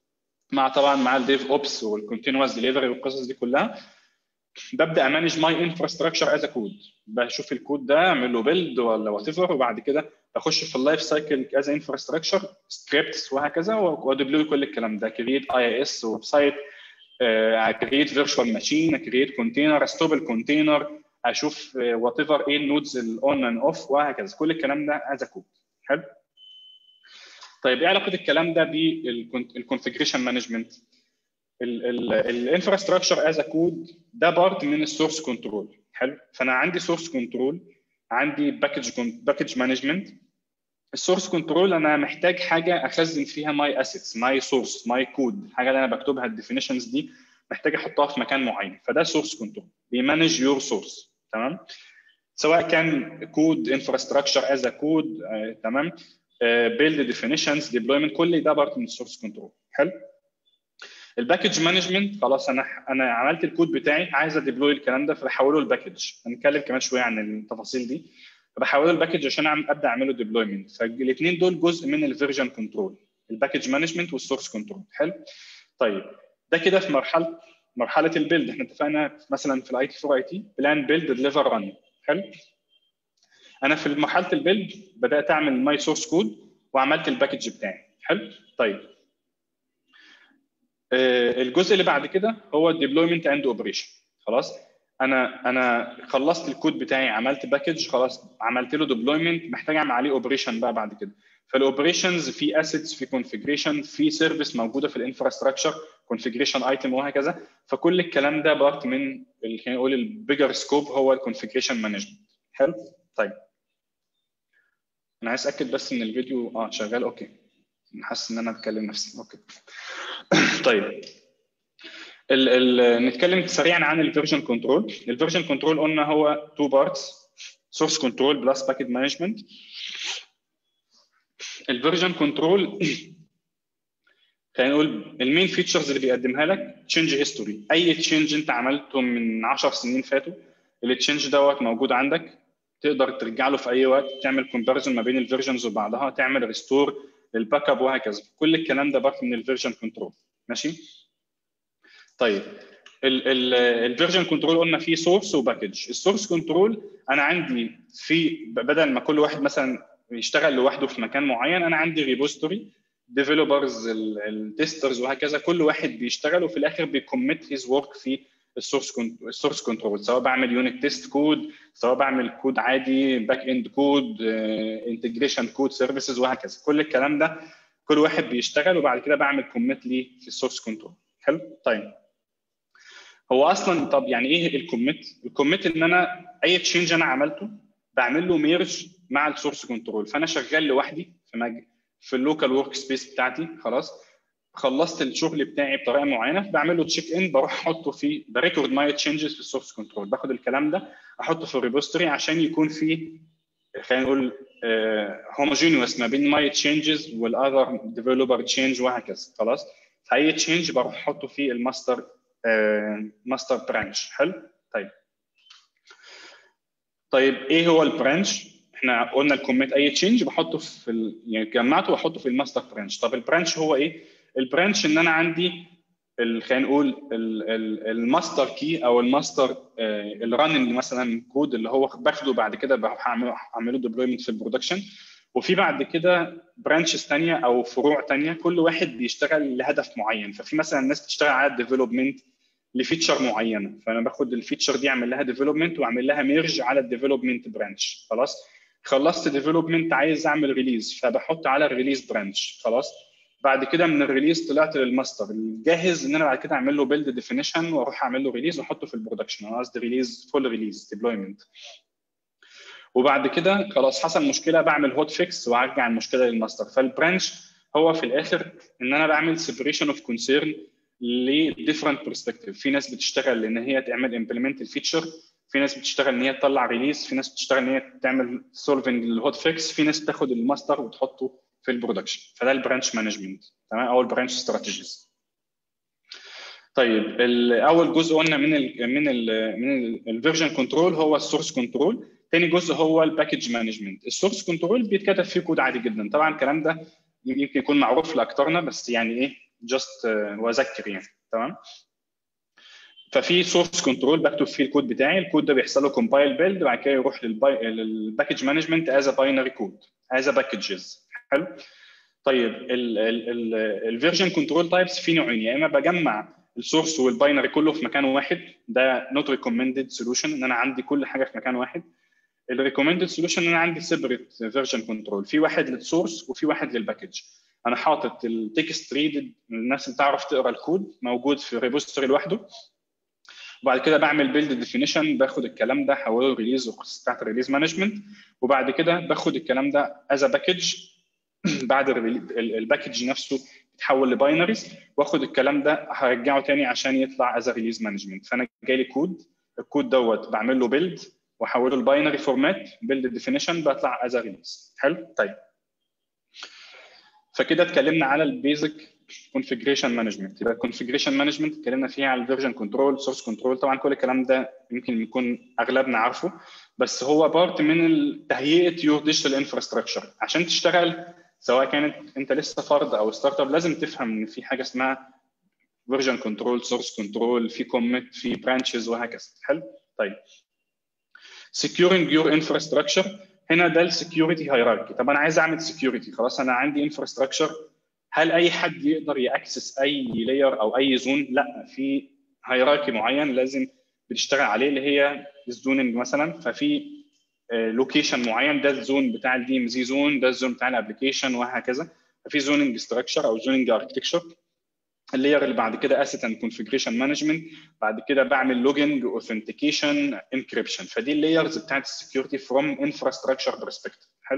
مع طبعا مع الديف اوبس والكونتينوس ديليفري والقصص دي كلها، ببدا امانج ماي انفراستراكشر از كود. بشوف الكود ده اعمل له بيلد ولا وات ايفر، وبعد كده بخش في اللايف سايكل از انفراستراكشر سكريبتس وهكذا، وادبلوي كل الكلام ده، كريت اي اس ويب سايت، كريت فيرتشوال ماشين، كريت كونتينر، استوب الكونتينر، اشوف وات ايفر ايه النودز الاون اند اوف وهكذا، كل الكلام ده از كود. حلو. طيب ايه علاقه الكلام ده بالكونفيجريشن مانجمنت؟ الانفراستراكشر از كود ده بارت من السورس كنترول. حلو. فانا عندي سورس كنترول، عندي باكج باكج مانجمنت. السورس كنترول انا محتاج حاجه اخزن فيها ماي اسيتس، ماي سورس، ماي كود، الحاجه اللي انا بكتبها الديفينيشنز دي محتاج احطها في مكان معين، فده سورس كنترول بيمانج يور سورس. تمام. سواء كان كود انفراستراكشر از كود، تمام، بيلد ديفينيشنز، ديبلويمنت، كل ده بارت من السورس كنترول. حلو. الباكج مانجمنت خلاص انا انا عملت الكود بتاعي، عايز اديبلوي الكلام ده فبحوله لباكج. هنتكلم كمان شويه عن التفاصيل دي. فبحوله لباكج عشان ابدا اعمله ديبلويمنت. فالاثنين دول جزء من الفيرجن كنترول، الباكج مانجمنت والسورس كنترول. حلو. طيب ده كده في مرحله مرحله البيلد. احنا اتفقنا مثلا في الاي تي فور اي تي بلان بيلد ديليفر ران. حلو. انا في مرحله البيلد بدات اعمل ماي سورس كود وعملت الباكج بتاعي. حلو. طيب الجزء اللي بعد كده هو الديبلويمنت اند اوبريشن. خلاص انا انا خلصت الكود بتاعي، عملت باكج، خلاص عملت له ديبلويمنت، محتاج اعمل عليه اوبريشن بقى بعد كده. فالاوبريشنز في اسيتس، في كونفيجريشن، في سيرفيس موجوده في الانفراستراكشر، كونفيجريشن ايتم وهكذا. فكل الكلام ده بارت من اللي خلينا نقول البيجر سكوب هو الكونفيجريشن مانجمنت. حلو. طيب انا عايز اتاكد بس ان الفيديو اه شغال. اوكي، حاسس ان انا بتكلم نفسي. اوكي. طيب ال ال نتكلم سريعا عن الفيرجن كنترول. الفيرجن كنترول قلنا هو تو بارتس، سورس كنترول بلس باكيت مانجمنت. الفيرجن كنترول خلينا نقول المين فيتشرز اللي بيقدمها لك تشينج هيستوري. اي تشينج انت عملته من عشر سنين فاتوا، التشينج دوت موجود عندك، تقدر ترجع له في اي وقت، تعمل كومباريزون ما بين الفيرجنز وبعضها، تعمل ريستور للباك اب وهكذا. كل الكلام ده بارت من الفيرجن كنترول. ماشي. طيب الفيرجن كنترول قلنا فيه سورس وباكج. السورس كنترول انا عندي في بدل ما كل واحد مثلا يشتغل لوحده في مكان معين، انا عندي ريبوستوري، ديفلوبرز، التسترز وهكذا، كل واحد بيشتغل وفي الاخر بيكوميت هيز ورك في السورس السورس كنترول، سواء بعمل يونت تيست كود، سواء بعمل كود عادي باك اند كود، انتجريشن كود، سيرفيسز وهكذا. كل الكلام ده كل واحد بيشتغل وبعد كده بعمل كوميت ليه في السورس كنترول. حلو. طيب هو اصلا طب يعني ايه الكوميت؟ الكوميت ان انا اي تشينج انا عملته بعمل له ميرج مع السورس كنترول. فانا شغال لوحدي في مج... في اللوكال ورك سبيس بتاعتي، خلاص خلصت الشغل بتاعي بطريقه معينه، بعمل له تشيك ان، بروح احطه في بريكورد ماي تشينجز في السورس كنترول، باخد الكلام ده احطه في الريبوستري عشان يكون في خلينا نقول هوموجينيوس ما بين ماي تشينجز والاذر ديفلوبر تشينج وهكذا. خلاص اي تشينج بروح احطه في الماستر ماستر برانش. حلو. طيب طيب ايه هو البرانش؟ احنا قلنا الكوميت اي تشينج بحطه في ال... يعني جمعته واحطه في الماستر برانش. طب البرانش هو ايه؟ البرانش ان انا عندي خلينا نقول الماستر كي او الماستر الرننج مثلا كود اللي هو باخده بعد كده بروح اعمله ديبلويمنت في البرودكشن، وفي بعد كده برانشز ثانيه او فروع ثانيه كل واحد بيشتغل لهدف معين. ففي مثلا الناس بتشتغل على الديفلوبمنت لفيتشر معينه، فانا باخد الفيتشر دي اعمل لها ديفلوبمنت واعمل لها ميرج على الديفلوبمنت برانش. خلاص خلصت ديفلوبمنت عايز اعمل ريليز، فبحط على الريليز برانش. خلاص بعد كده من الريليز طلعت للماستر الجاهز ان انا بعد كده اعمل له بيلد ديفينيشن واروح اعمل له ريليز واحطه في البرودكشن. انا قصدي ريليز فول ريليز ديبلويمنت. وبعد كده خلاص حصل مشكله بعمل هوت فيكس وارجع المشكله للماستر. فالبرانش هو في الاخر ان انا بعمل سيبريشن اوف كونسيرن لديفرنت برسبكتيف. في ناس بتشتغل ان هي تعمل امبلمنت الفيتشر، في ناس بتشتغل ان هي تطلع ريليز، في ناس بتشتغل ان هي تعمل سولفنج للهوت فيكس، في ناس بتاخد الماستر وتحطه في البرودكشن. فده البرانش مانجمنت، تمام، او البرانش استراتيجيز. طيب اول جزء قلنا من ال من ال من الفيرجن كنترول هو السورس كنترول. ثاني جزء هو الباكج مانجمنت. السورس كنترول بيتكتب فيه كود عادي جدا، طبعا الكلام ده يمكن يكون معروف لاكثرنا، بس يعني ايه جاست واذكر يعني. تمام. ففي سورس كنترول بكتب فيه الكود بتاعي، الكود ده بيحصل له كومبايل بيلد وبعد كده يروح للباكج مانجمنت از باينري كود از باكجز. حلو. طيب الفيرجن كنترول تايبس في نوعين، يا اما بجمع السورس والباينري كله في مكان واحد، ده نوت ريكومندد سولوشن ان انا عندي كل حاجه في مكان واحد. الريكومندد سولوشن ان انا عندي سيبريت فيرجن كنترول، في واحد للسورس وفي واحد للباكج. انا حاطط التكست ريد، الناس اللي تعرف تقرا الكود موجود في ريبوزيتوري لوحده، وبعد كده بعمل بيلد ديفينيشن، باخد الكلام ده احوله ريليز بتاعت الريليز مانجمنت، وبعد كده باخد الكلام ده از باكج بعد الباكج نفسه يتحول لباينريز، واخد الكلام ده هرجعه تاني عشان يطلع از ريليز مانجمنت. فانا جاي كود، الكود دوت بعمل له بيلد واحوله لباينري فورمات، بيلد ديفينيشن بطلع از ريليز. حلو. طيب فكده اتكلمنا على البيزك كونفيجريشن مانجمنت. يبقى الكونفيجريشن مانجمنت اتكلمنا فيها على الفيرجن كنترول، سورس كنترول، طبعا كل الكلام ده يمكن يكون اغلبنا عارفه، بس هو بارت من تهيئه يور ديجيتال انفراستراكشر. عشان تشتغل سواء كانت انت لسه فرد او ستارت اب، لازم تفهم ان في حاجه اسمها فيرجن كنترول، سورس كنترول، في كوميت، في برانشز وهكذا. حلو. طيب securing your infrastructure، هنا ده السكيورتي هيراركي. طب انا عايز اعمل سكيورتي، خلاص انا عندي انفراستراكشر، هل اي حد يقدر ياكسس اي لاير او اي زون؟ لا، في هيراركي معين لازم بتشتغل عليه، اللي هي الزوننج مثلا. ففي لوكيشن معين، ده الزون بتاع الدي ام زي زون، ده الزون بتاع الابلكيشن وهكذا. ففي زوننج ستراكشر او زوننج اركتكشر. اللاير اللي بعد كده اسيت اند كونفيجريشن مانجمنت، بعد كده بعمل لوجينج اوثنتيكيشن انكريبشن. فدي اللايرز بتاعت السكيورتي فروم انفراستراكشر برسبكتيف. حلو.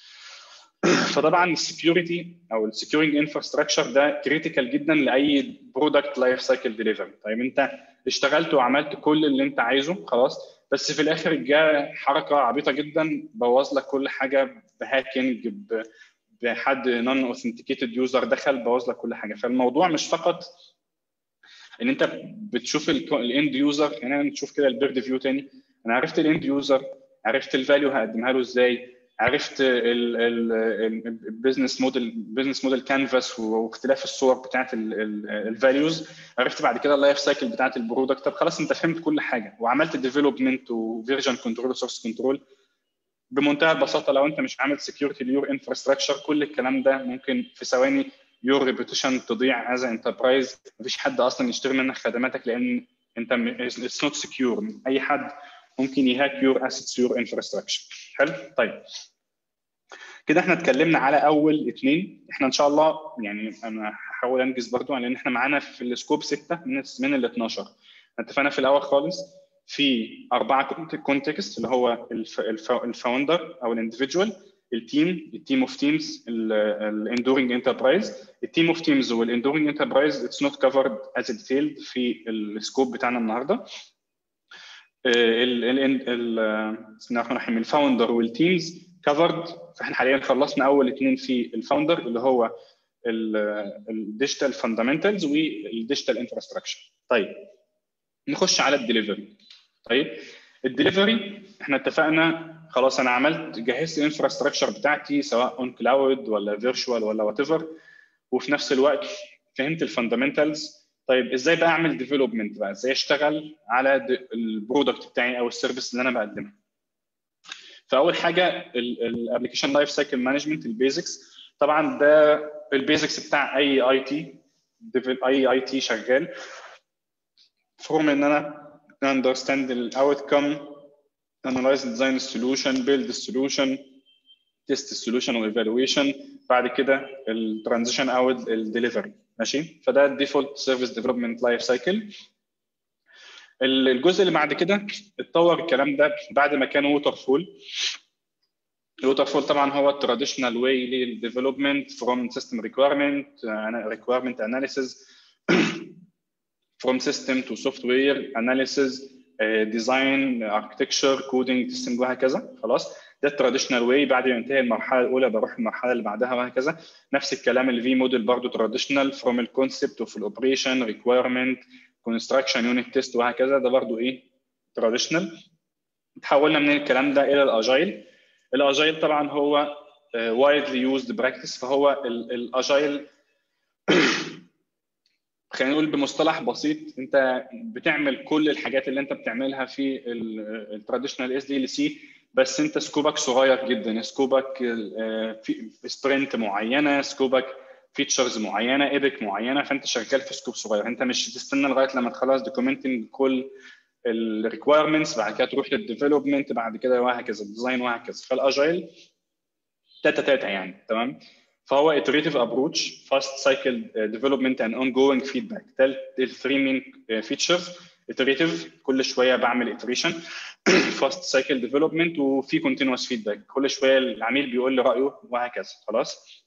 فطبعا السكيورتي او السكيورنج انفراستراكشر ده كريتيكال جدا لاي برودكت لايف سايكل ديليفري. طيب انت اشتغلت وعملت كل اللي انت عايزه خلاص، بس في الاخر جاء حركه عبيطه جدا بوظ لك كل حاجه بهاكينج، بحد نون اوثنتيكيتد يوزر دخل بوظ لك كل حاجه. فالموضوع مش فقط ان انت بتشوف الاند يوزر، يعني انا نشوف كده البيرد فيو تاني، انا عرفت الاند يوزر، عرفت الفاليو هقدمها له ازاي، عرفت البيزنس موديل البيزنس موديل كانفاس واختلاف الصور بتاعت الفاليوز، عرفت بعد كده اللايف سايكل بتاعت البرودكت. طب خلاص انت فهمت كل حاجه وعملت ديفلوبمنت وفيرجن كنترول وسورس كنترول. بمنتهى البساطه لو انت مش عامل سكيورتي ليور انفراستراكشر، كل الكلام ده ممكن في ثواني يور ريبيوتيشن تضيع از انتربرايز، مفيش حد اصلا يشتري منك خدماتك لان انت اتس نوت سكيور. اي حد ممكن يهاك يور اسيتس يور انفراستراكشر. حلو. طيب كده احنا اتكلمنا على اول اثنين. احنا ان شاء الله يعني انا هحاول انجز برضو لان احنا معانا في السكوب سته من من ال اتناشر. اتفقنا في الاول خالص في اربعه كونتكست، اللي هو الفاوندر او الاندفيدوال، التيم، التيم اوف تيمز، الاندورنج انتربرايز. التيم اوف تيمز والاندورنج انتربرايز اتس نوت كفرد از ديتيلد في السكوب بتاعنا النهارده. ال ال بسم الله الرحمن الرحيم الفاوندر والتيمز كفرد. فاحنا حاليا خلصنا اول اثنين في الفاوندر اللي هو الديجيتال فاندامنتالز والديجيتال انفراستراكشر. طيب نخش على الدليفري. طيب الدليفري احنا اتفقنا خلاص انا عملت جهزت الانفراستراكشر بتاعتي سواء اون كلاود ولا فيرتشوال ولا وات ايفر، وفي نفس الوقت فهمت الفاندامنتالز. طيب ازاي بقى اعمل ديفلوبمنت بقى، ازاي اشتغل على البرودكت بتاعي او السيرفيس اللي انا بقدمها؟ فاول حاجه الابلكيشن لايف سايكل مانجمنت، البيزكس. طبعا ده البيزكس بتاع اي اي تي اي اي تي شغال، فروم ان انا understand the outcome, analyze design solution, build the solution, test the solution وايفالويشن، بعد كده الترانزيشن او الدليفري. ماشي. فده الديفولت سيرفيس ديفلوبمنت لايف سايكل. الجزء اللي بعد كده اتطور الكلام ده بعد ما كان ووتر فول. الووتر فول طبعا هو التراديشنال واي للديفلوبمنت فروم سيستم ريكويرمنت ريكويرمنت اناليسيز from system to software analysis, uh, design, architecture, coding, testing وهكذا. خلاص ده التراديشنال واي. بعد ما ينتهي المرحله الاولى بروح المرحله اللي بعدها وهكذا. نفس الكلام الفي موديل برضه تراديشنال from الكونسبت وفي الاوبريشن ريكويرمنت كونستراكشن يونت تيست وهكذا. ده برضه ايه تراديشنال. تحولنا من الكلام ده الى الاجايل. الاجايل طبعا هو وايدلي يوزد براكتس. فهو الاجايل خلينا نقول بمصطلح بسيط، انت بتعمل كل الحاجات اللي انت بتعملها في التراديشنال اس دي ال سي، بس انت سكوبك صغير جدا، سكوبك في سبرنت معينه، سكوبك فيتشرز معينه، ايبك معينه، فانت شغال في سكوب صغير. انت مش هتستنى لغايه لما تخلص دوكيومنتنج كل الريكويرمنتس، بعد كده تروح للديفلوبمنت، بعد كده وهكذا الديزاين وهكذا. فالاجايل تاتا تاتا يعني، تمام. فهو iterative approach, fast cycle development and ongoing feedback. ده الثري مين features. iterative كل شويه بعمل iteration fast cycle development وفي continuous feedback، كل شويه العميل بيقول لي رايه وهكذا. خلاص.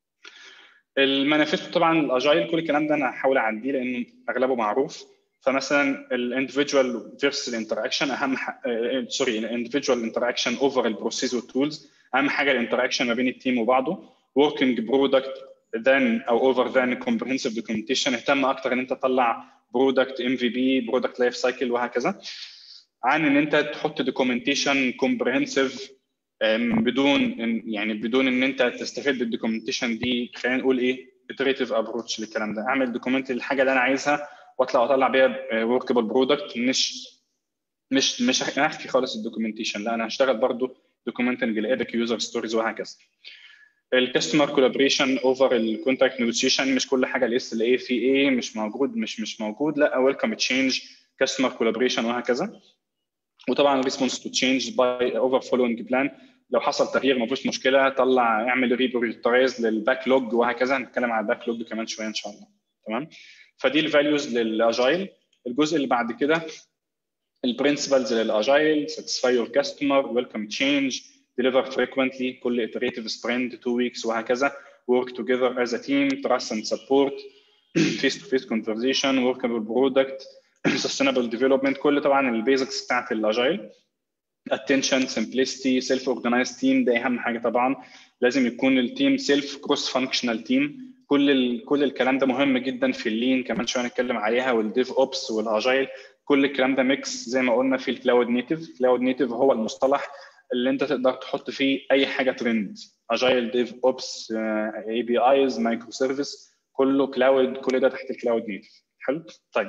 المانيفستو طبعا الاجايل كل الكلام ده انا هحاول اعديه لانه اغلبه معروف. فمثلا الاندفيدوال فيرسس الانتراكشن اهم ح... سوري الاندفيدوال انتراكشن اوفر البروسيس والتولز، اهم حاجه الانتراكشن ما بين التيم وبعضه. working product then او over then comprehensive documentation، اهتم اكتر ان انت تطلع برودكت ام في بي، برودكت لايف سايكل وهكذا، عن ان انت تحط دوكيومنتيشن كومبريهنسيف بدون يعني بدون ان انت تستفيد بالدوكيومنتيشن دي. خلينا نقول ايه iterative approach للكلام ده. اعمل دوكيومنت للحاجه اللي انا عايزها واطلع واطلع بيها وركبل برودكت، مش مش مش هحكي خالص الدوكيومنتيشن، لا انا هشتغل برضو دوكيومنتنج الايبك يوزر ستوريز وهكذا. الكاستمر كولابريشن اوفر الكونتراكت نيجوشيشن، مش كل حاجه الاس ال اي في ايه مش موجود مش مش موجود، لا ويلكم تشينج كاستمر كولابريشن وهكذا. وطبعا ريسبونس تو تشينج باي اوفر فولوينج بلان، لو حصل تغيير ما فيش مشكله طلع اعمل ريبورتايز للباك لوج وهكذا. هنتكلم على الباك لوج كمان شويه ان شاء الله. تمام. فدي الفاليوز للاجايل. الجزء اللي بعد كده البرنسبلز للاجايل: ساتسفاي يور كاستمر، ويلكم تشينج، deliver frequently، كل iterative sprint two weeks وهكذا، work together as a team، trust and support، face to face conversation، workable product، sustainable development. كل طبعا البيزكس بتاعت الاجايل. attention، simplicity، self organized team، ده اهم حاجه طبعا. لازم يكون التيم سيلف كروس فانكشنال تيم. كل ال... كل الكلام ده مهم جدا في اللين، كمان شويه هنتكلم عليها، والديف اوبس والاجايل. كل الكلام ده ميكس زي ما قلنا في الكلاود نيتيف. كلاود نيتيف هو المصطلح اللي انت تقدر تحط فيه اي حاجه ترند، اجايل، ديف اوبس، اي بي ايز، مايكرو سيرفيس، كله كلاود، كل ده تحت الكلاود نيتيف. حلو. طيب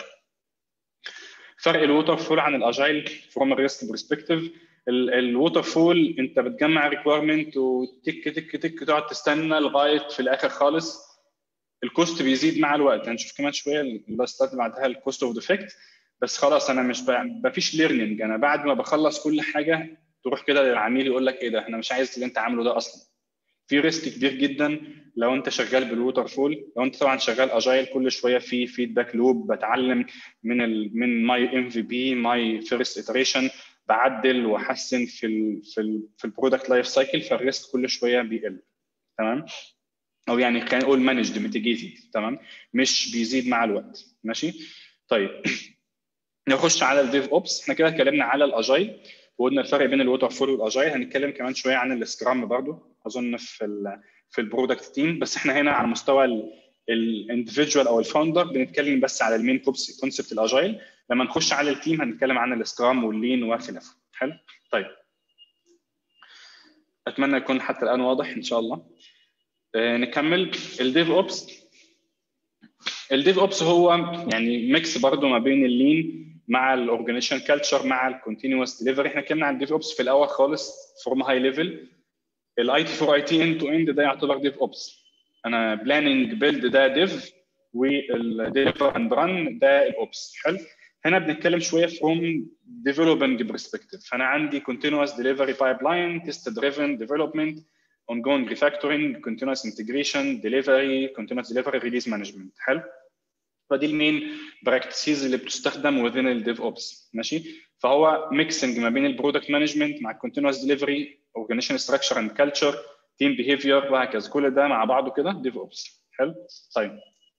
فرق الووتر فول عن الاجايل فروم ريسك برسبكتيف. الووتر فول انت بتجمع ريكويرمنت وتك تك تك تقعد تستنى لغايه في الاخر خالص. الكوست بيزيد مع الوقت، هنشوف كمان شويه اللاستات اللي بعدها الكوست اوف ديفكت. بس خلاص انا مش ما فيش ليرنينج، انا بعد ما بخلص كل حاجه تروح كده للعميل يقول لك ايه ده، انا مش عايز اللي انت عامله ده اصلا. في ريسك كبير جدا لو انت شغال بالووتر فول. لو انت طبعا شغال اجايل كل شويه في فيدباك لوب، بتعلم من ال من ماي ام في بي، ماي فيرست اتريشن، بعدل واحسن في ال في ال في البرودكت لايف سايكل، فالريسك كل شويه بيقل. تمام. او يعني خلينا نقول مانجد ميتيجيتد. تمام. مش بيزيد مع الوقت. ماشي. طيب نخش على الديف اوبس. احنا كده اتكلمنا على الاجايل وقلنا الفرق بين الووتر فول والاجايل. هنتكلم كمان شويه عن السكرام برضو اظن في ال في البرودكت تيم، بس احنا هنا على مستوى الاندفيدوال او الفاوندر بنتكلم بس على المين كونسبت الاجايل. لما نخش على التيم هنتكلم عن السكرام واللين وخلافه. حلو. طيب اتمنى يكون حتى الان واضح ان شاء الله. آه نكمل. الديف اوبس. الديف اوبس هو يعني ميكس برضو ما بين اللين مع الاورجانيزيشن كلتشر مع الكونتينوس ديليفري. احنا اتكلمنا عن الديف اوبس في الاول خالص فروم هاي ليفل. الاي تي فور اي تي اند تو اند ده يعتبر ديف اوبس. انا بلاننج بيلد ده ديف، والديليفر اند ران ده الاوبس. حلو. هنا بنتكلم شويه فروم ديفلوبينج برسبكتيف. فانا عندي continuous delivery pipeline، test driven development، ongoing refactoring، continuous integration، delivery، continuous delivery، release management. حلو. فدي المين براكتسز اللي بتستخدم within الديف اوبس. ماشي. فهو ميكسنج ما بين البرودكت مانجمنت مع الكونتينوس ديليفري، اورجانيزيشن ستراكشر اند كلتشر، تيم بيهيفير وهكذا. كل ده مع بعضه كده ديف اوبس. حلو. طيب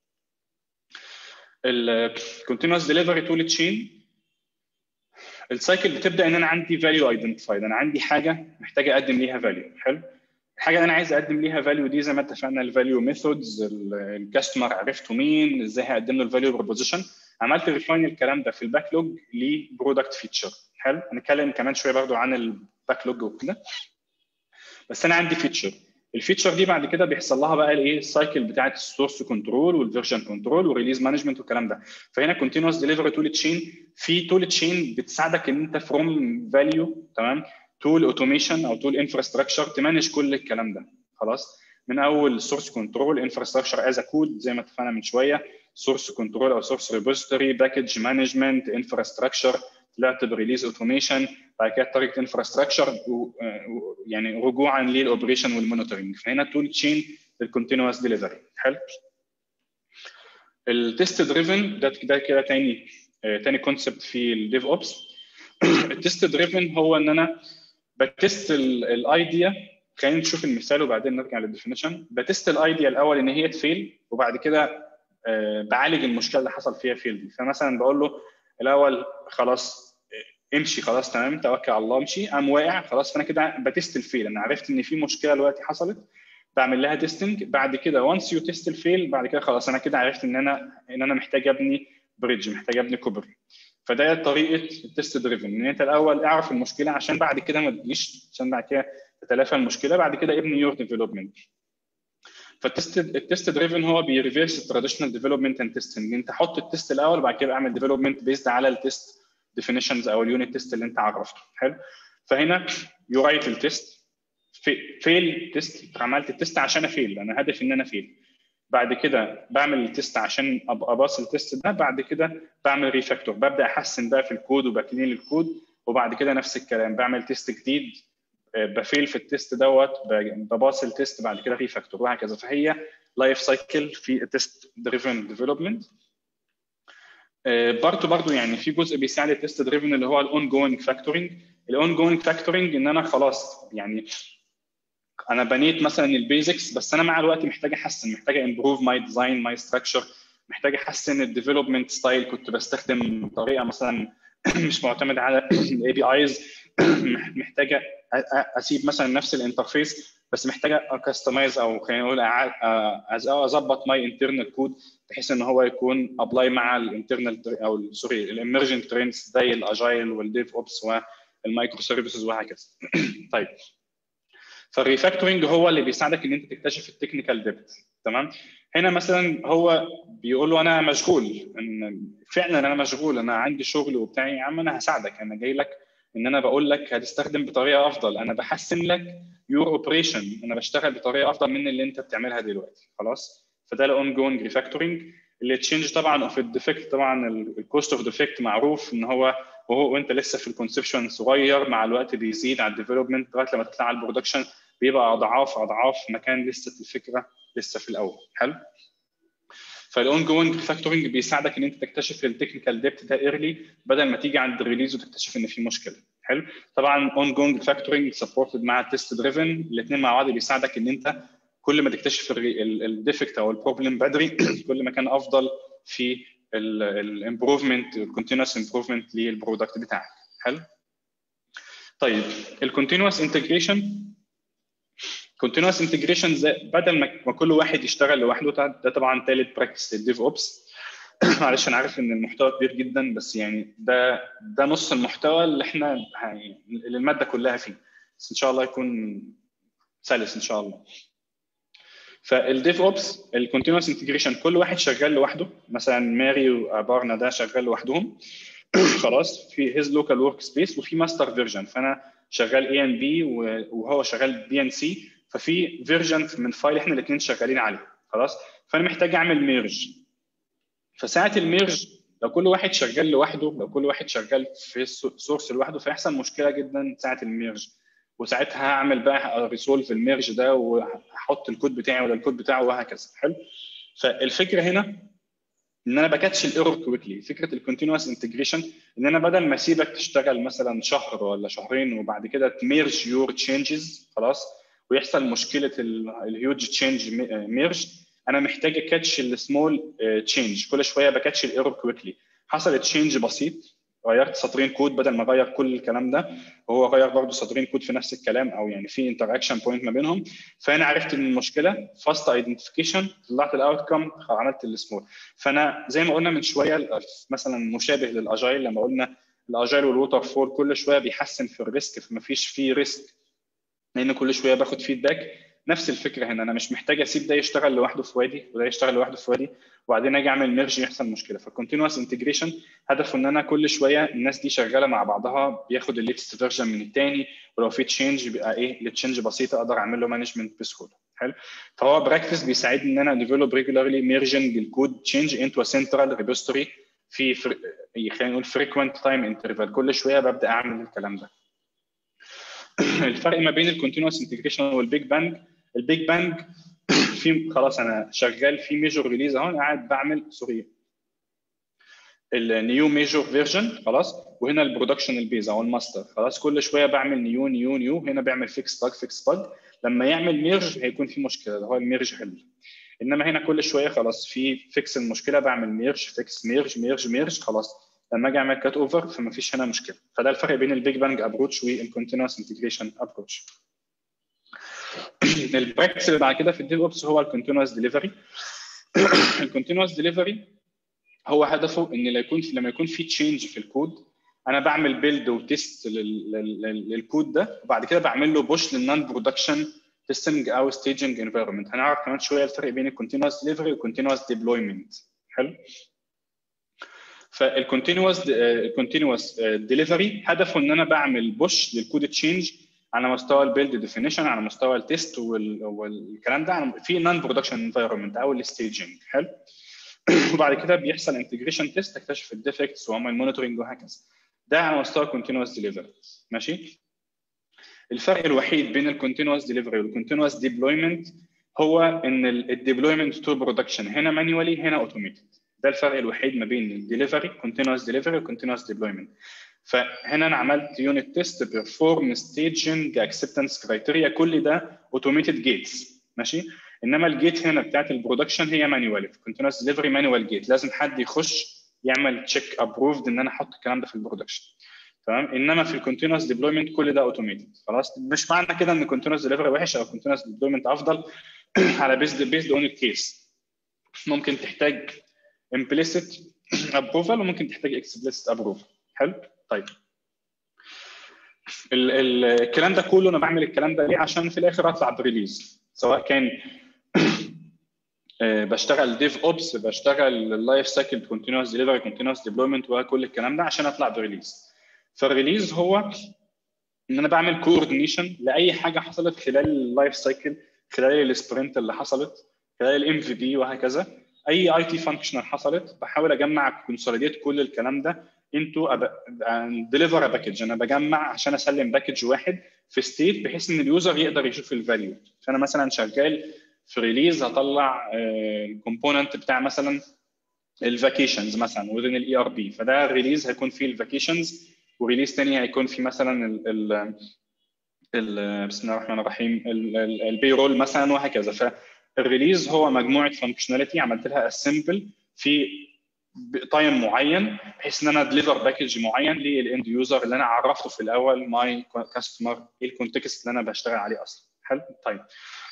الكونتينوس ديليفري تول تشين. السايكل بتبدا ان انا عندي فاليو ايدنتيفايد، انا عندي حاجه محتاج اقدم ليها فاليو. حلو. الحاجه اللي انا عايز اقدم ليها فاليو دي زي ما اتفقنا الفاليو ميثودز، الكاستمر عرفته مين، ازاي هقدم له الفاليو بروبوزيشن. عملت ريفاين الكلام ده في الباك لوج لبرودكت فيتشر. حلو. هنتكلم كمان شويه برضو عن الباك لوج وكده. بس انا عندي فيتشر، الفيتشر دي بعد كده بيحصل لها بقى الايه السايكل بتاعه السورس كنترول والفيرجن كنترول والريليز مانجمنت والكلام ده. فهنا كونتينوس ديليفري تول تشين، في تول تشين بتساعدك ان انت فروم فاليو تمام تول اوتوميشن او تول انفراستراكشر تمانج كل الكلام ده. خلاص، من اول سورس كنترول، انفراستراكشر از كود زي ما اتفقنا من شويه، سورس كنترول او سورس ريبوزيتوري، باكج مانجمنت، انفراستراكشر، طلعت بريليز اوتوميشن، بعد كده طريقه انفراستراكشر يعني رجوعا للاوبريشن والمونيتورنج. فهنا تول تشين للكونتينوس ديليفري. حلو. التست دريفن ده ده كده تاني تاني كونسبت في الديف اوبس. التست دريفن هو ان انا بتست الايديا، خلينا نشوف المثال وبعدين نرجع للديفينيشن. بتست الايديا الاول ان هي تفيل، وبعد كده بعالج المشكله اللي حصل فيها فيل دي. فمثلا بقول له الاول خلاص امشي، خلاص تمام توكل على الله امشي، قام واقع خلاص، فانا كده بتست الفيل، انا عرفت ان في مشكله دلوقتي حصلت، بعمل لها تيستنج. بعد كده وانس يو تيست الفيل، بعد كده خلاص انا كده عرفت ان انا ان انا محتاج ابني بريدج، محتاج ابني كوبري. فده طريقه التست دريفن، ان انت الاول اعرف المشكله عشان بعد كده ما تجيش، عشان بعد كده تتلافى المشكله، بعد كده ابني يور ديفلوبمنت. فالتست التست دريفن هو بيريفيرس التراديشنال ديفلوبمنت اند تيستنج، انت حط التست الاول وبعد كده اعمل ديفلوبمنت بيزد على التست ديفينيشنز او اليونت تيست اللي انت عرفته. حلو. فهنا يو رايت التست فيل تيست، عملت التست عشان افيل، انا هدفي ان انا فيل. بعد كده بعمل التست عشان ابقى باص التست ده، بعد كده بعمل ريفاكتور، ببدا احسن بقى في الكود وبكلين الكود، وبعد كده نفس الكلام بعمل تيست جديد، بفيل في التست دوت، بباص التست، بعد كده ريفاكتور، وهكذا. فهي لايف سايكل في التست دريفن ديفلوبمنت. برضه برضه يعني في جزء بيساعد التست دريفن اللي هو الاون جوينج فاكتورنج. الاون جوينج فاكتورنج ان انا خلاص يعني انا بنيت مثلا البيزكس، بس انا مع الوقت محتاج احسن، محتاج امبروف ماي ديزاين ماي ستراكشر، محتاج احسن الديفلوبمنت ستايل، كنت بستخدم طريقه مثلا مش معتمده على الاي بي ايز، محتاجه اسيب مثلا نفس الانترفيس، بس محتاجه اكستمايز او خلينا نقول اظبط ماي انترنال كود بحيث ان هو يكون ابلاي مع الانترنال او سوري الامرجنت ترندز زي الاجايل والديف اوبس والمايكرو سيرفيسز وهكذا. طيب، فالريفاكتورنج هو اللي بيساعدك ان انت تكتشف التكنيكال ديبت. تمام. هنا مثلا هو بيقول له انا مشغول، ان فعلا انا مشغول، انا عندي شغل وبتاع. يا عم انا هساعدك، انا جاي لك ان انا بقول لك هتستخدم بطريقه افضل، انا بحسن لك يور اوبريشن، انا بشتغل بطريقه افضل من اللي انت بتعملها دلوقتي. خلاص. فده الاون جوينج ريفاكتورنج. اللي تشينج طبعا اوف الديفكت، طبعا الكوست اوف ديفكت معروف ان هو وهو وانت لسه في الكونسبشن صغير، مع الوقت بيزيد على الديفلوبمنت لغايه لما تطلع على البرودكشن بيبقى اضعاف اضعاف مكان لسه الفكره لسه في الاول. حلو. فالاون جوينج فاكتورنج بيساعدك ان انت تكتشف التكنيكال ديبت ده ايرلي بدل ما تيجي عند الريليز وتكتشف ان في مشكله. حلو. طبعا اون جوينج فاكتورنج سبورتد مع التست دريفن، الاثنين مع بعض بيساعدك ان انت كل ما تكتشف الديفكت او البروبلم بدري كل ما كان افضل في الامبروفمنت الكونتينوس امبروفمنت للبرودكت بتاعك. حلو. طيب الكونتينوس انتجريشن كونتينوس انتجريشن بدل ما كل واحد يشتغل لوحده، ده طبعا ثالث براكتس للديف اوبس. معلش انا عارف ان المحتوى كبير جدا، بس يعني ده ده نص المحتوى اللي احنا اللي الماده كلها فيه، بس ان شاء الله يكون سلس ان شاء الله. فالديف اوبس الكونتينوس انتجريشن كل واحد شغال لوحده، مثلا ماري وابارنا ده شغال لوحدهم خلاص في هيز لوكال ورك سبيس، وفي ماستر فيرجن، فانا شغال اي ان بي وهو شغال بي ان سي، ففي فيرجن من فايل احنا الاثنين شغالين عليه. خلاص. فانا محتاج اعمل ميرج. فساعه الميرج لو كل واحد شغال لوحده، لو كل واحد شغال في سورس لوحده، فيحصل مشكله جدا ساعه الميرج، وساعتها هعمل بقى ريسولف الميرج ده وهحط الكود بتاعي ولا الكود بتاعه وهكذا. حلو. فالفكره هنا ان انا بكاتش الايرور كويكلي. فكره الكونتينوس انتجريشن ان انا بدل ما اسيبك تشتغل مثلا شهر ولا شهرين وبعد كده تميرج يور تشينجز خلاص ويحصل مشكله الهيوج تشينج ميرج، انا محتاج اكاتش السمول تشينج. كل شويه بكاتش الايرور كويكلي، حصل تشينج بسيط، غيرت سطرين كود بدل ما اغير كل الكلام ده، وهو غير برضه سطرين كود في نفس الكلام، او يعني في انتراكشن بوينت ما بينهم، فانا عرفت ان المشكله فاست ايدنتيفيكيشن، طلعت الاوت كم، عملت السمول. فانا زي ما قلنا من شويه مثلا مشابه للاجايل، لما قلنا الاجايل والووتر فول كل شويه بيحسن في الريسك، فما فيش فيه ريسك لان كل شويه باخد فيدباك. نفس الفكره هنا، انا مش محتاج اسيب ده يشتغل لوحده في وادي وده يشتغل لوحده في وادي وبعدين اجي اعمل ميرج يحصل مشكله. فالكونتينوس انتجريشن هدفه ان انا كل شويه الناس دي شغاله مع بعضها، بياخد الليتست فيرجن من الثاني، ولو في تشينج بيبقى ايه التشينج بسيطه اقدر اعمل له مانجمنت بسهوله. حلو. فهو براكتس بيساعدني ان انا ديفلوب ريجولارلي ميرجنج الكود تشينج انتو سنترال ريبوستوري في فر... خلينا نقول فريكوينت تايم انترفال، كل شويه ببدا اعمل الكلام ده. الفرق ما بين الكونتينوس انتجريشن والبيج بانج، البيج بانج في خلاص انا شغال في ميجور ريليز اهو، قاعد بعمل سوري النيو ميجور فيرجن خلاص، وهنا البرودكشن البيز او الماستر خلاص، كل شويه بعمل نيو نيو نيو، هنا بيعمل فيكس باج فيكس باج، لما يعمل ميرج هيكون في مشكله اللي هو الميرج حل. انما هنا كل شويه خلاص في فيكس المشكله بعمل ميرج فيكس ميرج ميرج ميرج خلاص، لما اجي اعمل كات اوفر فما فيش هنا مشكله. فده الفرق بين البيج بانج ابروتش والكونتينوس انتجريشن ابروتش. البراكتس اللي بعد كده في الديف اوبس هو الكونتينوس ديليفري. الكونتينوس ديليفري هو هدفه ان لا يكون لما يكون في تشينج في الكود انا بعمل بيلد وتيست للكود ده، وبعد كده بعمل له بوش للنون برودكشن تيستنج او ستيجنج انفايرمنت. هنعرف كمان شويه الفرق بين الكونتينوس ديليفري والكونتينوس ديبلويمنت. حلو. فالكونتينوس الكونتينوس ديليفري هدفه ان انا بعمل بوش للكود تشينج على مستوى البيلد ديفينيشن، على مستوى التيست والكلام ده في نون برودكشن انفايرمنت او الستيجنج. حلو. وبعد كده بيحصل انتجريشن تيست تكتشف الديفكتس وهم المونيتورنج وهكذا. ده على مستوى كونتينوس ديليفري. ماشي. الفرق الوحيد بين الكونتينوس ديليفري والكونتينوس ديبلويمنت هو ان الديبلويمنت تو برودكشن هنا مانيوالي هنا اوتوميتد. ده الفرق الوحيد ما بين الديليفري كونتينوس ديليفري وكونتينوس ديبلويمنت. فهنا انا عملت يونت تيست بيرفورم ستيجنج اكسبتنس كرايتيريا، كل ده اوتوميتد جيتس. ماشي. انما الجيت هنا بتاعت البرودكشن هي مانيوالي، في كونتينوس ديليفري مانيوال جيت، لازم حد يخش يعمل تشيك ابروفد ان انا احط الكلام ده في البرودكشن. تمام. انما في الكونتينوس ديبلويمنت كل ده اوتوميتد. خلاص. مش معنى كده ان الكونتينوس ديليفري وحش او الكونتينوس ديبلويمنت افضل على بيزد بيزد اون الكيس. ممكن تحتاج implicit approval وممكن تحتاج explicit approval. حلو. طيب الكلام ده كله انا بعمل الكلام ده ليه؟ عشان في الاخر اطلع بريليز، سواء كان بشتغل ديف اوبس، بشتغل لايف سايكل كونتينوس ديليفري كونتينوس ديبلويمنت وكل الكلام ده عشان اطلع بريليز. فالريليز هو ان انا بعمل كوردينيشن لاي حاجه حصلت خلال اللايف سايكل، خلال السبرنت اللي حصلت، خلال الام في بي وهكذا. اي اي تي فانكشنال حصلت بحاول اجمع كونسوليديت كل الكلام ده انتو ديليفر باكج. انا بجمع عشان اسلم باكج واحد في ستيت بحيث ان اليوزر يقدر يشوف الفاليو. فانا مثلا شغال في ريليز هطلع الكومبوننت بتاع مثلا الفاكيشنز مثلا within الاي ار بي، فده الريليز هيكون فيه الفاكيشنز، وريليز ثاني هيكون فيه مثلا ال ال بسم الله الرحمن الرحيم البي رول مثلا وهكذا. فالريليز هو مجموعه فانكشناليتي عملت لها اسمبل في تايم معين بحيث ان انا ديليفر باكج معين للاند يوزر اللي انا عرفته في الاول ماي كاستمر ايه الكونتكست اللي انا بشتغل عليه اصلا. حلو. طيب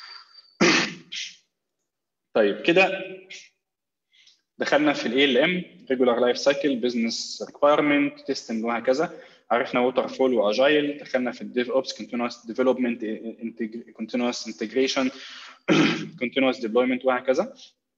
طيب كده دخلنا في الاي ال ام ريجولار لايف سايكل بزنس ريكوايرمنت تيستنج وهكذا، عرفنا ووتر فول واجايل، دخلنا في الديف اوبس كونتينوس ديفلوبمنت كونتينوس انتجريشن كونتينوس ديبلويمنت وهكذا.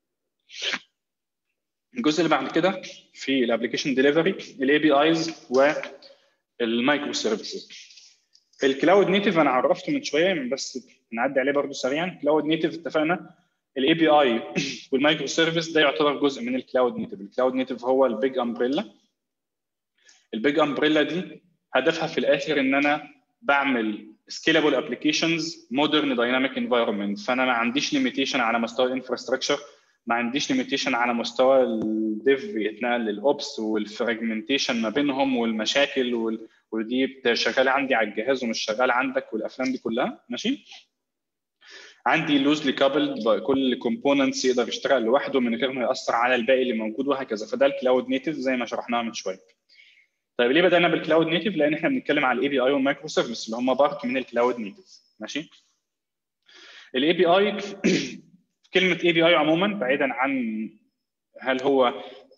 الجزء اللي بعد كده في الابلكيشن ديليفري الاي بي ايز والمايكرو سيرفيسز. الكلاود نيتيف انا عرفته من شويه بس نعدي عليه برضه سريعا. كلاود نيتيف اتفقنا الاي بي اي والمايكرو سيرفيس ده يعتبر جزء من الكلاود نيتيف. الكلاود نيتيف هو البيج امبريلا. البيج امبريلا دي هدفها في الاخر ان انا بعمل سكيلابل ابلكيشنز مودرن دايناميك انفايرمنت. فانا ما عنديش ليميتيشن على مستوى الانفراستراكشر، ما عنديش ليميتيشن على مستوى الديف يتنقل للاوبس والفراجمنتيشن ما بينهم والمشاكل وال... ودي شغاله عندي على الجهاز ومش شغاله عندك والافلام دي كلها. ماشي. عندي لوزلي كابلد، كل كومبوننتس يقدر يشتغل لوحده من غير ما ياثر على الباقي اللي موجود وهكذا. فده الكلاود نيتيف زي ما شرحناها من شويه. طيب ليه بدانا بالكلاود نيتيف؟ لان احنا بنتكلم على الاي بي اي والمايكرو سيرفيس اللي هم بارت من الكلاود نيتيف. ماشي. الاي بي اي كلمه اي بي اي عموما بعيدا عن هل هو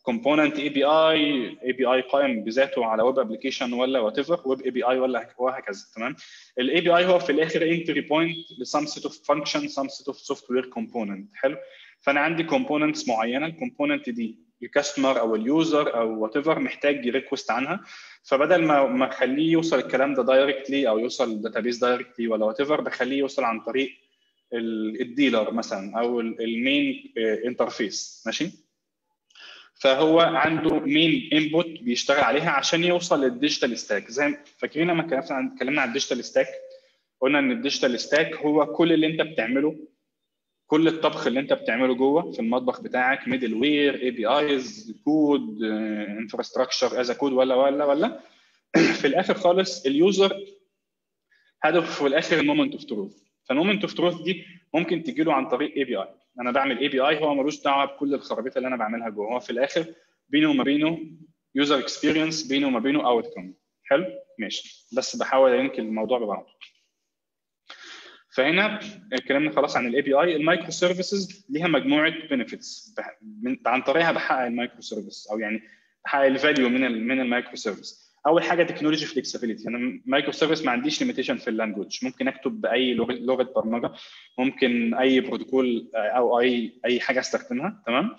كومبوننت اي بي اي اي بي اي قائم بذاته على ويب ابلكيشن ولا وات ايفر ويب اي بي اي ولا وهكذا. تمام. الاي بي اي هو في الاخر انتري بوينت لسام سيت اوف فانكشن سام سيت اوف سوفت وير كومبوننت. حلو. فانا عندي كومبوننتس معينه، الكومبوننت دي الكاستمر او اليوزر او وات ايفر محتاج يريكوست عنها، فبدل ما ما اخليه يوصل الكلام ده دايركتلي او يوصل الداتابيس دايركتلي ولا وات ايفر، بخليه يوصل عن طريق الديلر مثلا او المين انترفيس. ماشي. فهو عنده مين انبوت بيشتغل عليها عشان يوصل للديجيتال ستاك. زي فاكرين لما اتكلمنا عن الديجيتال ستاك، قلنا ان الديجيتال ستاك هو كل اللي انت بتعمله، كل الطبخ اللي انت بتعمله جوه في المطبخ بتاعك، ميدل وير، اي بي ايز، كود، انفراستراكشر از كود ولا ولا ولا في الاخر خالص اليوزر هدفه في الاخر المومنت اوف تروث. فالمومنت اوف تروث دي ممكن تجي له عن طريق اي بي اي. انا بعمل اي بي اي، هو ملوش دعوه بكل الخرابيط اللي انا بعملها جوه، هو في الاخر بينه وما بينه يوزر اكسبيرينس، بينه وما بينه اوت كوم. حلو. ماشي. بس بحاول انقل الموضوع ببعضه. فهنا اتكلمنا خلاص عن الاي بي اي. المايكرو سيرفيسز ليها مجموعه بنفيتس عن طريقها بحقق المايكرو سيرفيس، او يعني بحقق الفاليو من من المايكرو سيرفيس. اول حاجه تكنولوجي فليكسبيليتي. انا مايكرو سيرفيس ما عنديش ليميتيشن في اللانجوج، ممكن اكتب باي لغه لغه برمجه، ممكن اي بروتوكول او اي اي حاجه استخدمها. تمام.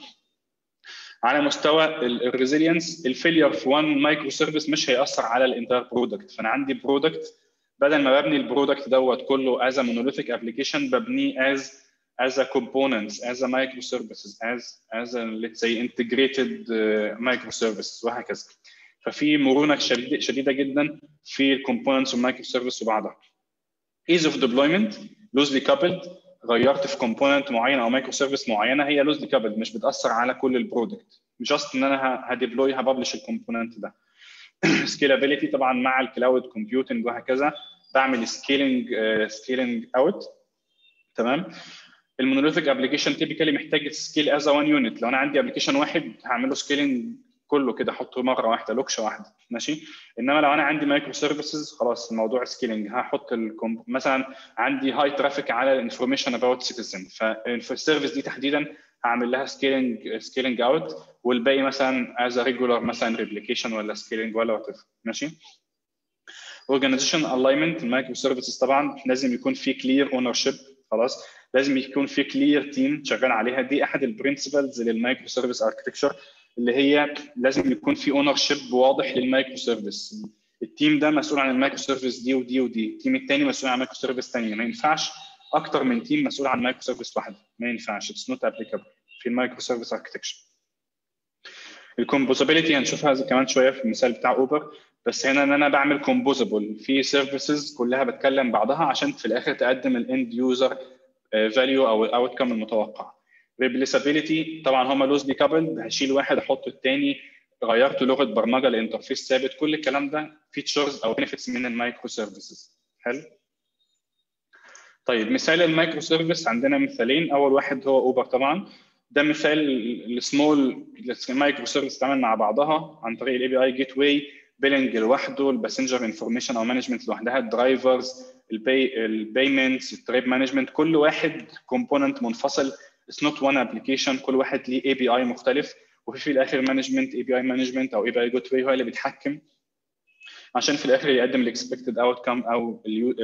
على مستوى الريزيلينس، الفيلير في وان مايكرو سيرفيس مش هياثر على الانتاير برودكت. فانا عندي برودكت، بدل ما ببني البرودكت دوت كله از مونوليثيك ابلكيشن، ببنيه از as a components, as a microservices, as as a let's say integrated uh, microservices وهكذا. ففي مرونه شديده شديده جدا في الكومبوننتس والمايكرو سيرفيس وبعضها. ease of deployment loosely coupled. غيرت في كومبوننت معين او مايكرو سيرفيس معينه، هي loosely coupled مش بتاثر على كل البرودكت، جاست ان انا هديبلوي هببلش الكومبوننت ده. سكيلابيلتي طبعا مع الكلاود كومبيوتنج وهكذا، بعمل سكيلينج سكيلينج اوت. تمام. المونوليثيك ابلكيشن تيبيكالي محتاج سكيل از وان يونت. لو انا عندي ابلكيشن واحد هعمله سكيلينج كله كده، احطه مره واحده لوكشه واحده. ماشي. انما لو انا عندي مايكرو سيرفيسز خلاص الموضوع سكيلينج، هحط الكم... مثلا عندي هاي ترافيك على الانفورميشن اباوت سيتيزن، فالسيرفيس دي تحديدا هعمل لها سكيلينج سكيلينج اوت، والباقي مثلا از ريجولار مثلا ريبليكيشن ولا سكيلينج ولا وات ايفر. ماشي. اورجانيزيشن الاينمنت. المايكرو سيرفيسز طبعا لازم يكون في كلير اونر شيب، خلاص لازم يكون في كلير تيم شغال عليها. دي احد البرنسبلز للمايكرو سيرفيس اركتكتشر، اللي هي لازم يكون في اونر شيب واضح للمايكرو سيرفيس. التيم ده مسؤول عن المايكرو سيرفيس دي ودي ودي، التيم الثاني مسؤول عن مايكرو سيرفيس ثانيه. ما ينفعش اكتر من تيم مسؤول عن مايكرو سيرفيس واحده، ما ينفعش. اتس نوت ابليكابل في المايكرو سيرفيس اركتكتشر. الكومبوزابيلتي هنشوفها كمان شويه في المثال بتاع اوبر، بس هنا ان انا بعمل كومبوزابل في سيرفيسز كلها بتكلم بعضها عشان في الاخر تقدم الاند يوزر فاليو او الاوت كم المتوقع. ريبليسابيلتي طبعا هم لوزلي كابلد، هشيل واحد احط الثاني، غيرت لغه برمجه لانترفيس ثابت، كل الكلام ده فيتشرز او بنفيتس من المايكرو سيرفيسز. حلو. طيب مثال المايكرو سيرفيس عندنا مثالين. اول واحد هو اوبر طبعا، ده مثال السمول مايكرو سيرفيس تعمل مع بعضها عن طريق الاي بي اي جيت واي، بيلنج لوحده، الباسنجر انفورميشن او مانجمنت لوحدها، الدرايفرز، الباي البيمنتس، التريب مانجمنت، كل واحد كومبوننت منفصل. اتس نوت وان ابلكيشن، كل واحد ليه اي بي اي مختلف، وفي في الاخر مانجمنت اي بي اي مانجمنت او اي بي اي جيت واي هو اللي بيتحكم عشان في الاخر يقدم الاكسبكتد اوت كم او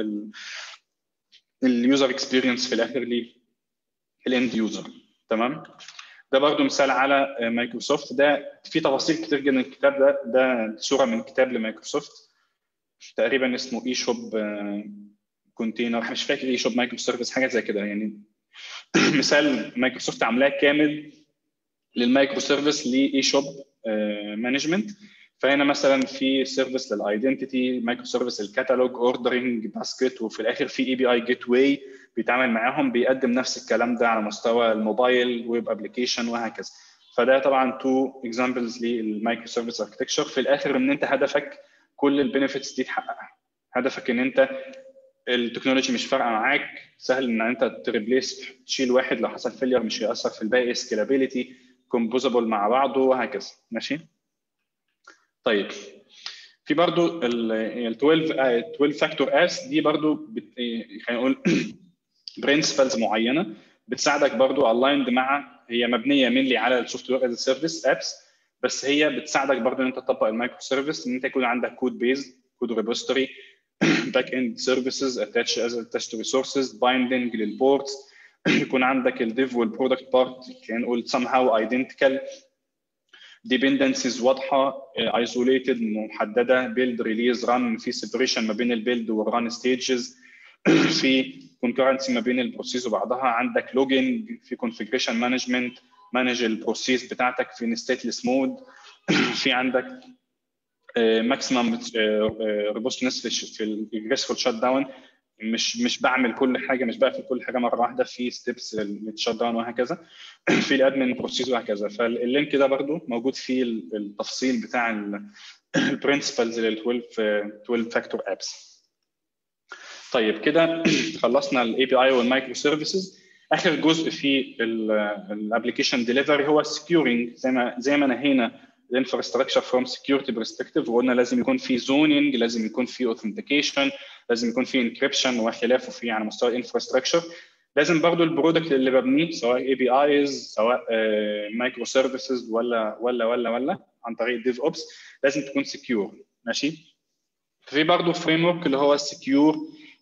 اليوزر اكسبيرينس في الاخر للاند يوزر. تمام. ده برضو مثال على مايكروسوفت. ده في تفاصيل كتير جدا الكتاب ده، ده صوره من كتاب لمايكروسوفت تقريبا اسمه اي شوب كونتينر، مش فاكر اي شوب مايكرو سيرفيس حاجه زي كده يعني. مثال مايكروسوفت عاملاه كامل للمايكرو سيرفيس لاي شوب مانجمنت. فهنا مثلا في سيرفيس للايدنتيتي، مايكرو سيرفيس الكاتالوج، اوردرنج، باسكت، وفي الاخر في اي بي اي جيت واي بيتعامل معاهم، بيقدم نفس الكلام ده على مستوى الموبايل، ويب ابلكيشن وهكذا. فده طبعا تو اكزامبلز للمايكرو سيرفيس اركتكتشر. في الاخر ان انت هدفك كل البنفيتس دي تحققها، هدفك ان انت التكنولوجي مش فارقه معاك، سهل ان انت تريبليس، تشيل واحد لو حصل فيلير مش هيأثر في الباقي، سكيلابيلتي، كومبوزابل مع بعضه وهكذا. ماشي. طيب في برضو ال اثناشر فاكتور اس دي برضو خلينا نقول برنسبلز معينه بتساعدك برضو الايند مع، هي مبنيه مينلي على السوفت وير از سيرفيس ابس، بس هي بتساعدك برضه ان انت تطبق المايكرو سيرفيس، ان انت يكون عندك كود بيز، كود ريبوستري، باك اند سيرفيسز اتاتش از اتاتش ريسورسز، بايندنج للبورتس، يكون عندك الديف والبرودكت بارت كان نقول somehow identical، dependencies واضحه، isolated محدده، build release run، في separation ما بين البيلد والران ستيجز، في concurrency ما بين البروسيس وبعضها، عندك logging، في configuration management، manage البروسيس بتاعتك في stateless mode، في عندك ماكسيمم روبوستنس في الجريسفول شات داون، مش مش بعمل كل حاجه، مش بقفل كل حاجه مره واحده، في ستيبس للشات داون وهكذا، في الادمن بروسيس وهكذا. فاللينك ده برضو موجود فيه التفصيل بتاع البرنسبلز لل اثناشر فاكتور ابس. طيب كده خلصنا الاي بي اي والمايكرو سيرفيسز. اخر جزء في الابلكيشن ديليفري هو السكيورنج. زي ما زي ما نهينا الانفراستراكشر فروم سكيورتي برسبكتيف، وقلنا لازم يكون في زونينج، لازم يكون في اوثنتيكيشن، لازم يكون في انكريبشن وخلافه في على مستوى الانفراستراكشر. لازم برضو البرودكت اللي ببنيه سواء اي بي ايز سواء مايكرو سيرفيسز ولا ولا ولا ولا عن طريق ديف اوبس لازم تكون سكيور. ماشي. في برضو فريم ورك اللي هو السكيور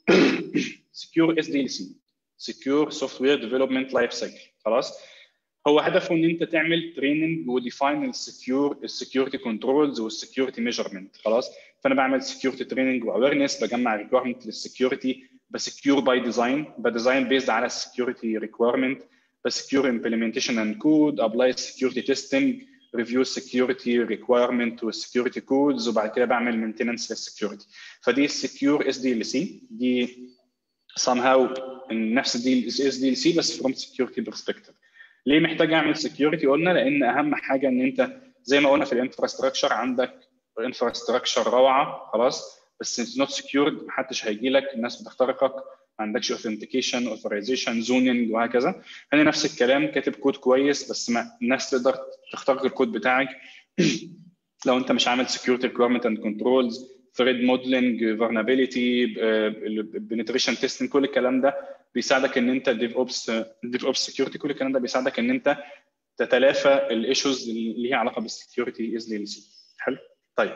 سكيور اس دي ال سي، سكيور سوفت وير ديفلوبمنت لايف سايكل. خلاص، هو هدفه ان انت تعمل تريننج وديفاين السكيور السكيورتي كنترولز والسكيورتي ميجرمنت. خلاص، فانا بعمل سكيورتي تريننج واويرنس، بجمع ريكويرمنت للسكيورتي، بسكيور باي ديزاين، بديزاين بيزد على السكيورتي ريكويرمنت، بسكيور امبلمنتيشن اند كود، ابلاي سكيورتي تيستنج، ريفيو السكيورتي ريكويرمنت والسكيورتي كودز، وبعد كده بعمل مينتيننس للسكيورتي. فدي السكيور اس دي ال سي، دي somehow نفس دي اس دي ال سي بس from security perspective. ليه محتاج اعمل سكيورتي؟ قلنا لان اهم حاجه ان انت زي ما قلنا في الانفراستراكشر عندك انفراستراكشر روعه خلاص، بس نوت سكيورد، محدش هيجي لك، الناس بتخترقك، ما عندكش اوثنتيكيشن، اوثرايزيشن، زونينج وهكذا. هنا نفس الكلام، كاتب كود كويس بس ما الناس تقدر تخترق الكود بتاعك لو انت مش عامل سكيورتي ريكويرمنت اند كنترولز، ثريد موديلنج، فولنربيليتي، بنتريشن تيستنج، كل الكلام ده بيساعدك ان انت ديف اوبس ديف اوبس سكيورتي، كل الكلام ده بيساعدك ان انت تتلافى الايشوز اللي ليها علاقه بالسكيورتي از دي ال سي. حلو. طيب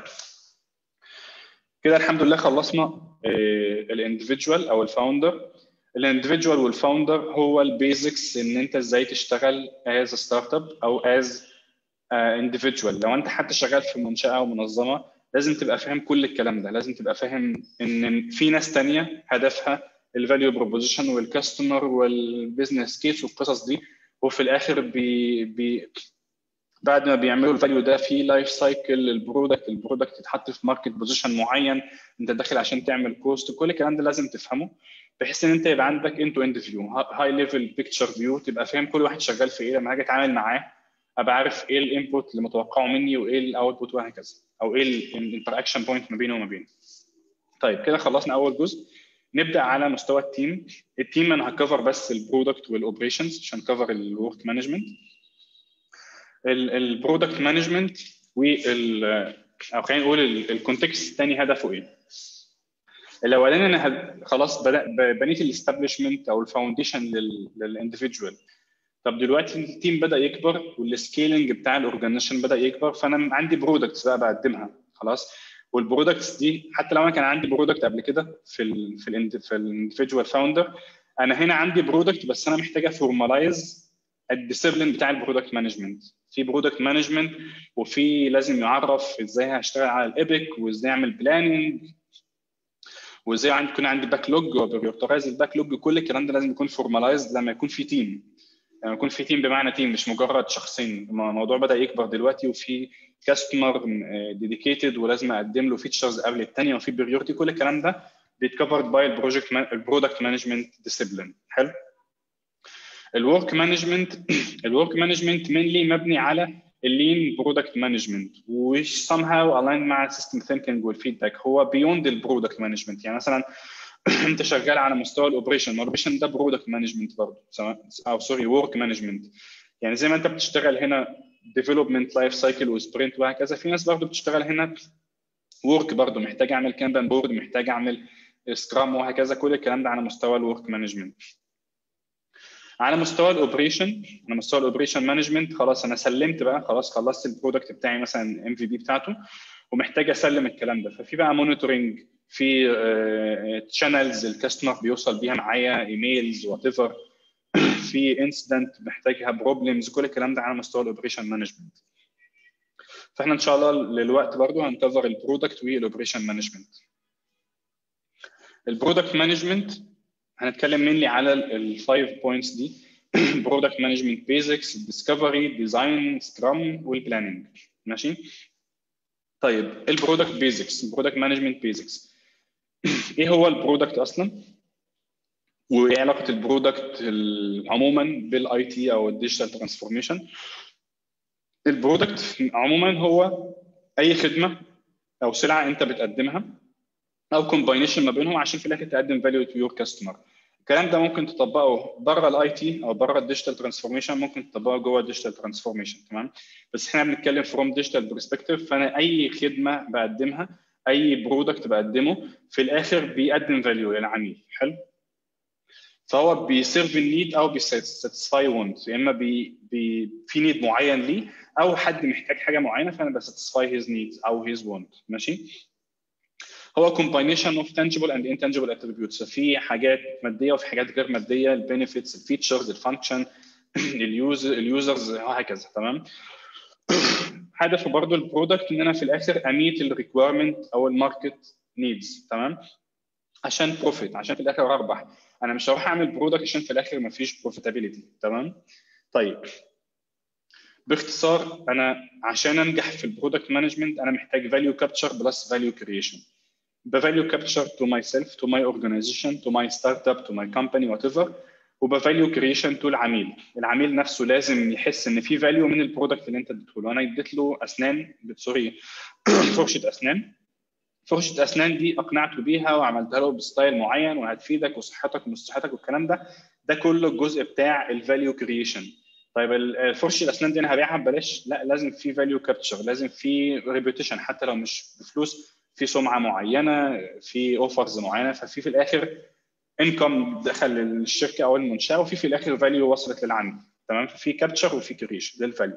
كده الحمد لله خلصنا الاندفيدوال او الفاوندر. الاندفيدوال والفاوندر هو البيزكس ان انت ازاي تشتغل از ستارت اب او از اندفيدوال. لو انت حتى شغال في منشاه او منظمه لازم تبقى فاهم كل الكلام ده، لازم تبقى فاهم ان في ناس تانية هدفها الفاليو بروبوزيشن والكاستمر والبيزنس كيس والقصص دي، وفي الاخر بي بي بعد ما بيعملوا الفاليو ده في لايف سايكل البرودكت، البرودكت يتحط في ماركت بوزيشن معين، انت داخل عشان تعمل كوست، كل الكلام ده لازم تفهمه بحيث ان انت يبقى عندك انت اند فيو، هاي ليفل بيكتشر فيو، تبقى فاهم كل واحد شغال في ايه، لما هاجي اتعامل معاه ابقى عارف ايه الانبوت اللي متوقعه مني وايه الاوتبوت وهكذا، او ايه الانتراكشن بوينت ما بينه وما بينه. طيب كده خلصنا اول جزء. نبدا على مستوى التيم. التيم انا هكفر بس البرودكت والاوبريشنز عشان كفر الورك مانجمنت. البرودكت مانجمنت وال او خلينا نقول الكونتكست الثاني هدفه ايه. الاولاني انا خلاص بنيت الاستابلشمنت او الفاونديشن للاندفيدوال. طب دلوقتي التيم بدا يكبر والسكيلنج بتاع الاورجانيزيشن بدا يكبر، فانا عندي برودكتس بقى بقدمها خلاص، والبرودكتس دي حتى لو انا كان عندي برودكت قبل كده في ال في ال في الاندفيدوال فاوندر، انا هنا عندي برودكت بس انا محتاج افورمالايز الديسيبلين بتاع البرودكت مانجمنت. في برودكت مانجمنت وفي لازم يعرف ازاي هشتغل على الايبك وازاي اعمل بلاننج وازاي عندي يكون عندي باك لوج وبريورترايز الباك لوج، كل الكلام ده لازم يكون فورمالايزد لما يكون في تيم. لما يكون في تيم بمعنى تيم مش مجرد شخصين، الموضوع بدا يكبر دلوقتي وفي كاستمر ديديكيتد ولازم اقدم له فيتشرز قبل الثانيه وفي بريورتي، كل الكلام ده بيتكفرد باي البروجكت البرودكت مانجمنت ديسيبلين. حلو. الورك مانجمنت الورك مانجمنت مينلي مبني على اللين برودكت مانجمنت وش somehow align مع السيستم ثينكينج والفيدباك. هو بيوند البرودكت مانجمنت، يعني مثلا انت شغال على مستوى الاوبريشن، الاوبريشن ده برودكت مانجمنت برضه او سوري ورك مانجمنت. يعني زي ما انت بتشتغل هنا ديفلوبمنت لايف سايكل وسبرنت وهكذا، في ناس برضه بتشتغل هنا ورك برضه، محتاج اعمل كانبان بورد، محتاج اعمل سكرام وهكذا، كل الكلام ده على مستوى الورك مانجمنت. على مستوى الاوبريشن، على مستوى الاوبريشن مانجمنت، خلاص انا سلمت بقى، خلاص خلصت البرودكت بتاعي مثلا ام في بي بتاعته ومحتاج اسلم الكلام ده. ففي بقى مونيتورنج، في تشانلز الكاستمر بيوصل بيها معايا، ايميلز وات ايفر، في انسيدنت محتاجها، بروبلمز، كل الكلام ده على مستوى الاوبريشن مانجمنت. فاحنا ان شاء الله للوقت برضو هنكفر البرودكت والاوبريشن مانجمنت. البرودكت مانجمنت هنتكلم منلي على الفايف بوينتس دي: برودكت مانجمنت بيزكس، ديسكفري، ديزاين، سكرام، والبلاننج. ماشي. طيب البرودكت بيزكس، البرودكت مانجمنت بيزكس، ايه هو البرودكت اصلا؟ وايه علاقه البرودكت عموما بالاي تي او الديجيتال ترانسفورميشن؟ البرودكت عموما هو اي خدمه او سلعه انت بتقدمها او كومباينيشن ما بينهم عشان في الاخر تقدم فاليو تو يور كاستمر. الكلام ده ممكن تطبقه بره الاي تي او بره الديجيتال ترانسفورميشن، ممكن تطبقه جوه الديجيتال ترانسفورميشن. تمام. بس احنا بنتكلم فروم ديجيتال برسبكتيف، فانا اي خدمه بقدمها، اي برودكت بقدمه في الاخر بيقدم فاليو للعميل. حلو. فهو بيسيرف النيد او بيساتسفاي وونت، يا اما بي بي في نيد معين ليه او حد محتاج حاجه معينه فانا بساتسفاي هيز نيدز او هيز وونت. ماشي. هو combination of tangible and intangible attributes، في حاجات ماديه وفي حاجات غير ماديه، البينيفيتس، الفيتشرز، الفانكشن، اليوزر اليوزرز وهكذا. تمام. هدف برضه البرودكت ان انا في الاخر اميت الريكويرمنت او الماركت نيدز. تمام. عشان بروفيت، عشان في الاخر اربح. انا مش هروح اعمل برودكت عشان في الاخر ما فيش بروفيتابيلتي. تمام. طيب باختصار انا عشان انجح في البرودكت مانجمنت انا محتاج فاليو كابتشر بلس فاليو كرييشن. بفاليو كابتشر to myself, to my organization, to my startup, to my company, whatever. وبفاليو كرييشن to العميل. العميل نفسه لازم يحس ان في فاليو من البرودكت اللي انت اديته له. انا اديت له اسنان، سوري فرشه اسنان، فرشه اسنان دي اقنعته بيها وعملتها له بستايل معين وهتفيدك وصحتك ومش صحتك والكلام ده، ده كله الجزء بتاع الفاليو كرييشن. طيب فرشه الاسنان دي انا هبيعها ببلاش؟ لا، لازم في فاليو كابتشر، لازم في ريبيوتيشن حتى لو مش بفلوس، في سمعه معينه، في اوفرز معينه، ففي في الاخر انكم دخل الشركه او المنشاه، وفي في الاخر فاليو وصلت للعميل. تمام. ففي كابتشر وفي كريشن للفاليو.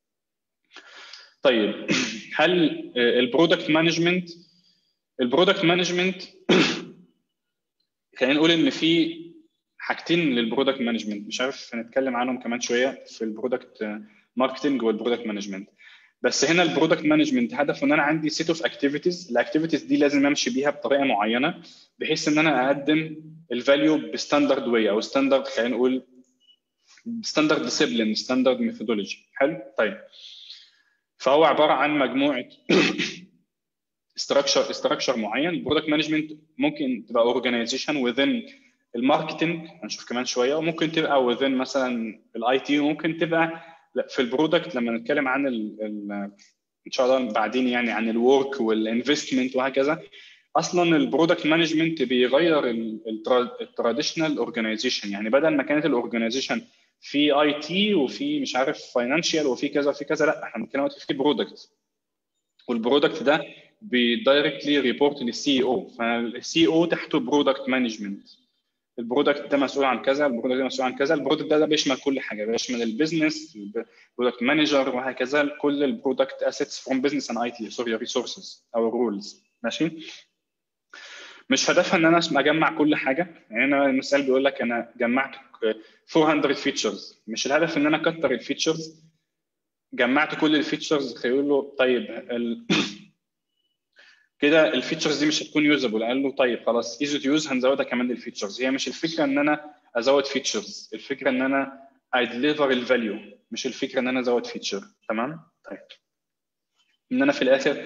طيب هل البرودكت مانجمنت البرودكت مانجمنت خلينا نقول ان في حاجتين للبرودكت مانجمنت، مش عارف هنتكلم عنهم كمان شويه في البرودكت ماركتنج والبرودكت مانجمنت. بس هنا البرودكت مانجمنت هدفه ان انا عندي سيت اوف اكتيفيتيز، الاكتيفيتيز دي لازم امشي بيها بطريقه معينه بحيث ان انا اقدم الفاليو بستاندرد واي او ستاندرد، خلينا نقول ستاندرد ديسيبلين، ستاندرد ميثودولوجي. حلو. طيب فهو عباره عن مجموعه استراكشر استراكشر معين. البرودكت مانجمنت ممكن تبقى اورجانيزيشن وذين الماركتنج، هنشوف كمان شويه، وممكن تبقى وذين مثلا الاي تي، وممكن تبقى في البرودكت لما نتكلم عن ال ال ان شاء الله بعدين يعني عن الورك والانفستمنت وهكذا. اصلا البرودكت مانجمنت بيغير التراديشنال اورجانيزيشن، يعني بدل ما كانت الاورجانيزيشن في اي تي وفي مش عارف فاينانشال وفي كذا وفي كذا، لا احنا بنتكلم دلوقتي في برودكت، والبرودكت ده بيدايركتلي ريبورت للسي او، فالسي او تحته برودكت مانجمنت. البرودكت ده مسؤول عن كذا، البرودكت ده مسؤول عن كذا، البرودكت ده, ده بيشمل كل حاجه، بيشمل البيزنس، البرودكت مانجر وهكذا، كل البرودكت اسيتس فروم بزنس اند اي تي، سوري ريسورسز او رولز. ماشي. مش هدفها ان انا اجمع كل حاجه، يعني انا المثال بيقول لك انا جمعت أربعمية فيتشرز، مش الهدف ان انا اكتر الفيتشرز، جمعت كل الفيتشرز خيقول له طيب ال... كده الفيتشرز دي مش هتكون يوزابل، قال له طيب خلاص ايزي تو يوز هنزودها كمان للفيتشرز. هي مش الفكره ان انا ازود فيتشرز، الفكره ان انا اديليفر الفاليو، مش الفكره ان انا ازود فيتشر. تمام. طيب ان انا في الاخر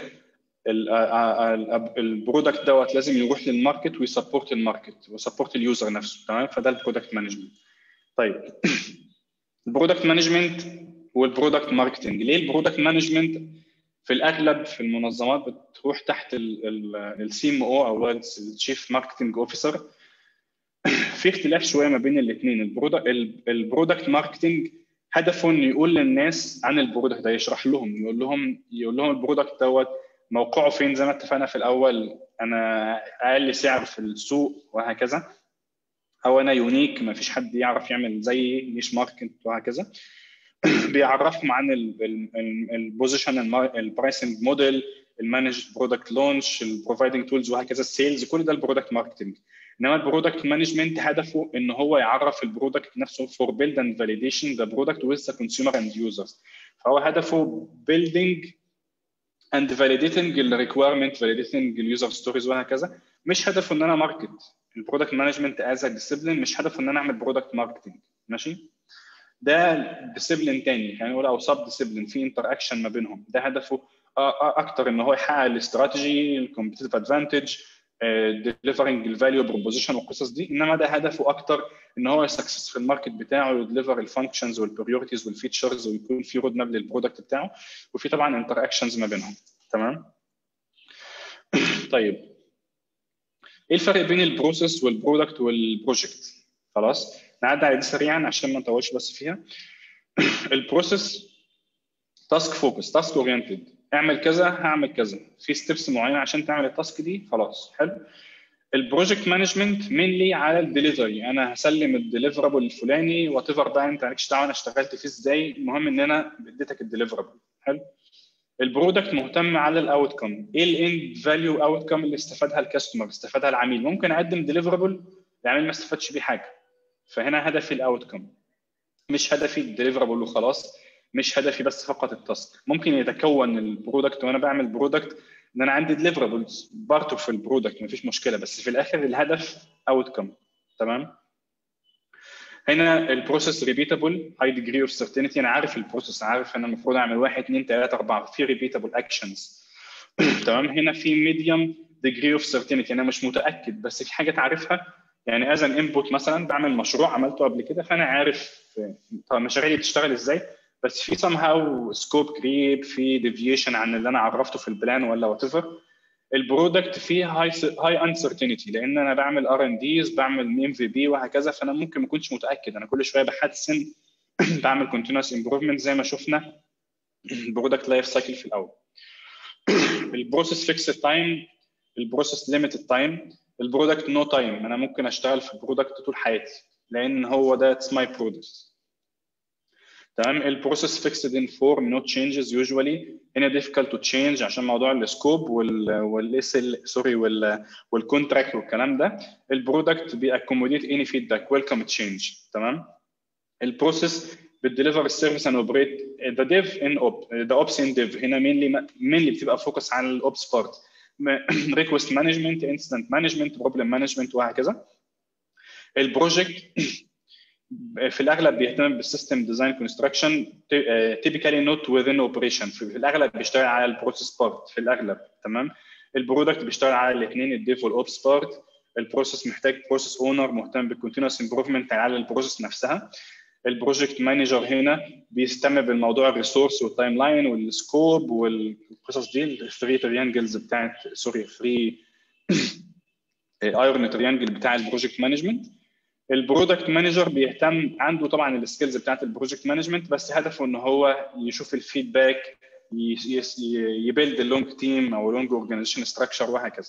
البرودكت دوت لازم يروح للماركت ويسبورت الماركت ويسبورت اليوزر نفسه. تمام. فده البرودكت مانجمنت. طيب البرودكت مانجمنت والبرودكت ماركتنج، ليه البرودكت مانجمنت في الاغلب في المنظمات بتروح تحت السي ام او او التشيف ماركتنج اوفيسر؟ في اختلاف شويه ما بين الاثنين. البرودكت ماركتنج هدفه انه يقول للناس عن البرودكت ده، يشرح لهم، يقول لهم يقول لهم البرودكت دوت موقعه فين، زي ما اتفقنا في الاول، انا اقل سعر في السوق وهكذا. او انا يونيك ما فيش حد يعرف يعمل زيي، نيش ماركت وهكذا. بيعرفهم عن البوزيشن، البرايسنج موديل، المانج برودكت لونش، البروفايدنج تولز وهكذا، السيلز، كل ده البرودكت ماركتنج. انما البرودكت مانجمنت هدفه ان هو يعرف البرودكت نفسه فور بيلد اند فاليديشن ذا برودكت ويز ذا كونسيومر اند يوزرز. فهو هدفه بيلدينج اند فاليديتنج الريكويرمنت، فاليديتنج اليوزر ستوريز وهكذا. مش هدفه ان انا ماركت. البرودكت مانجمنت از ا ديسيبلين مش هدفه ان انا اعمل برودكت ماركتنج، ماشي؟ ده ديسيبلين تاني يعني نقول او سب ديسيبلين، في انتر اكشن ما بينهم. ده هدفه اكتر ان هو يحقق الاستراتيجي، الكومبيتيتيف ادفانتج، ديليفرنج الفاليو بروبوزيشن والقصص دي. انما ده هدفه اكتر ان هو يسكسس في الماركت بتاعه، يديليفر الفانكشنز والبريورتيز والفيتشرز، ويكون في رود ماب للبرودكت بتاعه، وفي طبعا انتر اكشنز ما بينهم. تمام. طيب ايه الفرق بين البروسيس والبرودكت والبروجكت؟ خلاص نعدي على دي سريعا عشان ما نطولش بس فيها. البروسيس تاسك فوكس، تاسك اورينتد، اعمل كذا هعمل كذا، في ستيبس معينه عشان تعمل التاسك دي، خلاص حلو. البروجكت مانجمنت مينلي على الدليفري، انا هسلم الديليفرابل الفلاني وات ايفر بقى انت مالكش دعوه انا اشتغلت فيه ازاي، المهم ان انا اديتك الديليفرابل. حلو. البرودكت مهتم على الاوت كم، ايه الاند فاليو اوت كم اللي استفادها الكاستمر، استفادها العميل. ممكن اقدم ديليفرابل العميل ما استفادش بيه حاجه، فهنا هدفي الاوت كم، مش هدفي الديليفرابل وخلاص، مش هدفي بس فقط التاسك. ممكن يتكون البرودكت وانا بعمل برودكت ان انا عندي ديليفرابلز بارت في البرودكت مفيش مشكله، بس في الاخر الهدف اوت كم. تمام. هنا البروسيس ريبيتابل، هاي ديجري اوف سيرتينتي، انا عارف البروسيس، عارف انا المفروض اعمل واحد اثنين ثلاثه اربعه، في ريبيتابل اكشنز. تمام. هنا في ميديوم ديجري اوف سيرتينتي، انا مش متاكد بس في حاجه تعرفها، يعني از ان انبوت مثلا بعمل مشروع عملته قبل كده فانا عارف المشاريع دي بتشتغل ازاي، بس في سام هاو سكوب كريب، في ديفيشن عن اللي انا عرفته في البلان ولا وات ايفر. البرودكت فيه هاي هاي انسرتينتي لان انا بعمل ار ان ديز، بعمل ام في بي وهكذا، فانا ممكن ما اكونش متاكد، انا كل شويه بحسن بعمل كونتينوس امبروفمنت زي ما شفنا البرودكت لايف سايكل في الاول. البروسيس فيكس تايم، البروسيس ليميتد تايم، البرودكت نو تايم، انا ممكن اشتغل في البرودكت طول حياتي لان هو ده اتس ماي برودكت. تمام. البروسيس فيكسد ان فورم نو تشينجز يوجوالي، هنا ديفيكالت تو تشينج عشان موضوع السكوب وال والاس ال سوري وال والكونتراكت والكلام ده. البرودكت بيأكوموديت اني فيدباك، ويلكم تشينج. تمام. البروسيس بتديليفر السيرفيس اند اوبريت ذا ديف ان اوب ذا اوبس ان ديف، هنا مينلي مينلي بتبقى فوكس على الاوبس بارت، ريكوست مانجمنت، انسيدنت مانجمنت، بروبلم مانجمنت وهكذا. البروجكت في الاغلب بيهتم بالسيستم ديزاين كونستراكشن، تيبيكالي نوت وذين اوبريشن، في الاغلب بيشتغل على البروسيس بارت في الاغلب. تمام. البرودكت بيشتغل على الاثنين، الديف والاوبس بارت. البروسيس محتاج بروسيس اونر مهتم بالكونتينوس امبروفمنت على البروسيس نفسها. البروجكت مانجر هنا بيهتم بالموضوع الريسورس والتايم لاين والسكوب والقصص دي، الثري تريانجلز بتاعت سوري ثري ايرون تريانجل بتاع البروجكت مانجمنت. البرودكت مانجر بيهتم، عنده طبعا السكيلز بتاعت البروجكت مانجمنت بس هدفه ان هو يشوف الفيدباك، يبيلد اللونج تيم او لونج اورجانيزيشن ستراكشر وهكذا.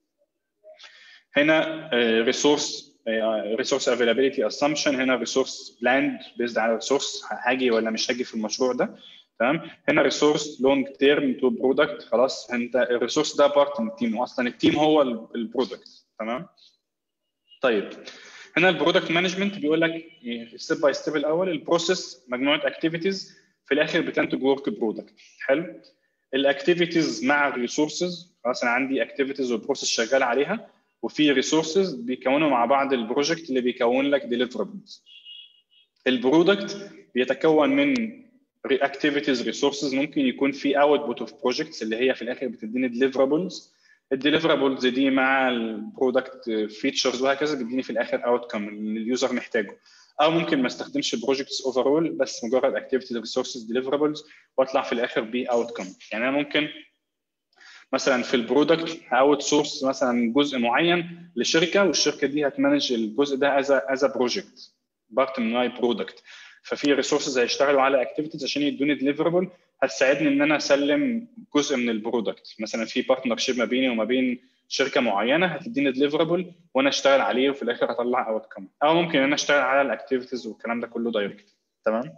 هنا ريسورس ريسورس افيلابيلتي اسامبشن، هنا ريسورس بلاند بيزد على ريسورس هاجي ولا مش هاجي في المشروع ده. تمام. هنا ريسورس لونج تيرم تو برودكت، خلاص انت الريسورس ده بارت من التيم، واصلا التيم هو البرودكت. تمام. طيب هنا البرودكت مانجمنت بيقول لك ستيب باي ستيب، الاول البروسيس مجموعه اكتيفيتيز في الاخر بتنتج ورك برودكت. حلو. الاكتيفيتيز مع الريسورسز، خلاص انا عندي اكتيفيتيز والبروسيس شغال عليها، وفي ريسورسز بيكونوا مع بعض البروجكت اللي بيكون لك ديليفربلز. البرودكت بيتكون من اكتيفيتيز ريسورسز، ممكن يكون في اوتبوت اوف بروجكتس اللي هي في الاخر بتديني ديليفربلز. الديليفرابلز دي مع البرودكت فيتشرز وهكذا بتديني في الاخر اوت كم اللي اليوزر محتاجه. او ممكن ما استخدمش بروجكتس اوفرول بس مجرد اكتيفيتيز ريسورسز ديليفرابلز واطلع في الاخر ب اوت كم. يعني انا ممكن مثلا في البرودكت اوت سورس مثلا جزء معين لشركه، والشركه دي هتمانج الجزء ده از از بروجكت بارت من ماي برودكت، ففي ريسورسز هيشتغلوا على اكتيفيتيز عشان يدوني ديليفربل هتساعدني ان انا اسلم جزء من البرودكت. مثلا في بارتنر شيب ما بيني وما بين شركه معينه هتديني ديليفربل وانا اشتغل عليه وفي الاخر اطلع اوت كم، او ممكن انا اشتغل على الاكتيفيتيز والكلام ده كله دايركت. تمام.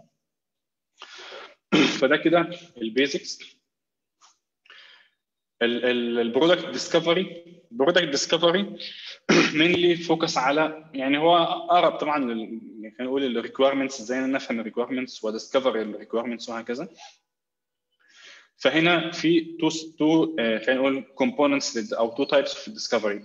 فده كده البيزكس. البرودكت ديسكفري البرودكت ديسكفري مينلي فوكس على، يعني هو اقرب طبعا يعني خلينا نقول الريكويرمنتس، ازاي نفهم الريكويرمنتس وديسكفر الريكويرمنتس وهكذا. فهنا في تو تو خلينا نقول كومبوننتس او تو تايبس في الديسكفري،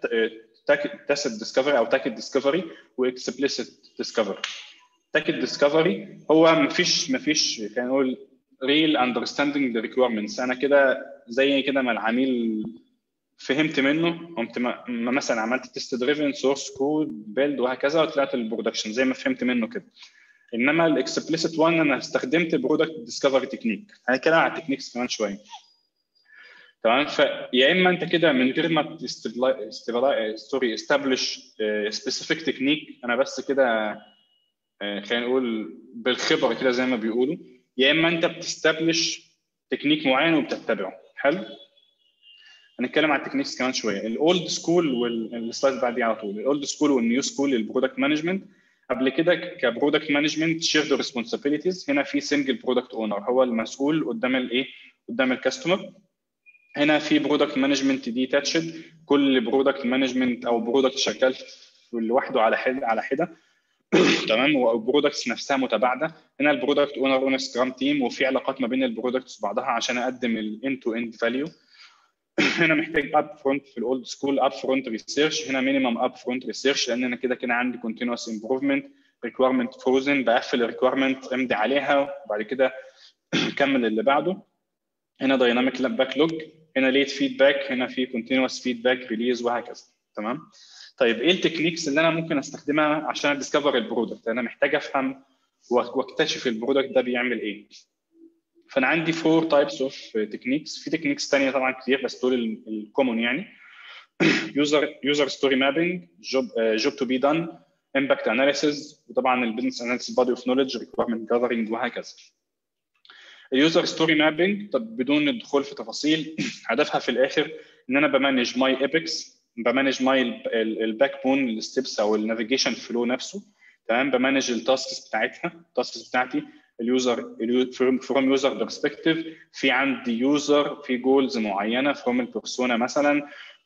تاكيت ديسكفري او تاكيت ديسكفري واكسبليسيت ديسكفري. تاكيت ديسكفري هو مفيش مفيش خلينا نقول ريل اندرستاندينج ذا ريكويرمنتس، انا كده زي كده ما العميل فهمت منه، قمت مثلا عملت تيست دريفن سورس كود بيلد وهكذا وطلعت البرودكشن زي ما فهمت منه كده. انما الاكسبليسيت وان انا استخدمت برودكت ديسكفري تكنيك، هنتكلم على التكنيكس كمان شويه. تمام. فيا اما انت كده من غير ما سوري استابلش سبيسيفيك تكنيك، انا بس كده خلينا نقول بالخبره كده زي ما بيقولوا، يا اما انت بتستابلش تكنيك معين وبتتبعه. حلو. هنتكلم على التكنيكس كمان شويه. الاولد سكول والسلايد بعديه على طول، الاولد سكول والنيو سكول للبرودكت مانجمنت. قبل كده كبرودكت مانجمنت شيرد ريسبونسابيلتيز، هنا في سنجل برودكت اونر هو المسؤول قدام الايه قدام الكاستمر. هنا في برودكت مانجمنت ديتاتشد، كل برودكت مانجمنت او برودكت شغال لوحده على حده على حده. تمام. والبرودكتس نفسها متباعده. هنا البرودكت اونر اون سكرام تيم، وفي علاقات ما بين البرودكتس وبعضها عشان اقدم الاند تو اند فاليو. هنا محتاج اب فرونت في الاولد سكول اب فرونت ريسيرش، هنا مينيمم اب فرونت ريسيرش لان انا كده كده عندي كونتينوس امبروفمنت. ريكويرمنت فروزن، بقفل الريكويرمنت امضي عليها وبعد كده كمل اللي بعده. هنا دايناميك باك لوج، هنا ليت فيدباك، هنا في كونتينوس فيدباك ريليز وهكذا. تمام. طيب ايه التكنيكس اللي انا ممكن استخدمها عشان اديسكفر البرودكت؟ انا محتاج افهم واكتشف البرودكت ده بيعمل ايه. فانا عندي فور تايبس اوف تكنيكس، في تكنيكس ثانيه طبعا كتير بس دول الكومون يعني. يوزر يوزر ستوري مابينج، جوب جوب تو بي دان، امباكت اناليسيز، وطبعا البزنس اناليسيز، بادي اوف نوليدج، ريكويرمنت جاذرنج وهكذا. اليوزر ستوري مابينج طب بدون الدخول في تفاصيل هدفها في الاخر ان انا بمانج ماي ايبكس، بمانج ماي الباك بون الستبس او النافيجيشن فلو نفسه. تمام. بمانج التاسكس بتاعتها التاسكس بتاعتي اليوزر فروم يوزر برسبكتيف. في عندي يوزر في جولز معينه فروم البيرسونا مثلا.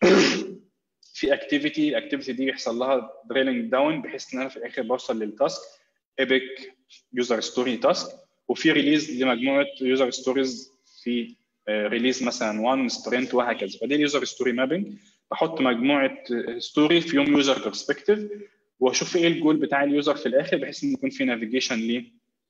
في اكتيفيتي الاكتيفيتي دي بيحصل لها دريلنج داون بحيث ان انا في الاخر بوصل للتاسك ايبك يوزر ستوري تاسك. وفي ريليز لمجموعه يوزر ستوريز في ريليز مثلا واحد سبرنت وهكذا. فدي اليوزر ستوري مابينج، بحط مجموعه ستوري في يوم يوزر برسبكتيف واشوف ايه الجول بتاع اليوزر في الاخر بحيث ان يكون في نافيجيشن ليه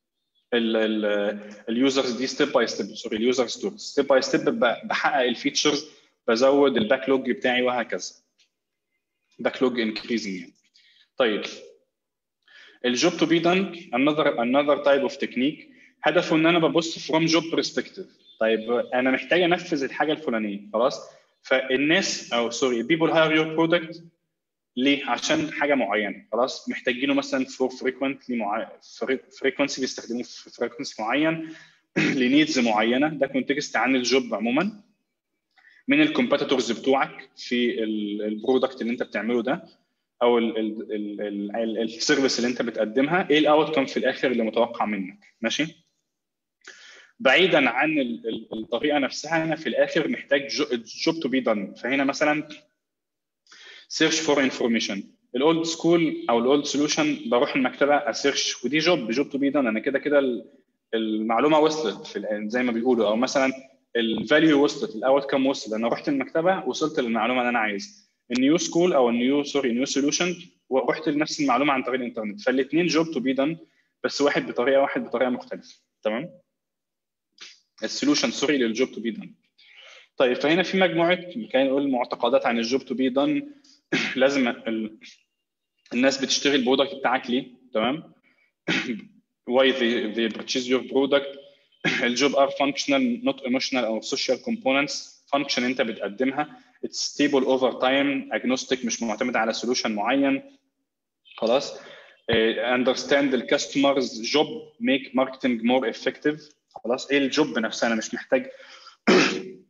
اليوزرز دي ستيب باي ستيب. سوري اليوزر ستوريز ستيب باي ستيب، بحقق الفيتشرز، بزود الباك لوج بتاعي وهكذا. باك لوج انكريزنج يعني. طيب الجوب تو بي دان another another type of technique، هدفه ان انا ببص from job perspective. طيب انا محتاج انفذ الحاجه الفلانيه خلاص، فالناس او سوري people hire your product ليه؟ عشان حاجه معينه خلاص، محتاجينه مثلا فور فريكوينتلي معين، فريكوينسي بيستخدموه في فريكوينسي معين لنيدز معينه. ده كونتكست عن الجوب عموما. من الكومبيتيتورز بتوعك في البرودكت اللي انت بتعمله ده او السيرفيس اللي انت بتقدمها، ايه الاوت كم في الاخر اللي متوقع منك. ماشي. بعيدا عن الطريقه نفسها، انا في الاخر محتاج جوب تو بي دان. فهنا مثلا سيرش فور انفورميشن، الاولد سكول او الاولد سوليوشن بروح المكتبه اسيرش، ودي جوب جوب تو بي دان. انا كده كده المعلومه وصلت في زي ما بيقولوا، او مثلا الفاليو وصلت، الاوت كم وصل، انا رحت المكتبه وصلت للمعلومه اللي انا عايزها. النيو سكول او النيو سوري نيو سوليوشن ورحت لنفس المعلومه عن طريق الانترنت. فالاثنين جوب تو بي دان بس واحد بطريقه واحد بطريقه مختلفه. تمام. السوليوشن سوري للجوب تو بي دان. طيب فهنا في مجموعه كان نقول معتقدات عن الجوب تو بي دان. لازم ال... الناس بتشتري البرودكت بتاعك ليه. تمام. why they, they purchase your product. الجوب are functional not emotional او social components. function انت بتقدمها it's stable over time agnostic مش معتمد على solution معين خلاص. uh, understand the customer's job make marketing more effective. خلاص ايه الجوب نفسها، انا مش محتاج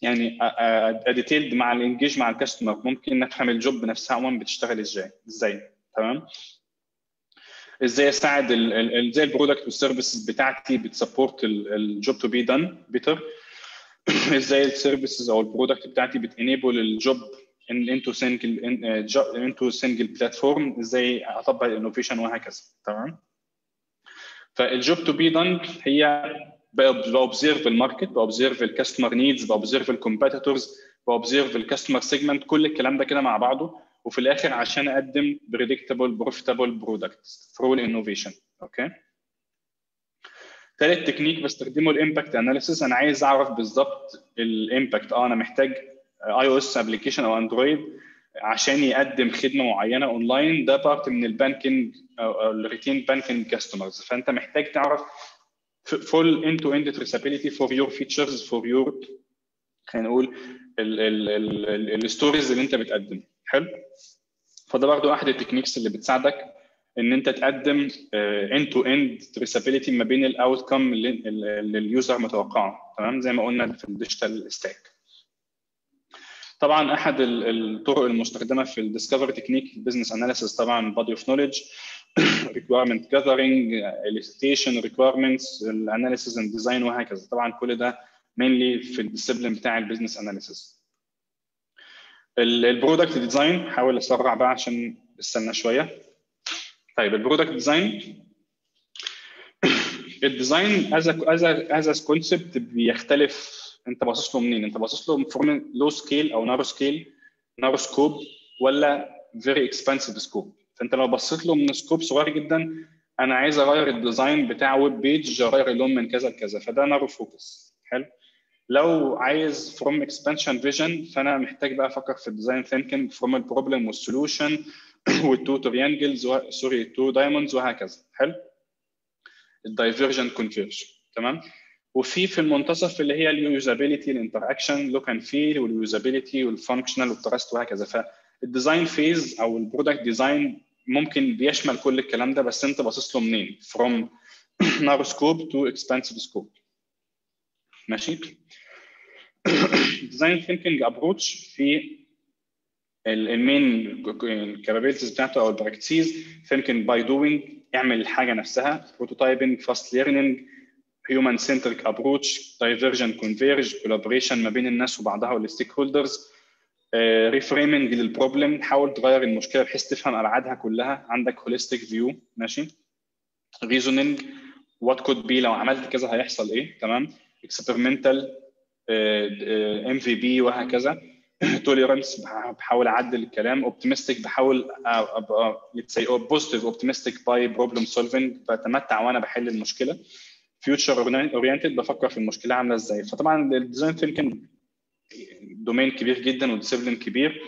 يعني اديتيلد مع الانجيج مع الكاستمر، ممكن نفهم الجوب نفسها عموما بتشتغل ازاي ازاي تمام. ازاي اساعد ازاي البرودكت والسيرفيسز بتاعتي بتسبورت الجوب تو بي دان بيتر. ازاي السيرفيسز او البرودكت بتاعتي بتانيبل الجوب انتو سنجل انتو سنجل بلاتفورم، ازاي اطبق الانوفيشن وهكذا تمام. فالجوب تو بي دان هي باوبزيرف الماركت، باوبزيرف الكاستمر نيدز، باوبزيرف الكومبيتيتورز، باوبزيرف الكاستمر سيجمنت، كل الكلام ده كده مع بعضه، وفي الاخر عشان اقدم بريدكتبل بروفيتابل برودكت ثرو الانوفيشن. اوكي. ثالث تكنيك بستخدمه الامباكت اناليسيس. انا عايز اعرف بالظبط الامباكت، اه انا محتاج اي او اس ابلكيشن او اندرويد عشان يقدم خدمه معينه اونلاين، ده بارت من البانكينج او الريتين بانكينج كاستمرز. فانت محتاج تعرف full end to end traceability for your features for your خلينا نقول الستوريز اللي انت بتقدم. حلو. فده برضو احد التكنيكس اللي بتساعدك ان انت تقدم end to end traceability ما بين الاوتكم اللي اليوزر متوقعه تمام، زي ما قلنا في الديجيتال ستاك. طبعا احد الطرق المستخدمه في الديسكفري تكنيك البزنس اناليسيس طبعا body of knowledge requirement gathering elicitation requirements analysis and design وهكذا. طبعا كل ده mainly في الديسيبلين بتاع البزنس اناليسيس. البرودكت ديزاين حاول اسرع بقى عشان استنى شويه. طيب البرودكت ديزاين الديزاين از از از كونسبت بيختلف، انت باصص له منين؟ انت باصص له فروم لو سكيل او نارو سكيل نارو سكوب ولا فيري اكسبانسيف سكوب. فانت لو بصيت له من سكوب صغير جدا، انا عايز اغير الديزاين بتاع ويب بيج، اغير اللون من كذا لكذا، فده نارو فوكس. حلو. لو عايز فروم اكسبانشن فيجن، فانا محتاج بقى افكر في الديزاين ثينكينج فروم البروبلم والسولوشن والتو تريانجلز سوري تو دايموندز وهكذا. حلو. الدايفرجن كونفيرجن تمام. وفي في المنتصف اللي هي اليوزابيلتي الانتراكشن لوك اند فيل واليوزابيلتي والفانكشنال والتراست وهكذا. فالديزاين فيز او البرودكت ديزاين ممكن بيشمل كل الكلام ده، بس انت باصص له منين؟ فروم نارو سكوب تو اكسبانسيف سكوب. ماشي. ديزاين ثينكينج ابروتش في المين كابابيلتيز بتاعته او البراكتسيز ثينكينج باي دوينج، اعمل الحاجه نفسها، بروتوتايبنج، فاست ليرنينج، هيومن سنتريك ابروتش، دايفرجن كونفيرج، كولابوريشن ما بين الناس وبعضها والستيك هولدرز، ريفريمنج للبروبلم، حاول تغير المشكله بحيث تفهم ابعادها كلها، عندك هوليستيك فيو. ماشي. ريزونينج، وات كود بي، لو عملت كذا هيحصل ايه. تمام. اكسبيرمنتال، ام في بي وهكذا. توليرانس، بحاول اعدل الكلام. اوبتيمستيك، بحاول ابقى ليتس سي بوزيتيف اوبتيمستيك باي بروبلم سولفنج، بتمتع وانا بحل المشكله. فيوتشر اورينتد، بفكر في المشكله عامله ازاي. فطبعا الديزاين ثينكينج دومين كبير جدا وديسيبلين كبير.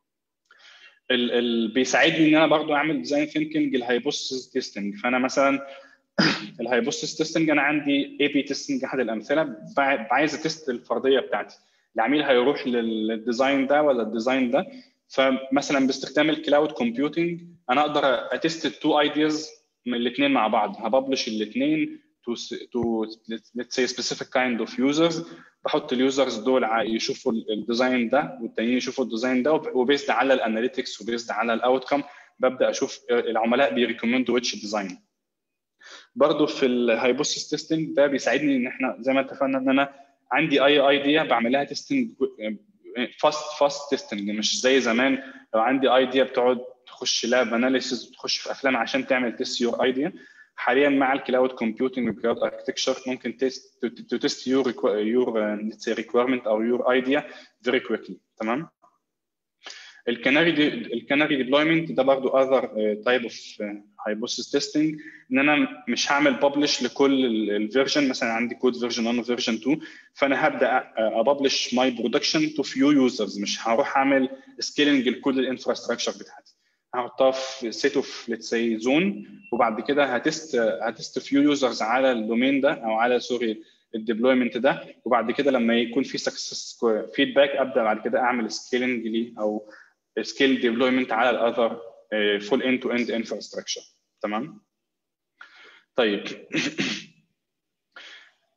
ال ال بيساعدني ان انا برضو اعمل ديزاين ثينكينج الهايبوثيسيس تيستنج. فانا مثلا الهايبوثيسيس تيستنج انا عندي اي بي تيستنج احد الامثله، عايز اتست الفرضيه بتاعتي، العميل هيروح للديزاين ده ولا الديزاين ده. فمثلا باستخدام الكلاود كومبيوتنج انا اقدر اتست التو ايدياز من الاثنين مع بعض، هببلش الاثنين تو تو ليتس سي سبيسيفيك كايند اوف يوزرز، بحط اليوزرز دول يشوفوا الديزاين ده والتانيين يشوفوا الديزاين ده، وبيزد على الاناليتكس وبيزد على الاوتكم ببدا اشوف العملاء بيريكومندوا ويتش ديزاين. برضه في الهايبوثيسيس تيستنج ده بيساعدني ان احنا زي ما اتفقنا ان انا عندي اي ايديا بعمل لها تيستنج فاست فاست تيستنج، مش زي زمان لو عندي ايديا بتقعد تخش لاب اناليسيس وتخش في افلام عشان تعمل تيست يور ايديا. حاليا مع الكلاود كومبيوتنج والكلاود اركتكشر ممكن تيست تو تيست يور يور ريكويرمنت او يور ايديا فيري كويكلي. تمام. الكناري دي الكناري ديبلويمنت ده برضو اذر تايب اوف هايبوثيسيس تيستنج، ان انا مش هعمل ببلش لكل الفيرجن، مثلا عندي كود فيرجن واحد وفيرجن اتنين، فانا هبدا ابلش ماي برودكشن تو فيو يوزرز، مش هروح اعمل سكيلنج لكل الانفراستراكشر بتاعتي، هحطها في سيت اوف ليتس سي زون، وبعد كده هتست هتست فيو يوزرز على الدومين ده او على سوري الديبلويمنت ده، وبعد كده لما يكون في سكسس فيدباك ابدا بعد كده اعمل سكيلنج ليه او سكيل ديبلويمنت على الاذر فول اند تو اند انفراستراكشر. تمام. طيب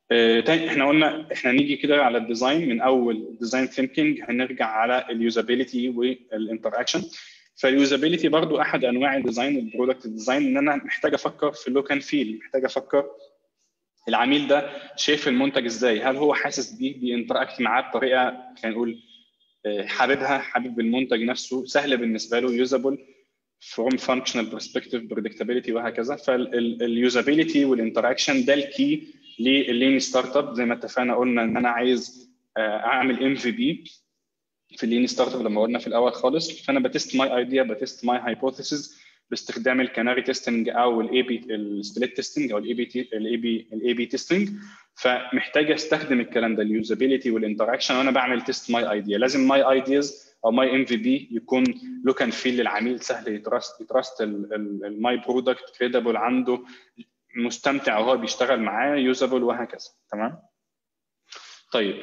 آه، تاني احنا قلنا احنا نيجي كده على الديزاين. من اول ديزاين ثينكينج هنرجع على اليوزابيلتي والانتراكشن. فاليوزابيلتي برضو احد انواع الديزاين، البرودكت ديزاين، ان انا محتاج افكر في اللوك اند فيل، محتاج افكر العميل ده شايف المنتج ازاي، هل هو حاسس بيه، بينتراكت معاه بطريقه خلينا نقول حاببها، حابب المنتج نفسه، سهل بالنسبه له، يوزابل from functional perspective predictability وهكذا. فاليوزابيلتي والانتراكشن ده الكي لللين ستارت اب. زي ما اتفقنا قلنا ان انا عايز اعمل ام في بي في اللين ستارت اب لما قلنا في الاول خالص. فانا بتست ماي ايديا، بتست ماي هايبوثيسز باستخدام الكاناري تيستنج او الاي بي السبليت تيستنج او الاي بي الاي بي الاي بي تيستنج. فمحتاج استخدم الكلام ده اليوزابيلتي والانتراكشن وانا بعمل تيست ماي ايديا. لازم ماي ايدياز او ماي ام في بي يكون لوك اند فيل للعميل، سهل يتراست يتراست الماي برودكت، كريدبل عنده، مستمتع وهو بيشتغل معاه، يوزابل وهكذا. تمام. طيب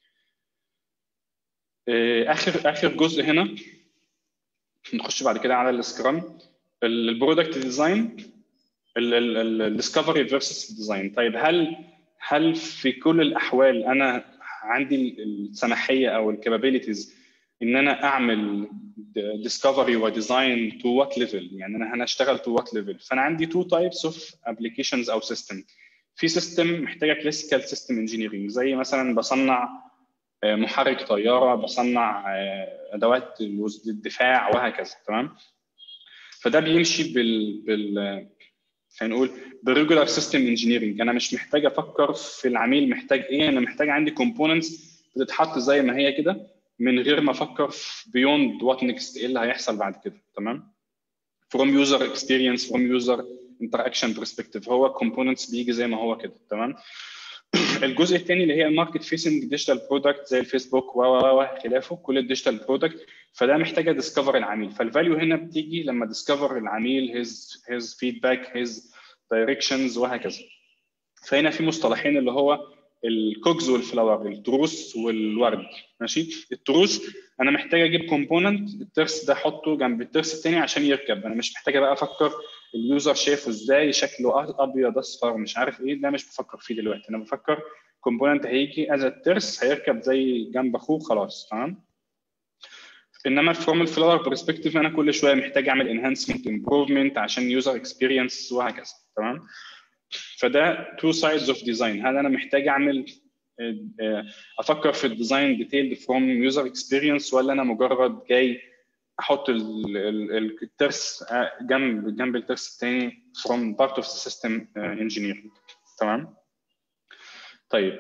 اخر اخر جزء هنا نخش بعد كده على السكرام، البرودكت ديزاين، الديسكفري فيرسس ديزاين. طيب هل هل في كل الاحوال انا عندي السماحيه او الكابابيلتيز ان انا اعمل ديسكفري وديزاين تو وات ليفل؟ يعني انا هنشتغل تو وات ليفل. فانا عندي تو تايبس اوف ابلكيشنز او سيستم. في سيستم محتاجه كلاسيكال سيستم انجينيرنج، زي مثلا بصنع محرك طياره، بصنع ادوات للدفاع وهكذا. تمام. فده بيمشي بال بال خلينا نقول بالريجولار سيستم انجينيرنج. انا مش محتاج افكر في العميل محتاج ايه، انا محتاج عندي كومبوننتس بتتحط زي ما هي كده من غير ما افكر في بيوند وات نيكست، ايه اللي هيحصل بعد كده. تمام. فروم يوزر اكسبيرينس، فروم يوزر انتراكشن برسبكتيف، هو كومبوننتس بيجي زي ما هو كده. تمام. الجزء الثاني اللي هي الماركت فيسنج ديجيتال برودكت زي الفيسبوك و و خلافه، كل الديجيتال برودكت. فده محتاجه ديسكفر العميل. فالفاليو هنا بتيجي لما ديسكفر العميل، هيز هيز فيدباك، هيز دايركشنز وهكذا. فهنا في مصطلحين اللي هو الكوكس والفلاور، التروس والورد. ماشي. التروس انا محتاج اجيب كومبوننت، الترس ده احطه جنب الترس الثاني عشان يركب. انا مش محتاج بقى افكر اليوزر شايفه ازاي، شكله ابيض اصفر مش عارف ايه، ده مش بفكر فيه دلوقتي. انا بفكر كومبوننت هيجي از الترس هيركب زي جنب اخوه خلاص. تمام. انما فروم الفلاور برسبكتيف انا كل شويه محتاج اعمل انهانسمنت امبروفمنت عشان يوزر اكسبيرينس وهكذا. تمام. فده تو سايدز اوف ديزاين. هل انا محتاج اعمل افكر في الديزاين ديتيلد فروم يوزر اكسبيرينس، ولا انا مجرد جاي احط الترس جنب جنب الترس الثاني فروم بارت اوف سيستم انجينيرنج. تمام. طيب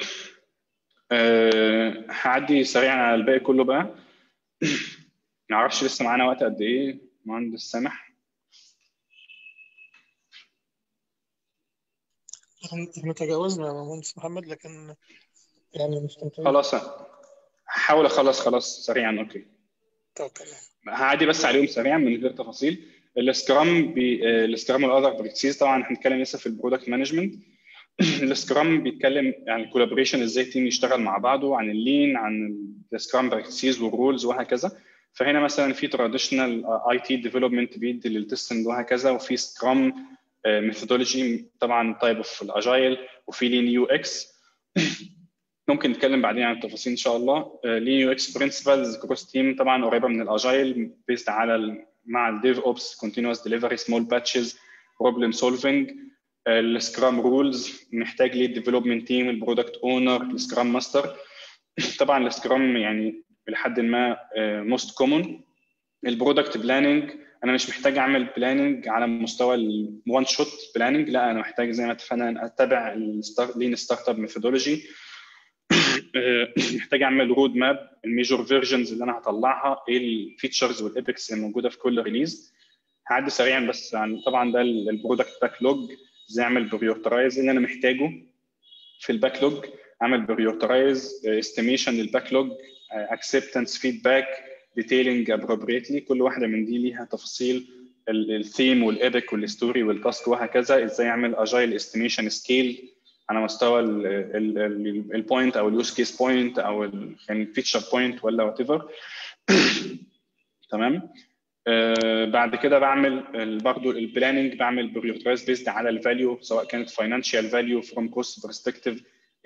أه هعدي سريعا على الباقي كله بقى. ما اعرفش لسه معانا وقت قد ايه مهندس سامح؟ احنا تجاوزنا يا مهندس محمد، لكن يعني مستمتعين. خلاص هحاول اخلص خلاص سريعا. اوكي. طب تمام. هعدي بس عليهم سريعا من غير تفاصيل. السكرام بي... السكرام والاذر براكتسز، طبعا هنتكلم لسه في البرودكت مانجمنت. السكرام بيتكلم عن الكولابوريشن، ازاي تيم يشتغل مع بعضه، عن اللين، عن السكرام براكتسز والرولز وهكذا. فهنا مثلا في تراديشنال اي تي ديفلوبمنت بيدي للتستنج وهكذا، وفي سكرام ميثودولوجي طبعا تايب اوف الاجايل، وفي لين يو اكس. ممكن نتكلم بعدين عن التفاصيل ان شاء الله. لين يو اكس برنسبلز كروس تيم طبعا قريبه من الاجايل، بيزد على ال مع الديف اوبس، كونتينوس ديليفري، سمول باتشز، بروبلم سولفنج. السكرام رولز محتاج ليد ديفلوبمنت تيم، البرودكت اونر، السكرام ماستر. طبعا السكرام يعني لحد ما موست كومون. البرودكت بلاننج انا مش محتاج اعمل بلاننج على مستوى الوان شوت بلاننج، لا انا محتاج زي ما اتفقنا اتبع اللين ستارت اب ميثودولوجي. محتاج اعمل رود ماب، الميجور فيرجنز اللي انا هطلعها، ايه الفيتشرز والابيكس اللي موجوده في كل ريليز. هعدي سريعا بس عن طبعا ده البرودكت باك لوج، ازاي اعمل بريورترايز اللي انا محتاجه في الباك لوج، اعمل بريورترايز، استيميشن للباك لوج، اكسبتنس، فيدباك، ديتيلنج ابروبريتلي. كل واحده من دي ليها تفاصيل، الثيم والابيك والستوري والتاسك وهكذا. ازاي اعمل اجايل استيميشن سكيل على مستوى البوينت او اليوز كيس بوينت او الفيتشر بوينت ولا وات ايفر. تمام. آه بعد كده بعمل برضه البلاننج، بعمل بريورترايز بيزد على الفاليو، سواء كانت فاينانشال فاليو فروم كوست برسبكتيف،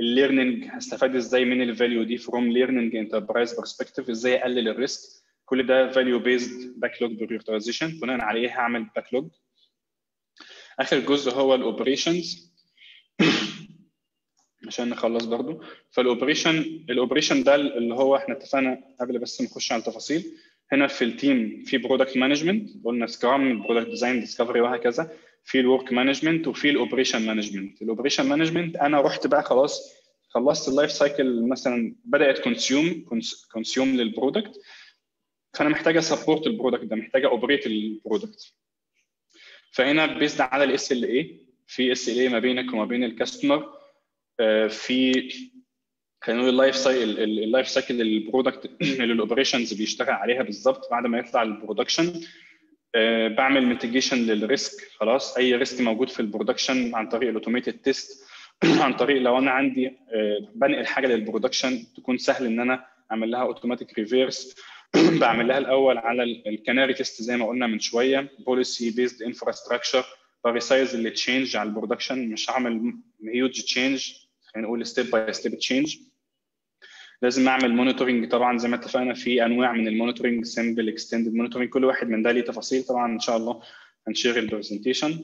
الليرنينج هستفاد ازاي من الفاليو دي فروم ليرنينج انتربرايز برسبكتيف، ازاي اقلل الريسك. كل ده فاليو بيزد باكلوج بريورتايزيشن، بناء عليه هعمل باكلوج. اخر جزء هو الاوبريشنز عشان نخلص برضو. فالاوبريشن الاوبريشن ده اللي هو احنا اتفقنا قبل بس نخش على التفاصيل. هنا في التيم في برودكت مانجمنت، قلنا سكرام، برودكت ديزاين، ديسكفري وهكذا. في الورك مانجمنت وفي الاوبريشن مانجمنت. الاوبريشن مانجمنت انا رحت بقى خلاص خلصت اللايف سايكل، مثلا بدات كونسيوم كونسيوم للبرودكت، فانا محتاجه سبورت البرودكت ده، محتاجه اوبريت البرودكت. فهنا بيزد على الاس ال اي، في اس ال اي ما بينك وما بين الكاستمر، في خلينا نقول اللايف سايكل اللايف سايكل البرودكت اللي الاوبريشنز بيشتغل عليها بالظبط بعد ما يطلع البرودكشن. بعمل ميتيجيشن للريسك، خلاص اي ريسك موجود في البرودكشن عن طريق الاوتوميتد تيست، عن طريق لو انا عندي بنقل حاجه للبرودكشن تكون سهل ان انا اعمل لها اوتوماتيك ريفيرس. بعمل لها الاول على الكاناري تيست زي ما قلنا من شويه، بوليسي بيزد انفراستراكشر، بريسايز اللي تشينج على البرودكشن، مش هعمل هيوج تشينج، خلينا نقول ستيب باي ستيب تشينج. لازم اعمل مونيتورنج طبعا زي ما اتفقنا، في انواع من المونيتورنج، سمبل، اكستندد مونيتورنج، كل واحد من ده ليه تفاصيل طبعا ان شاء الله هنشير البرزنتيشن.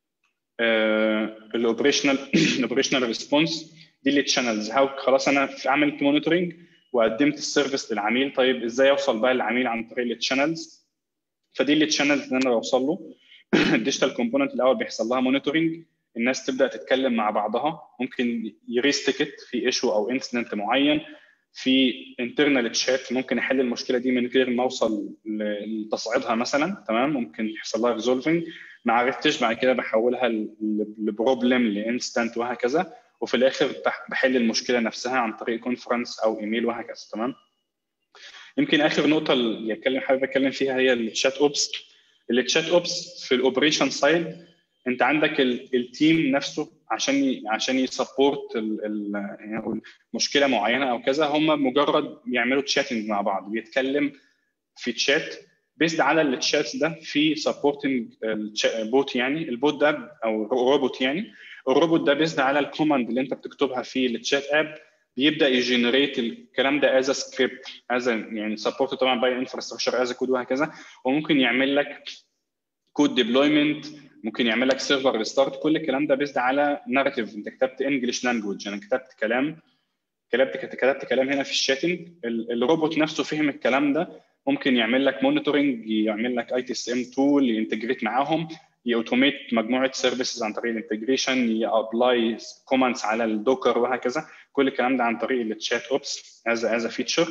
الاوبريشنال الاوبريشنال ريسبونس دي اللي تشانلز، هاو خلاص انا عملت مونيتورنج وقدمت السيرفيس للعميل، طيب ازاي اوصل بقى للعميل عن طريق التشانلز؟ فدي اللي تشانلز اللي انا بوصل له. الديجيتال كومبوننت الاول بيحصل لها مونيتورنج، الناس تبدا تتكلم مع بعضها، ممكن يريس تيكت في ايشو او انسيدنت معين، في انترنال تشات ممكن احل المشكله دي من غير ما اوصل لتصعيدها مثلا، تمام، ممكن يحصل لها ريزولفنج. ما عرفتش بعد كده بحولها لبروبلم لانستنت وهكذا، وفي الاخر بحل المشكله نفسها عن طريق كونفرنس او ايميل وهكذا، تمام. يمكن اخر نقطه اللي اتكلم حابب اتكلم فيها هي الشات اوبس. الشات اوبس في الاوبريشن سايد انت عندك التيم نفسه عشان عشان يسبورت يعني مشكله معينه او كذا، هم مجرد يعملوا تشاتنج مع بعض، بيتكلم في تشات بيزد على التشات ده في سبورتنج بوت، يعني البوت ده او روبوت، يعني الروبوت ده بيزد على الكوماند اللي انت بتكتبها في التشات اب، بيبدا يجنريت الكلام ده از سكريبت، از يعني سبورت طبعا باي انفراستراكشر از كود وهكذا، وممكن يعمل لك كود ديبلويمنت، ممكن يعمل لك سيرفر ريستارت. كل الكلام ده بيزد على ناريتيف، انت كتبت انجلش لانجويج، انا كتبت كلام كتبت كتبت كلام هنا في الشاتنج، الروبوت نفسه فهم الكلام ده، ممكن يعمل لك مونيتورنج، يعمل لك اي تي اس ام تول ينتجريت معاهم، يأوتوميت مجموعه سيرفيسز عن طريق الانتجريشن، يابلاي كوماندز على الدوكر وهكذا. كل الكلام ده عن طريق التشات اوبس از از فيتشر.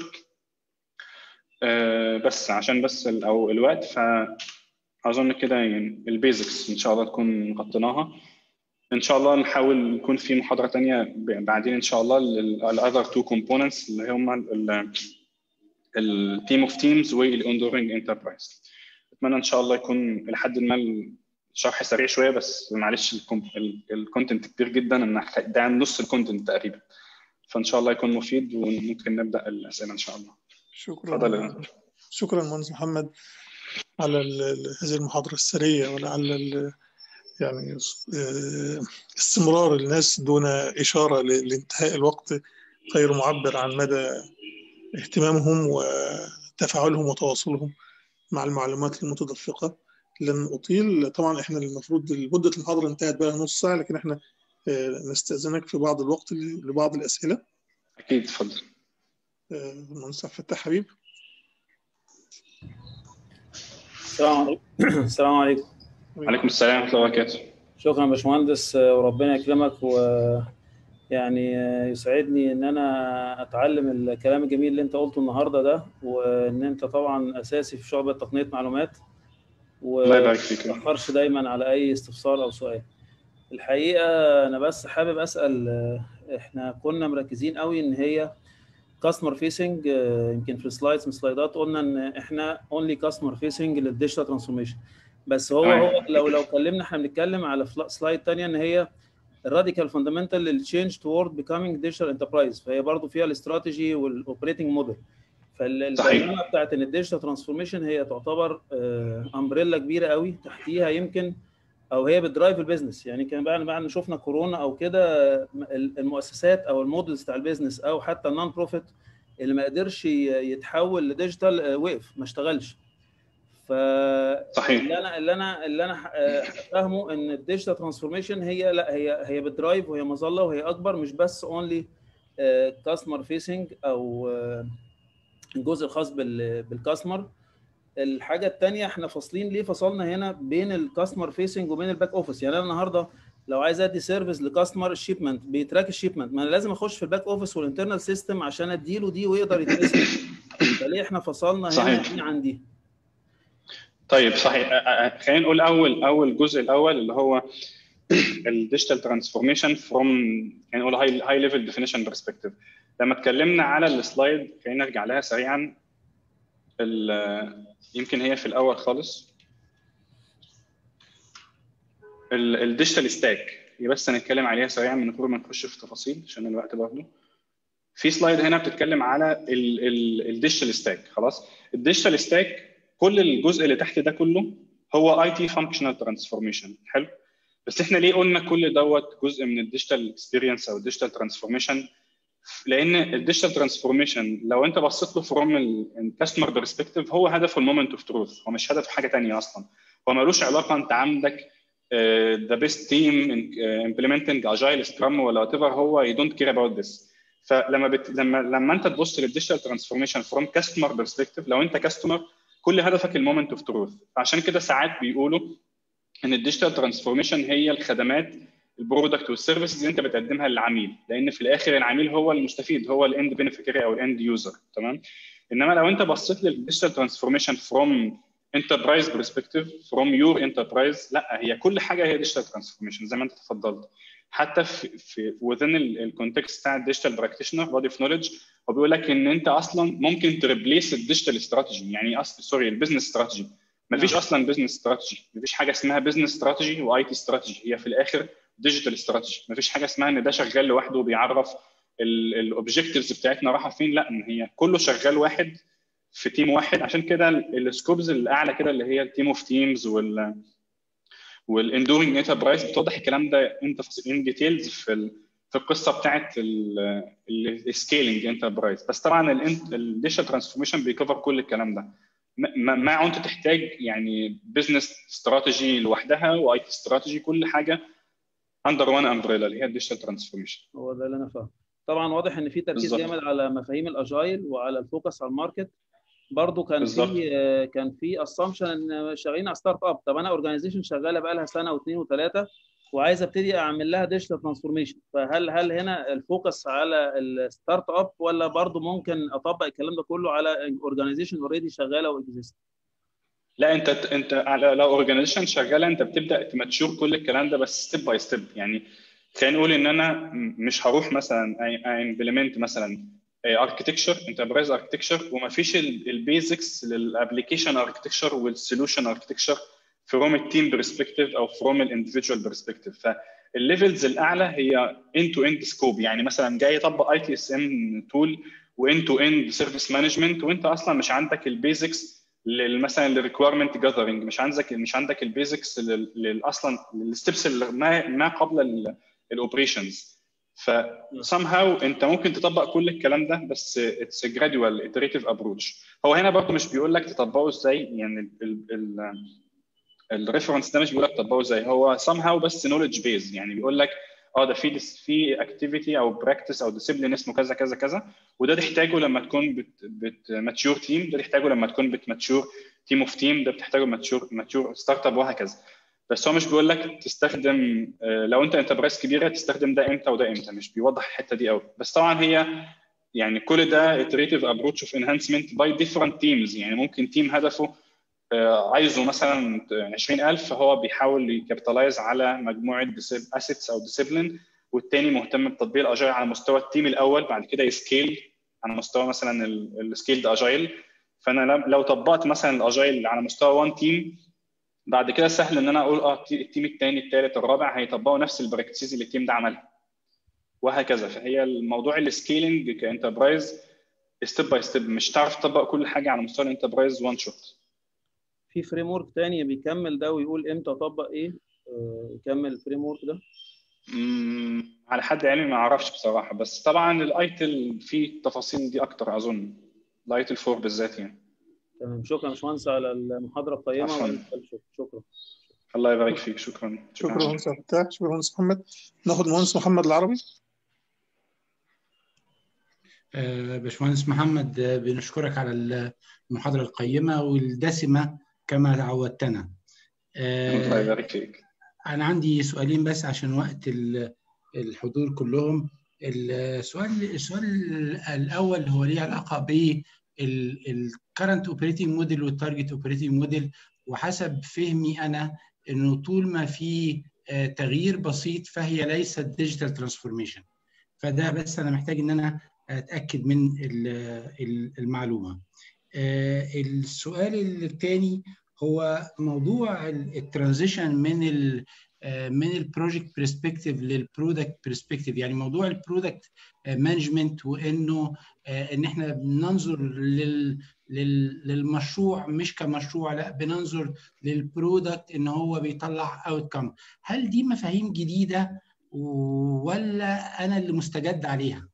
بس عشان بس او الوقت، ف اظن كده يعني البيزكس ان شاء الله تكون غطيناها. ان شاء الله نحاول يكون في محاضره ثانيه بعدين ان شاء الله الاذر تو كومبوننتس اللي هم التيم اوف تيمز والاندورنج انتربرايز. اتمنى ان شاء الله يكون لحد ما الشرح سريع شويه، بس معلش الكونتنت كبير جدا، ان ده نص الكونتنت تقريبا، فان شاء الله يكون مفيد وممكن نبدا الاسئله ان شاء الله. شكرا شكرا مهندس محمد على هذه المحاضره السريه، ولعل يعني استمرار الناس دون إشارة لانتهاء الوقت غير معبر عن مدى اهتمامهم وتفاعلهم وتواصلهم مع المعلومات المتدفقة. لن أطيل، طبعا احنا المفروض مدة المحاضرة انتهت بقى نص ساعة، لكن احنا نستأذنك في بعض الوقت لبعض الأسئلة. أكيد، اتفضل. المهندس عبد الفتاح حبيب. السلام عليكم. السلام عليكم. وعليكم السلام ورحمة الله وبركاته. شكرا يا باشمهندس، وربنا يكرمك، ويعني يسعدني ان انا اتعلم الكلام الجميل اللي انت قلته النهارده ده، وان انت طبعا اساسي في شعبة تقنية معلومات، الله يبارك فيك، وما تأخرش دايما على اي استفسار او سؤال. الحقيقة انا بس حابب اسأل، احنا كنا مركزين قوي ان هي كاستمر فيسنج، يمكن في السلايدز من السلايدات قلنا ان احنا اونلي كاستمر فيسنج للديجيتال ترانسفورميشن، بس هو هو لو لو اتكلمنا احنا بنتكلم على سلايد ثانيه ان هي الراديكال فاندامنتال للتشينج توورد بيكامينج ديجيتال انتربرايز، فهي برضو فيها الاستراتيجي والاوبريتنج موديل. فالبيانه بتاعت ان الديجيتال ترانسفورميشن هي تعتبر امبريلا كبيره قوي، تحتيها يمكن او هي بتدرايف البيزنس. يعني كان بعد بعد ما شفنا كورونا او كده المؤسسات او المودلز بتاع البيزنس او حتى النون بروفيت اللي ما قدرش يتحول لديجيتال وقف، ما اشتغلش. ف صحيح. اللي انا اللي انا اللي انا فاهمه ان الديجيتال ترانسفورميشن هي لا هي هي بتدرايف وهي مظله وهي اكبر، مش بس اونلي كاستمر فيسنج او الجزء الخاص بالكاستمر. الحاجه الثانيه احنا فاصلين ليه فصلنا هنا بين الكاستمر فيسنج وبين الباك اوفيس. يعني انا النهارده لو عايز ادي سيرفيس لكاستمر الشيبمنت بيتراك الشيبمنت، ما انا لازم اخش في الباك اوفيس والانترنال سيستم عشان اديله دي ويقدر يتقسم. فليه احنا فصلنا هنا دي عن دي؟ طيب صحيح. خلينا نقول اول اول جزء الاول اللي هو الديجيتال ترانسفورميشن فروم يعني نقول هاي هاي ليفل ديفينيشن برسبكتيف. لما اتكلمنا على السلايد خلينا نرجع لها سريعا. يمكن هي في الاول خالص الديجيتال ستاك، بس هنتكلم عليها سريعا من غير ما نخش في تفاصيل عشان الوقت برضه. في سلايد هنا بتتكلم على الديجيتال ستاك. خلاص، الديجيتال ستاك كل الجزء اللي تحت ده كله هو اي تي فانكشنال ترانسفورميشن. حلو، بس احنا ليه قلنا كل دوت جزء من الديجيتال اكسبيرينس او الديجيتال ترانسفورميشن؟ لان الديجيتال ترانسفورميشن لو انت بصيت له فروم الكاستمر برسبكتيف هو هدفه المومنت اوف تروث، هو مش هدف حاجه ثانيه اصلا. هو ملوش علاقه انت عندك ذا بيست تيم امبلمنتنج اجايل سكرام ولا وات ايفر، هو يو دونت كير اباوت ذس. فلما بت... لما لما انت تبص للديجيتال ترانسفورميشن فروم كاستمر برسبكتيف، لو انت كاستمر كل هدفك المومنت اوف تروث. فعشان كده ساعات بيقولوا ان الديجيتال ترانسفورميشن هي الخدمات البرودكت والسيرفيسز اللي انت بتقدمها للعميل، لان في الاخر العميل هو المستفيد، هو الاند بينيفيكري او الاند يوزر. تمام. انما لو انت بصيت للديجيتال ترانسفورميشن فروم انتربرايز برسبكتيف فروم يور انتربرايز، لا هي كل حاجه هي ديجيتال ترانسفورميشن زي ما انت تفضلت. حتى في في within الكونتكست بتاع الديجيتال براكتيشنر بودي اوف نوليدج، هو بيقول لك ان انت اصلا ممكن تريبليس الديجيتال استراتيجي، يعني اصلا سوري البيزنس استراتيجي. مفيش نعم. اصلا بيزنس استراتيجي، مفيش حاجه اسمها بيزنس استراتيجي واي تي استراتيجي، هي في الاخر ديجيتال استراتيجي. مفيش حاجه اسمها ان ده شغال لوحده وبيعرف الاوبجكتيفز بتاعتنا رايحه فين، لا ان هي كله شغال واحد في تيم واحد. عشان كده السكوبز الاعلى كده اللي هي التيم اوف تيمز وال والاندورنج انتربرايز بتوضح الكلام ده انت ان ديتيلز في في القصه بتاعت السكيلينج انتربرايز. بس طبعا الديجيتال ترانسفورميشن بيكفر كل الكلام ده. ما انت تحتاج يعني بزنس استراتيجي لوحدها واي تي استراتيجي، كل حاجه اندر وان امبريلا اللي هي الديجيتال ترانسفورميشن. هو ده اللي انا فاهمه. طبعا واضح ان في تركيز بالزبط. جامد على مفاهيم الاجايل وعلى الفوكس على الماركت. برضو كان بالزبط. في كان في اسامبشن ان شغالين على ستارت اب. طب انا اورجانيزيشن شغاله بقى لها سنه واثنين وثلاثه وعايز ابتدي اعمل لها ديجيتال ترانسفورميشن، فهل هل هنا الفوكس على الستارت اب ولا برضو ممكن اطبق الكلام ده كله على اورجانيزيشن اوريدي شغاله واكزيست؟ لا انت انت لو اورجانيزيشن شغاله انت بتبدا تماتشور كل الكلام ده بس ستيب باي ستيب. يعني خلينا نقول ان انا مش هروح مثلا امبلمنت مثلا اركتكتشر انتربرايز اركتكتشر وما فيش البيزكس للابلكيشن اركتكتشر والسوليوشن اركتكتشر فروم التيم برسبكتيف او فروم الاندفيدوال برسبكتيف. فالليفلز الاعلى هي اند تو اند سكوب، يعني مثلا جاي يطبق اي تي اس ام تول وان تو اند سيرفيس مانجمنت وانت اصلا مش عندك البيزكس مثلا الريكويرمنت جاذرنج، مش عندك مش عندك البيزكس اصلا الستبس ما ما قبل الاوبريشنز. ف somehow انت ممكن تطبق كل الكلام ده بس اتس جرادوال اتريتيف ابروتش. هو هنا برضه مش بيقول لك تطبقه ازاي، يعني الريفرنس ده مش بيقول لك تطبقه ازاي، هو somehow بس نوليدج بيز. يعني بيقول لك اه ده في في اكتيفيتي او براكتس او ديسيبلين اسمه كذا كذا كذا، وده تحتاجه لما تكون بت بتماتشور تيم، ده تحتاجه لما تكون بتماتشور تيم اوف تيم، ده بتحتاجه ماتشور ماتشور ستارت اب وهكذا. بس هو مش بيقول لك تستخدم لو انت انتربرايز كبيره تستخدم ده امتى وده امتى، مش بيوضح الحته دي قوي. بس طبعا هي يعني كل ده iterative approach of enhancement by different teams. يعني ممكن تيم هدفه عايزه مثلا عشرين ألف فهو بيحاول يكابيتالايز على مجموعه اسيتس او ديسيبلين، والتاني مهتم بتطبيق الاجايل على مستوى التيم الاول، بعد كده يسكيل على مستوى مثلا السكيلد اجايل. فانا لو طبقت مثلا الاجايل على مستوى وان تيم بعد كده سهل ان انا اقول اه التيم الثاني الثالث الرابع هيطبقوا نفس البراكتسز اللي التيم ده عملها وهكذا. فهي الموضوع السكيلينج كانتربرايز ستيب باي ستيب، مش هتعرف تطبق كل حاجه على مستوى الانتربرايز وان شوت. في فريم ورك ثاني بيكمل ده ويقول امتى اطبق ايه؟ يكمل الفريم ورك ده؟ امم على حد علمي ما اعرفش بصراحه، بس طبعا الايتل فيه التفاصيل دي اكتر اظن، الايتل فور بالذات يعني. تمام، شكرا يا باشمهندس على المحاضره القيمه. عفوا، شكرا. الله يبارك فيك. شكرا شكرا مهندس عبد الفتاح. شكرا مهندس محمد. ناخد مهندس محمد العربي. باشمهندس محمد، بنشكرك على المحاضرة القيمة والدسمة كما عودتنا. الله يبارك فيك. أنا عندي سؤالين بس عشان وقت الحضور كلهم. السؤال السؤال الأول هو ليه علاقة بالكرنت اوبريتنج موديل والتارجت اوبريتنج موديل. وحسب فهمي أنا إنه طول ما في تغيير بسيط فهي ليست ديجيتال ترانسفورميشن. فده بس أنا محتاج إن أنا أتأكد من المعلومة. السؤال الثاني هو موضوع الترانزيشن من ال من البروجكت برسبكتيف للبرودكت برسبكتيف، يعني موضوع البرودكت مانجمنت، وانه ان احنا بننظر لل للمشروع مش كمشروع، لا بننظر للبرودكت ان هو بيطلع اوتكم. هل دي مفاهيم جديدة ولا انا اللي مستجد عليها؟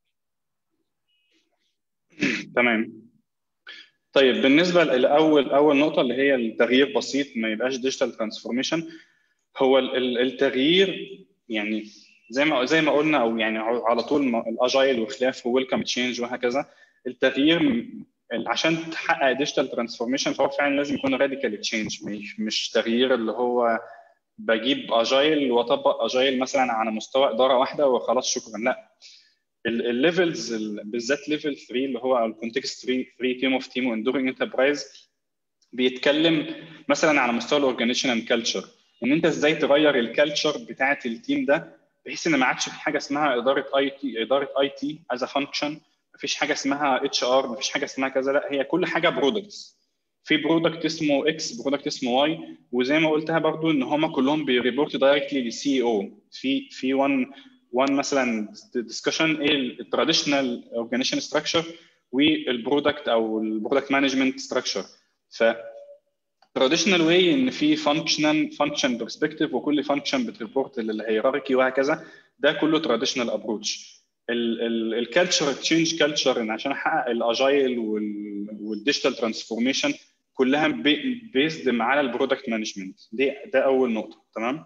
تمام. طيب بالنسبه لاول اول نقطه اللي هي التغيير بسيط ما يبقاش ديجيتال ترانسفورميشن، هو التغيير يعني زي ما زي ما قلنا، او يعني على طول الاجايل وخلافه ويلكم تشينج وهكذا. التغيير عشان تحقق ديجيتال ترانسفورميشن فهو فعلا لازم يكون راديكال تشينج، مش مش تغيير اللي هو بجيب اجايل واطبق اجايل مثلا على مستوى اداره واحده وخلاص شكرا. لا، الليفلز بالذات ليفل ثلاثة اللي هو الكونتكست ثلاثة تيم اوف تيم واندورنج انتربرايز بيتكلم مثلا على مستوى الاورجانيزيشنال كلتشر، ان انت ازاي تغير الكالتشر بتاعه التيم ده بحيث ان ما عادش في حاجه اسمها اداره اي تي اداره اي تي از فانكشن، ما فيش حاجه اسمها اتش ار، ما فيش حاجه اسمها كذا. لا، هي كل حاجه برودكتس. في برودكت اسمه اكس، برودكت اسمه واي، وزي ما قلتها برضو ان هم كلهم بيريبورت دايركتلي للسي او. في في وان وان مثلا ديسكشن ايه التراديشنال اورجانيزيشن ستراكشر والبرودكت او البرودكت مانجمنت ستراكشر. ف traditional way ان في functional function perspective وكل function بتريبورت للهيراركي وهكذا. ده كله traditional approach. الكالتشر تشينج كالتشر ان عشان احقق الاجايل والديجيتال ترانسفورميشن كلها بيزد على البرودكت مانجمنت. دي ده اول نقطه. تمام.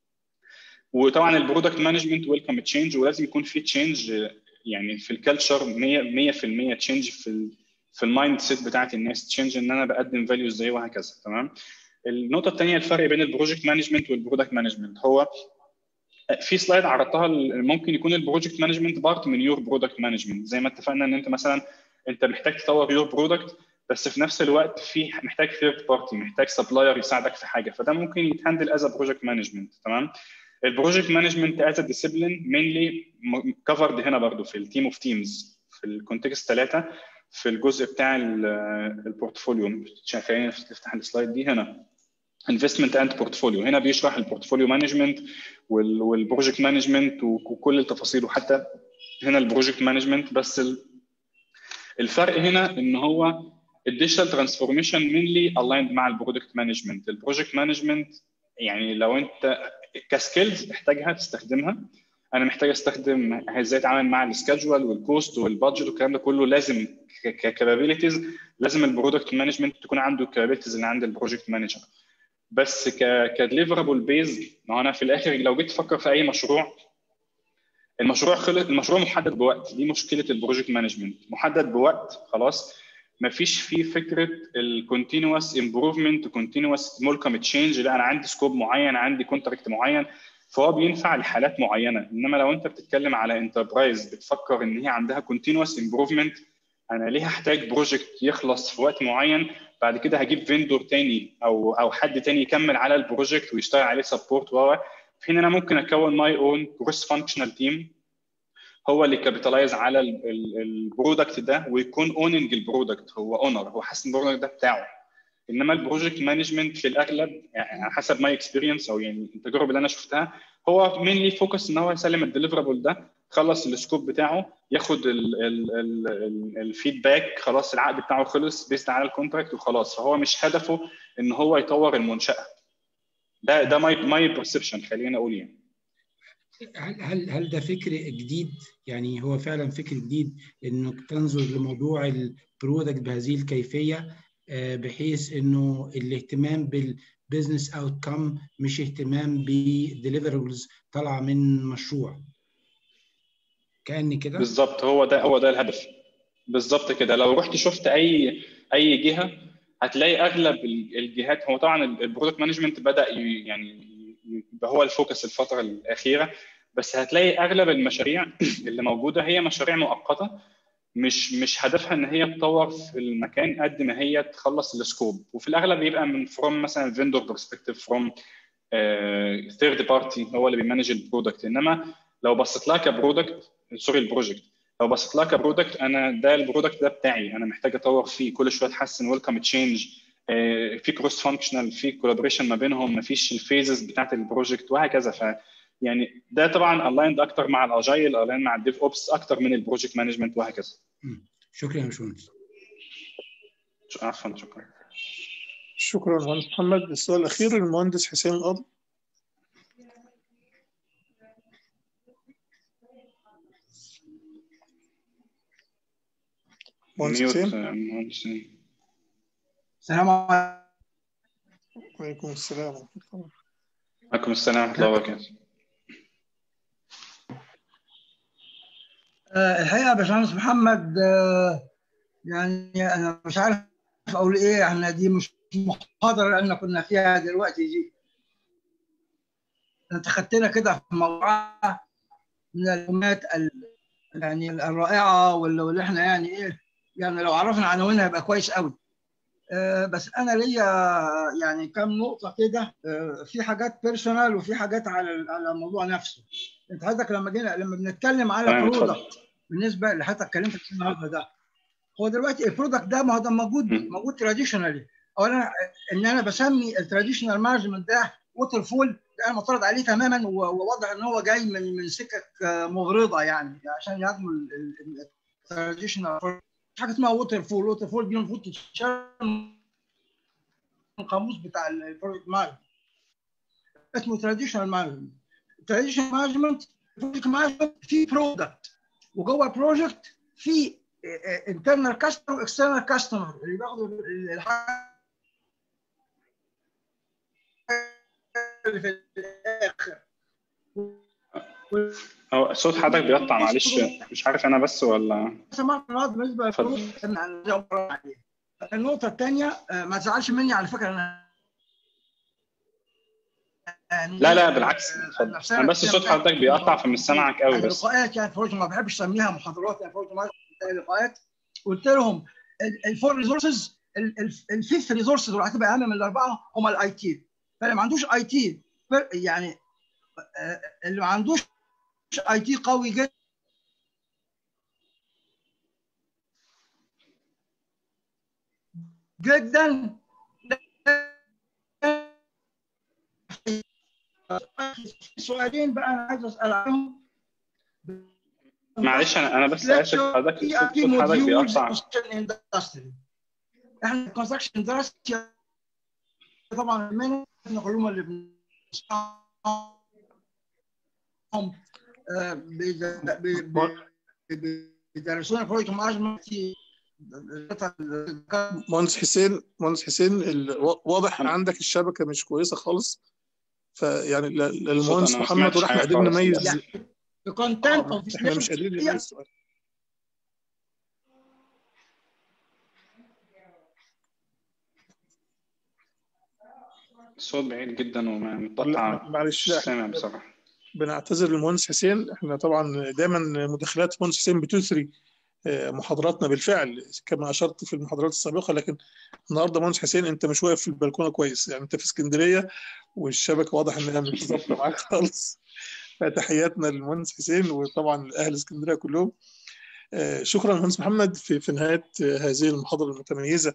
وطبعا البرودكت مانجمنت ويلكم تشينج، ولازم يكون في تشينج يعني في الكالتشر مية في المية تشينج في في المايند سيت بتاعت الناس، تشينج ان انا بقدم فاليو ازاي وهكذا. تمام. النقطه الثانيه الفرق بين البروجكت مانجمنت والبرودكت مانجمنت. هو في سلايد عرضتها ممكن يكون البروجكت مانجمنت بارت من يور برودكت مانجمنت، زي ما اتفقنا ان انت مثلا انت محتاج تطور يور برودكت بس في نفس الوقت في محتاج ثيرد بارتي، محتاج سبلاير يساعدك في حاجه، فده ممكن يتهندل از بروجكت مانجمنت. تمام. البروجكت مانجمنت از ديسيبلين مينلي كفرد هنا برضو في التيم اوف تيمز في الكونتكست ثلاثه في الجزء بتاع البورتفوليو. خلينا نفتح السلايد دي هنا. انفستمنت اند بورتفوليو، هنا بيشرح البورتفوليو مانجمنت والبروجكت مانجمنت وكل التفاصيل، وحتى هنا البروجكت مانجمنت. بس الفرق هنا ان هو الديجيتال ترانسفورميشن مينلي الايند مع البرودكت مانجمنت. البروجكت مانجمنت يعني لو انت كسكيلز تحتاجها تستخدمها، انا محتاج استخدم ازاي اتعامل مع السكادجول والكوست والبادجت والكلام ده كله، لازم ككابابيلتيز لازم البرودكت مانجمنت تكون عنده الكابابيلتيز اللي عند البروجكت مانجر. بس ك كدليفرابل بيز، ما انا في الاخر لو جيت تفكر في اي مشروع، المشروع خلص، المشروع محدد بوقت. دي مشكله البروجكت مانجمنت، محدد بوقت خلاص، ما فيش فيه فكره الكونتينوس امبروفمنت وكونتينوس مولكم تشينج. لا، انا عندي سكوب معين، عندي كونتراكت معين، فهو بينفع لحالات معينه. انما لو انت بتتكلم على انتربرايز بتفكر ان هي عندها كونتينوس امبروفمنت، انا ليه هحتاج بروجكت يخلص في وقت معين بعد كده هجيب فيندور تاني او او حد تاني يكمل على البروجكت ويشتغل عليه سبورت. و في هنا انا ممكن اكون ماي اون كروس فانكشنال تيم هو اللي كابيتالايز على البرودكت ده ويكون اوننج البرودكت، هو اونر، هو حاسس البرودكت ده بتاعه. انما البروجكت مانجمنت في الاغلب يعني حسب ماي اكسبيرينس او يعني التجارب اللي انا شفتها، هو مينلي فوكس ان هو يسلم الديليفرابل ده، خلص السكوب بتاعه، ياخد الفيدباك، خلاص العقد بتاعه خلص بيست على الكونتراكت وخلاص. فهو مش هدفه ان هو يطور المنشاه. ده ده ماي ماي برسبشن خلينا اقول يعني. هل هل هل ده فكر جديد؟ يعني هو فعلا فكر جديد انك تنظر لموضوع البرودكت بهذه الكيفيه، بحيث انه الاهتمام بالبزنس اوتكم مش اهتمام بديليفربلز طالعه من مشروع. كأني كده بالظبط، هو ده هو ده الهدف بالظبط كده. لو رحت شفت اي اي جهه هتلاقي اغلب الجهات، هو طبعا البرودكت مانجمنت بدا يعني يبقى هو الفوكس الفتره الاخيره، بس هتلاقي اغلب المشاريع اللي موجوده هي مشاريع مؤقته، مش مش هدفها ان هي تطور في المكان قد ما هي تخلص السكوب، وفي الاغلب بيبقى من فروم مثلا فيندور برسبكتيف، فروم ثيرد بارتي هو اللي بيمانج البرودكت. انما لو بصيت لها كبرودكت، سوري البروجكت، لو بصيت لها كبرودكت، انا ده البرودكت ده بتاعي، انا محتاج اطور فيه كل شويه، احسن، ويلكم تشينج، في كروس فانكشنال، في كولابوريشن ما بينهم، ما فيش الفيزز بتاعت البروجكت وهكذا. ف يعني ده طبعا الايند اكتر مع الاجايل، الايند مع الديف اوبس اكتر من البروجكت مانجمنت وهكذا. شكرا يا باشمهندس. عفوا، شكرا. شكرا مهندس محمد. السؤال الاخير المهندس حسين القاضي. مهندس حسين. السلام عليكم. وعليكم السلام ورحمة الله. وعليكم السلام ورحمة الله وبركاته. الحقيقة يا باشمهندس محمد، يعني أنا مش عارف أقول إيه، إحنا دي مش محاضرة اللي كنا فيها دلوقتي دي. أنت خدتنا كده في موضوع من المعلومات يعني الرائعة، واللي إحنا يعني إيه، يعني لو عرفنا عناوينها يبقى كويس قوي. بس انا ليا يعني كم نقطه كده، في حاجات بيرسونال وفي حاجات على على الموضوع نفسه. انت حضرتك لما جينا لما بنتكلم على برودكت بالنسبه اللي حضرتك اتكلمت فيه النهارده، ده هو دلوقتي البرودكت ده ما هو ده موجود موجود تراديشنالي. اولا ان انا بسمي التراديشنال مانجمنت ده ووتر فول، ده انا معترض عليه تماما، وواضح ان هو جاي من من سكك مغرضه يعني عشان يهاجموا التراديشنال. حاجه اسمها ووتر فول، ووتر فول دي المفروض تتشال من القاموس بتاع البروجكت مانجمنت، اسمه تراديشنال مانجمنت. تراديشنال مانجمنت بروجكت مانجمنت في برودكت، وجوه البروجكت في انترنال كاستمر واكسترنال كاستمر اللي بياخدوا الحاجه اللي في الاخر. هو صوت حضرتك بيقطع، معلش مش عارف انا بس ولا سمعت بالنسبه للبرودكت. النقطه الثانيه، ما تزعلش مني على فكره، انا يعني لا لا بالعكس، انا بس صوت حضرتك بيقطع فمش سامعك قوي. بس اللقاءات يعني فورج ما بحبش اسميها محاضرات، يعني فورج ما لقاءات. قلت لهم الفور ريسورسز، الفيفث ريسورسز اللي هتبقى اهم من الاربعه هم الاي تي. فاللي ما عندوش اي تي، يعني اللي ما عندوش اي تي قوي جدا جدا سؤالين بقى انا عايز اسال عنهم. معلش انا انا بس اسف حضرتك، صوت حضرتك بيقطع. احنا الكونستراكشن اندستري طبعا من العلوم اللي بيدرسونا بروجكت مانجمنت. مهندس حسين مهندس حسين واضح عندك الشبكه مش كويسه خالص، فيعني المهندس محمد ونحن قادرين نميز الكونتنت. احنا مش قادرين نميز السؤال. الصوت بعيد جدا ومتقطع، معلش مش سامع بصراحه. بنعتذر للمهندس حسين، احنا طبعا دايما مداخلات المهندس حسين بتثري محاضراتنا بالفعل كما اشرت في المحاضرات السابقه، لكن النهارده مهندس حسين انت مش واقف في البلكونه كويس، يعني انت في اسكندريه والشبكه واضح انها مش ظابطه معاك خالص. فتحياتنا للمهندس حسين وطبعا لاهل اسكندريه كلهم. شكرا مهندس محمد في في نهايه هذه المحاضره المتميزه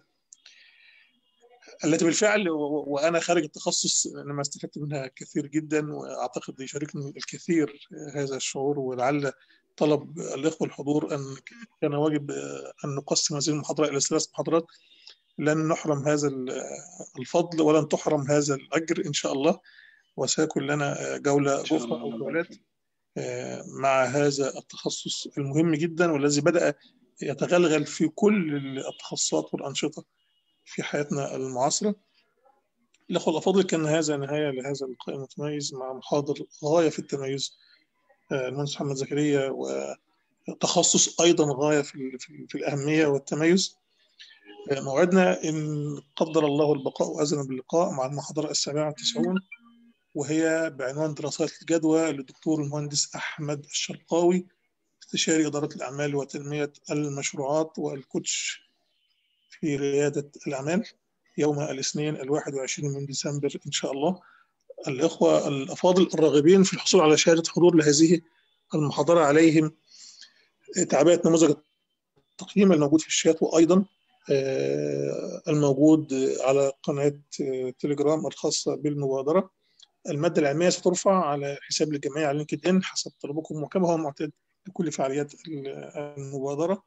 التي بالفعل وانا خارج التخصص انا ما استفدت منها كثير جدا، واعتقد يشاركني الكثير هذا الشعور، ولعل طلب الاخوه الحضور ان كان واجب ان نقسم هذه المحاضره الى ثلاث محاضرات. لن نحرم هذا الفضل ولن تحرم هذا الاجر ان شاء الله. وسيكون لنا جولة أخرى أو جولات مع هذا التخصص المهم جدا والذي بدأ يتغلغل في كل التخصصات والأنشطة في حياتنا المعاصرة. الأخوة الأفاضل، كان هذا نهاية لهذا اللقاء المتميز مع محاضر غاية في التميز المهندس محمد زكريا، وتخصص أيضا غاية في, في, في الأهمية والتميز. موعدنا إن قدر الله البقاء وأذن باللقاء مع المحاضرة السابعة والتسعون، وهي بعنوان دراسات الجدوى للدكتور المهندس أحمد الشرقاوي، استشاري إدارة الأعمال وتنمية المشروعات والكوتش في ريادة الأعمال، يوم الاثنين الواحد والعشرين من ديسمبر إن شاء الله. الإخوة الأفاضل الراغبين في الحصول على شهادة حضور لهذه المحاضرة عليهم تعبئة نموذج التقييم الموجود في الشات، وأيضا الموجود على قناة تليجرام الخاصة بالمبادرة. المادة العلمية سترفع على حساب الجمعية على لينكد إن حسب طلبكم، وكما هو معتاد لكل فعاليات المبادرة.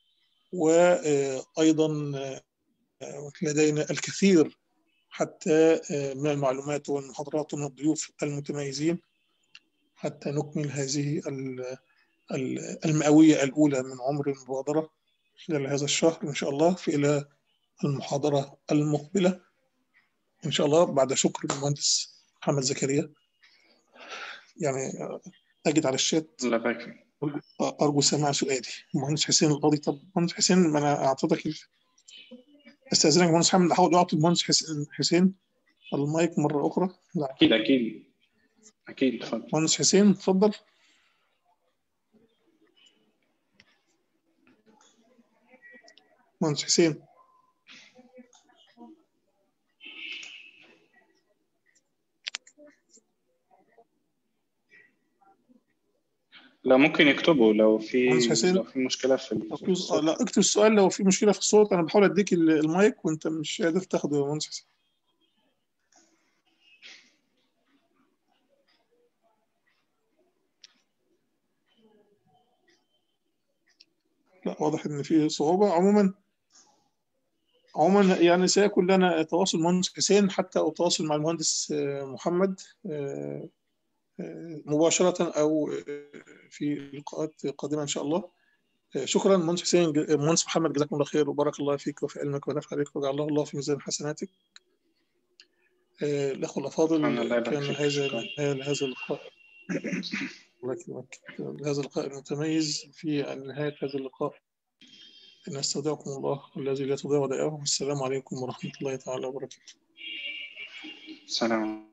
وأيضا لدينا الكثير حتى من المعلومات والمحاضرات ومن الضيوف المتميزين حتى نكمل هذه المئوية الأولى من عمر المبادرة خلال هذا الشهر إن شاء الله، في إلى المحاضرة المقبلة إن شاء الله. بعد شكر المهندس محمد زكريا، يعني أجد على الشات أرجو سماع سؤالي. المهندس حسين القاضي. طب المهندس حسين، ما أنا أعطيتك استاذنك مهندس محمد، احاول اعطي المهندس حسين حسين المايك مره اخرى. لا اكيد اكيد اكيد اتفضل مهندس حسين، اتفضل. مهندس حسين. لا ممكن يكتبوا لو في لو في مشكله في الصوت. لا اكتب السؤال لو في مشكله في الصوت. انا بحاول اديك المايك وانت مش قادر تاخده يا مهندس حسين. لا واضح ان في صعوبه. عموما عموما يعني سيكون لنا تواصل مهندس حسين حتى أتواصل مع المهندس محمد مباشرة أو في لقاءات قادمة إن شاء الله. شكرا مهندس حسين. مهندس محمد، جزاكم الله خير وبارك الله فيك وفي علمك ونفع بك وجعل الله في ميزان حسناتك. الأخوة الأفاضل، كان هذا هذا اللقاء هذا اللقاء المتميز. في نهاية هذا اللقاء نستودعكم الله الذي لا تضيع ودائعه. والسلام عليكم ورحمة الله تعالى وبركاته. السلام.